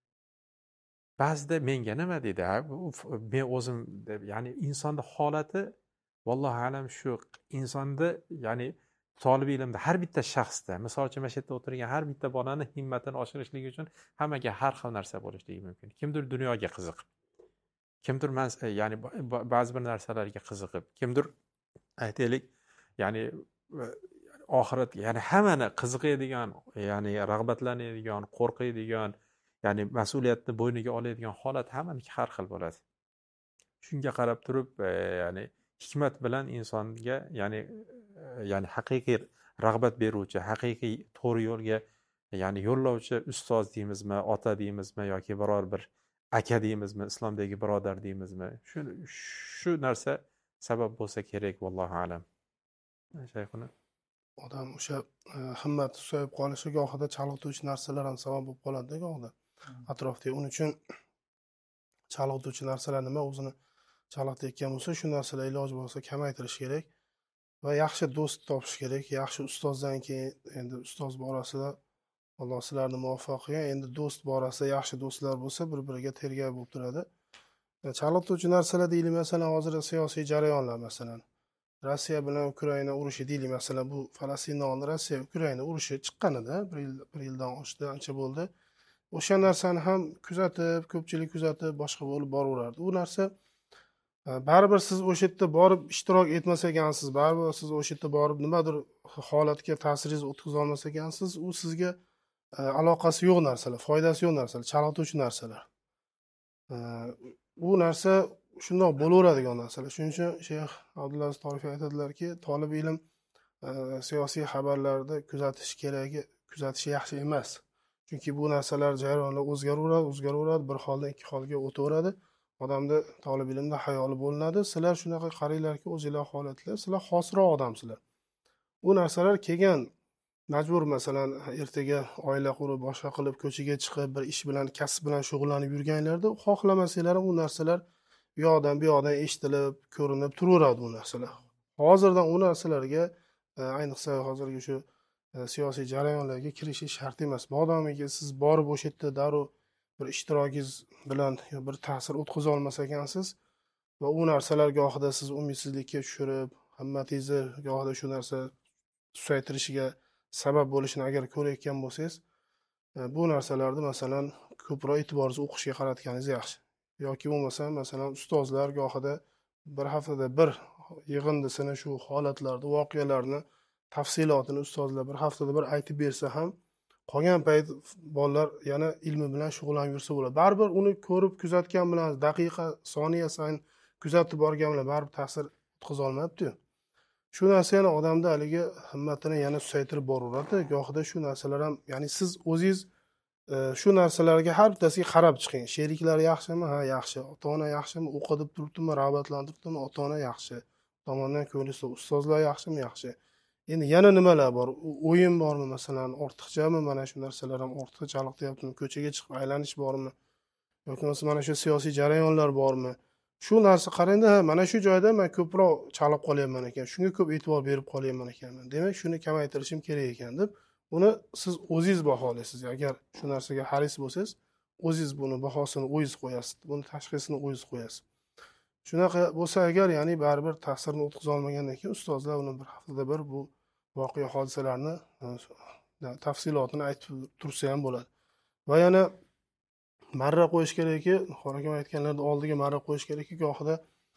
Ba'zida menga nima deydi, men o'zim deb, ya'ni insonning holati vallohu alam shu insonda, ya'ni talab ilmda har bitta shaxsda, misol uchun mana shu yerda o'tirgan har bitta bolani himmatini oshirishlik uchun hammaga har xil narsa bo'lishligi mumkin. Kimdir dunyoga qiziqib, kimdir ya'ni ba'zi bir narsalarga qiziqib, kimdir aytaylik, ya'ni oxirat, ya'ni hammani qiziqadigan, ya'ni rag'batlanadigan, qo'rqadigan, ya'ni mas'uliyatni bo'yniga oladigan holat hammaniki har xil bo'ladi. Shunga qarab turib, ya'ni hikmat bilan insonga, ya'ni ya'ni haqiqiy rag'bat beruvchi, haqiqiy to'g'ri yo'lga, ya'ni yo'llovchi ustoz deymizmi, ota deymizmi yoki biror bir aka deymizmi, islomdagi birodar deymizmi, shu shu narsa sabab bo'lsa kerak, vallohu alam. Shayxuna odam o'sha himmati susayib qolishi gohida chalg'ituvchi narsalar ham sabab bo'lib qoladi gohida atrofda. Uning uchun chalg'ituvchi narsalar nima, o'zini chalg'itayotgan bo'lsa, shu narsalar iloji bo'lsa kamaytirish kerak va yaxshi do'st topish kerak. Yaxshi ustozdan keyin endi ustoz borasida Alloh sizlarni muvaffaq qilgan, endi do'st borasida yaxshi do'stlar bo'lsa, bir-biriga tergab bo'lib turadi. Chalg'ituvchi narsalar deylik, masalan, hozir siyosiy jarayonlar, masalan, Rossiya bilan Ukraina urushi deylik, masalan, bu Falastindan oldin Rossiya Ukraina urushi chiqqanida bir yil bir yildan oshdi, ancha bo'ldi. O'sha narsani ham kuzatib, ko'pchilik kuzatib, boshqa bo'lib boraverardi. U narsa baribir siz o'sha yerda borib ishtirok etmas ekansiz, baribir siz o'sha yerda borib nimadir holatga ta'siringizni o'tkaza olmas ekansiz, u sizga aloqasi yo'q narsalar, foydasi yo'q narsalar, chalg'ituvchi narsalar. Bu narsa shundoq bo'laveradigan narsalar. Shuning uchun Shayx Abdulaziz Tolifiy aytadilarki, talab ilm siyosiy xabarlarda kuzatish keragi, kuzatish yaxshi emas. Chunki bu narsalar jarayonlar o'zgaraveradi, o'zgaraveradi, bir holdan ikki holga o'taveradi. Odamda talab ilmda hayoli bo'linadi. Sizlar shunaqa qaranglarki, o'zingizlar holatlar, sizlar xosroq odamsizlar. Bu narsalar kelgan majbur, masalan, ertaga oila qurib, boshqa qilib, ko'chaga chiqib, bir ish bilan, kasb bilan shug'ullanib yurganlarda, xohlamasanglar ham bu narsalar bu yoqdan bu yoqdan eshitilib, ko'rinib turaveradi bu narsalar. Hozirdan u narsalarga, ayniqsa hozirgi shu siyosiy jarayonlarga kirishish shart emas. Modomiki siz borib o'sha yerda darrov bir ishtirokingiz bilan bir ta'sir o'tkaza olmas ekansiz va u narsalar gohida siz umidsizlikka tushirib, himmatingizni gohida shu narsa susaytirishiga sabab bo'lishini agar ko'rayotgan bo'lsangiz, bu narsalarni masalan ko'proq e'tiboringizni o'qishga qaratganingiz yaxshi. Yoki bo'lmasa masalan ustozlar gohida bir haftada bir yig'indisini shu holatlarni, voqealarni tafsilotini ustozlar bir haftada bir aytib bersa ham, qolgan payt bolalar yana ilmi bilan shug'ullanib yursa bo'ladi. Baribir uni ko'rib kuzatgan bilan daqiqa, soniya sayin kuzatib borgan bilan baribir ta'sir o'tkaza olmayapti-yu. Shu narsa yana odamda haligi himmatini yana susaytirib boraveradi. Gohida shu narsalar ham, ya'ni siz o'zingiz shu narsalarga har bittasiga qarab chiqing. Sheriklar yaxshimi? Ha, yaxshi. Ota-ona yaxshimi? O'qitib turibdimi, rag'batlantiribdimi? Ota-ona yaxshi. Tomondan ko'rishsa, ustozlar yaxshimi? Yaxshi. Endi yana nimalar bor? O'yin bormi masalan? Ortiqchami? Mana shu narsalar ham ortiqcha chaliqtiryaptimi? Ko'chaga chiqib aylanish bormi? Yoki bo'lmasa mana shu siyosiy jarayonlar bormi? Shu narsa qarangda, mana shu joyda men ko'proq chalib qolyapman ekan. Shunga ko'p e'tibor berib qolyapman ekanman. Demak, shuni kamaytirishim kerak ekan deb, uni siz o'zingiz baholaysiz. Agar shu narsaga haris bo'lsangiz, o'zingiz buni bahosini o'zingiz qo'yasiz. Buni tashxisini o'zingiz qo'yasiz. Shunaqa bo'lsa agar, ya'ni baribir ta'sirini o'tkaza olmagandan keyin ustozlar uni bir haftada bir bu voqea hodisalarni tafsilotini aytib tursa ham bo'ladi. Va yana marra qo'yish kerakki, xorakam aytganlarda oldiga marra qo'yish kerakki, gohida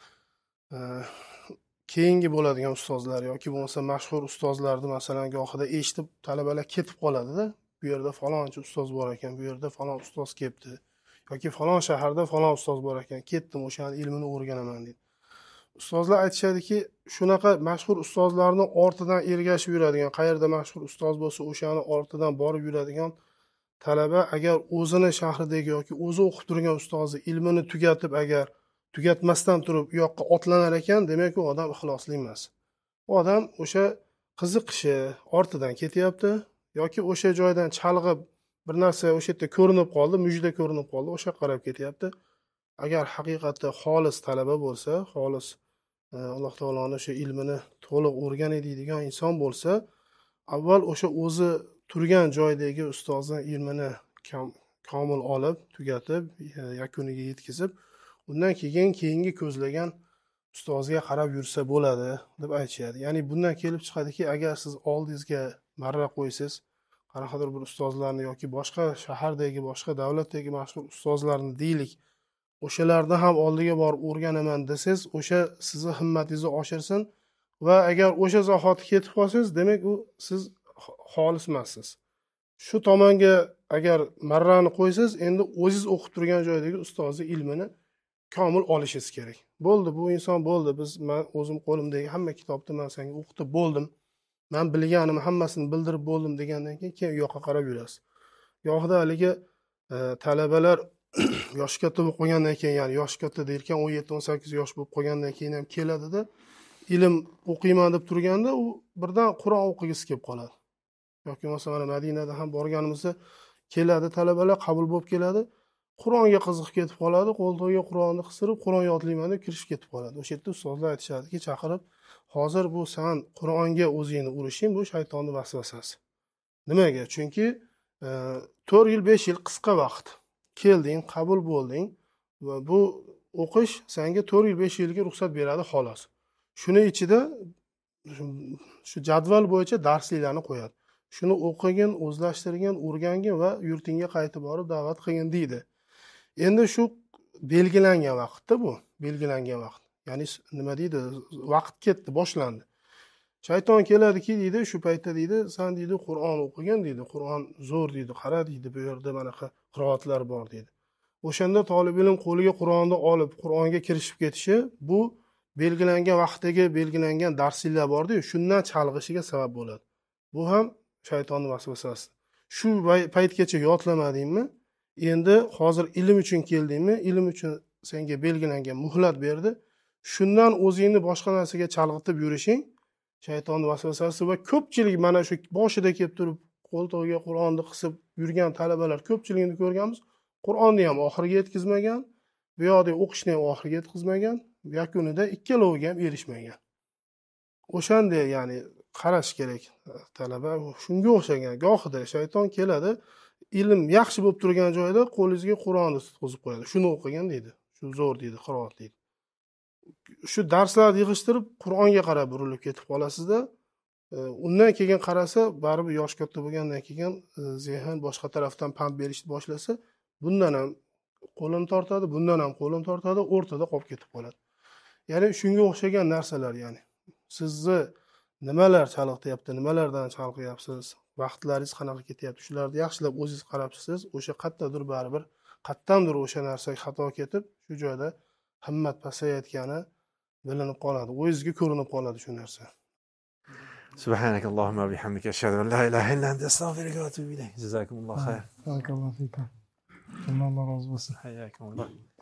keyingi bo'ladigan ustozlar yoki bo'lmasa mashhur ustozlarni masalan gohida eshitib talabalar ketib qoladi-da. Bu yerda falonchi ustoz bor ekan, bu yerda falon ustoz kelibdi. Yoki falon shaharda falon ustoz bor ekan, ketdim o'shaning ilmini o'rganaman deydi. Ustozlar aytishadiki, shunaqa mashhur ustozlarning ortidan ergashib yuradigan, qayerda mashhur ustoz bo'lsa, o'shani ortidan borib yuradigan talaba agar o'zini shahridagi yoki o'zi o'qib turgan ustozi ilmini tugatib, agar tugatmasdan turib u yoqqa otlanar ekan, demak u odam ixlosli emas. U odam o'sha qiziqishi ortidan ketyapti yoki o'sha joydan chalg'ib bir narsa o'sha yerda ko'rinib qoldi, mujda ko'rinib qoldi, o'sha qarab ketyapti. Agar haqiqatda xolis talaba bo'lsa, xolis Alloh taoloning o'sha ilmini to'liq o'rganadigan inson bo'lsa, avval o'sha o'zi turgan joydagi ustozning ilmini komil olib, tugatib, yakuniga yetkazib, undan keyin keyingi ko'zlagan ustozga qarab yursa bo'ladi deb aytishadi. Ya'ni bundan kelib chiqadiki, agar siz oldingizga marra qo'ysiz, qanaqadir bir ustozlarni yoki boshqa shahardagi, boshqa davlatdagi mashhur ustozlarni deylik, o'shalarni ham oldiga borib o'rganaman desangiz, o'sha sizni himmatingizni oshirsin va agar o'sha zahoti ketib qolsangiz, demak u siz xolis emassiz. Shu tomonga agar marrani qo'ysangiz, endi o'zingiz o'qib turgan joydagi ustozni ilmini komil olishingiz kerak. Bo'ldi, bu inson bo'ldi, biz men o'zim qo'limdagi hamma kitobni men senga o'qitib bo'ldim. Men bilganim hammasini bildirib bo'ldim degandan keyin keyin u yoqqa qarab yurasiz. Gohida haligi talabalar yosh katta bo'lib qolgandan keyin, ya'ni yosh katta derkan o'n yetti o'n sakkiz yosh bo'lib qolgandan keyin ham keladida, ilm o'qiyman deb turganda u birdan Qur'on o'qigisi kelib qoladi. Yoki masalan Madinada ham borganimizda keladi talabalar, qabul bo'lib keladi, Qur'onga qiziqib ketib qoladi, qo'ltig'iga Qur'onni qistirib, Qur'on yodlayman deb kirishib ketib qoladi. O'sha yerda ustozlar aytishadiki, chaqirib, hozir bu sen Qur'onga o'zingni urishing, bu shaytonning vasvasasi. Nimaga? Chunki to'rt yil besh yil qisqa vaqt. Kelding, qabul bo'lding va bu o'qish senga to'rt yil besh yilga ruxsat beradi xolos. Shuni ichida shu jadval bo'yicha darsliklarni qo'yadi. Shuni o'qigin, o'zlashtirgin, o'rgangin va yurtingga qaytib borib da'vat qilgin deydi. Endi shu belgilangan vaqtda bu, belgilangan vaqt. Ya'ni nima deydi? Vaqt ketdi, boshlandi. Shayton keladiki deydi, shu paytda deydi, sen deydi Qur'on o'qigin deydi, Qur'on zo'r deydi, qara deydi, bu yerda manaqa qiroatlar bor deydi. O'shanda talab ilm qo'liga Qur'onni olib, Qur'onga kirishib ketishi, bu belgilangan vaqtdagi belgilangan darsliklar bor-ku, shundan chalg'ishiga sabab bo'ladi. Bu ham shaytonning vasvasasi. Shu paytgacha yodlamadingmi? Endi hozir ilm uchun keldingmi? Ilm uchun senga belgilangan muhlat berdi. Shundan o'zingni boshqa narsaga chalg'itib yurishing shaytonning vasvasasi va ko'pchilik mana shu boshida kelib turib qo'ltig'iga Qur'onni qisib yurgan talabalar ko'pchiligini ko'rganmiz. Qur'onni ham oxiriga yetkazmagan, bu yoqda o'qishni ham oxiriga yetkazmagan, yakunida ikkaloviga ham erishmagan. O'shanda ya'ni qarash kerak talaba. Shunga o'xshagan gohida shayton keladi, ilm yaxshi bo'lib turgan joyda qo'lingizga Qur'onni tutqizib qo'yadi. Shuni o'qigan deydi. Shu zo'r deydi, qiroat deydi. Shu darslarni yig'ishtirib Qur'onga qarab burilib ketib qolasizda, undan keyin qarasa, baribir yosh katta bo'lgandan keyin zehn boshqa tarafdan pand berishni boshlasa, bundan ham qo'lini tortadi, bundan ham qo'lini tortadi, o'rtada qolib ketib qoladi. Ya'ni shunga o'xshagan narsalar, ya'ni sizni nimalar chalg'ityapti, nimalardan chalg'iyapsiz, vaqtlaringiz qanaqa ketyapti, shularni yaxshilab o'zingiz qarab chiqsangiz, o'sha qayerdadir baribir qayerdandir o'sha narsa xato ketib, shu joyda himmat pasayotgani bilinib qoladi, o'zingizga ko'rinib qoladi shu narsa. سبحانك اللهم وبحمدك أشهد أن لا إله إلا أنت أستغفرك وأتوب إليك. جزاكم الله خير. بارك الله فيكم. الله razı olsun. حياكم الله.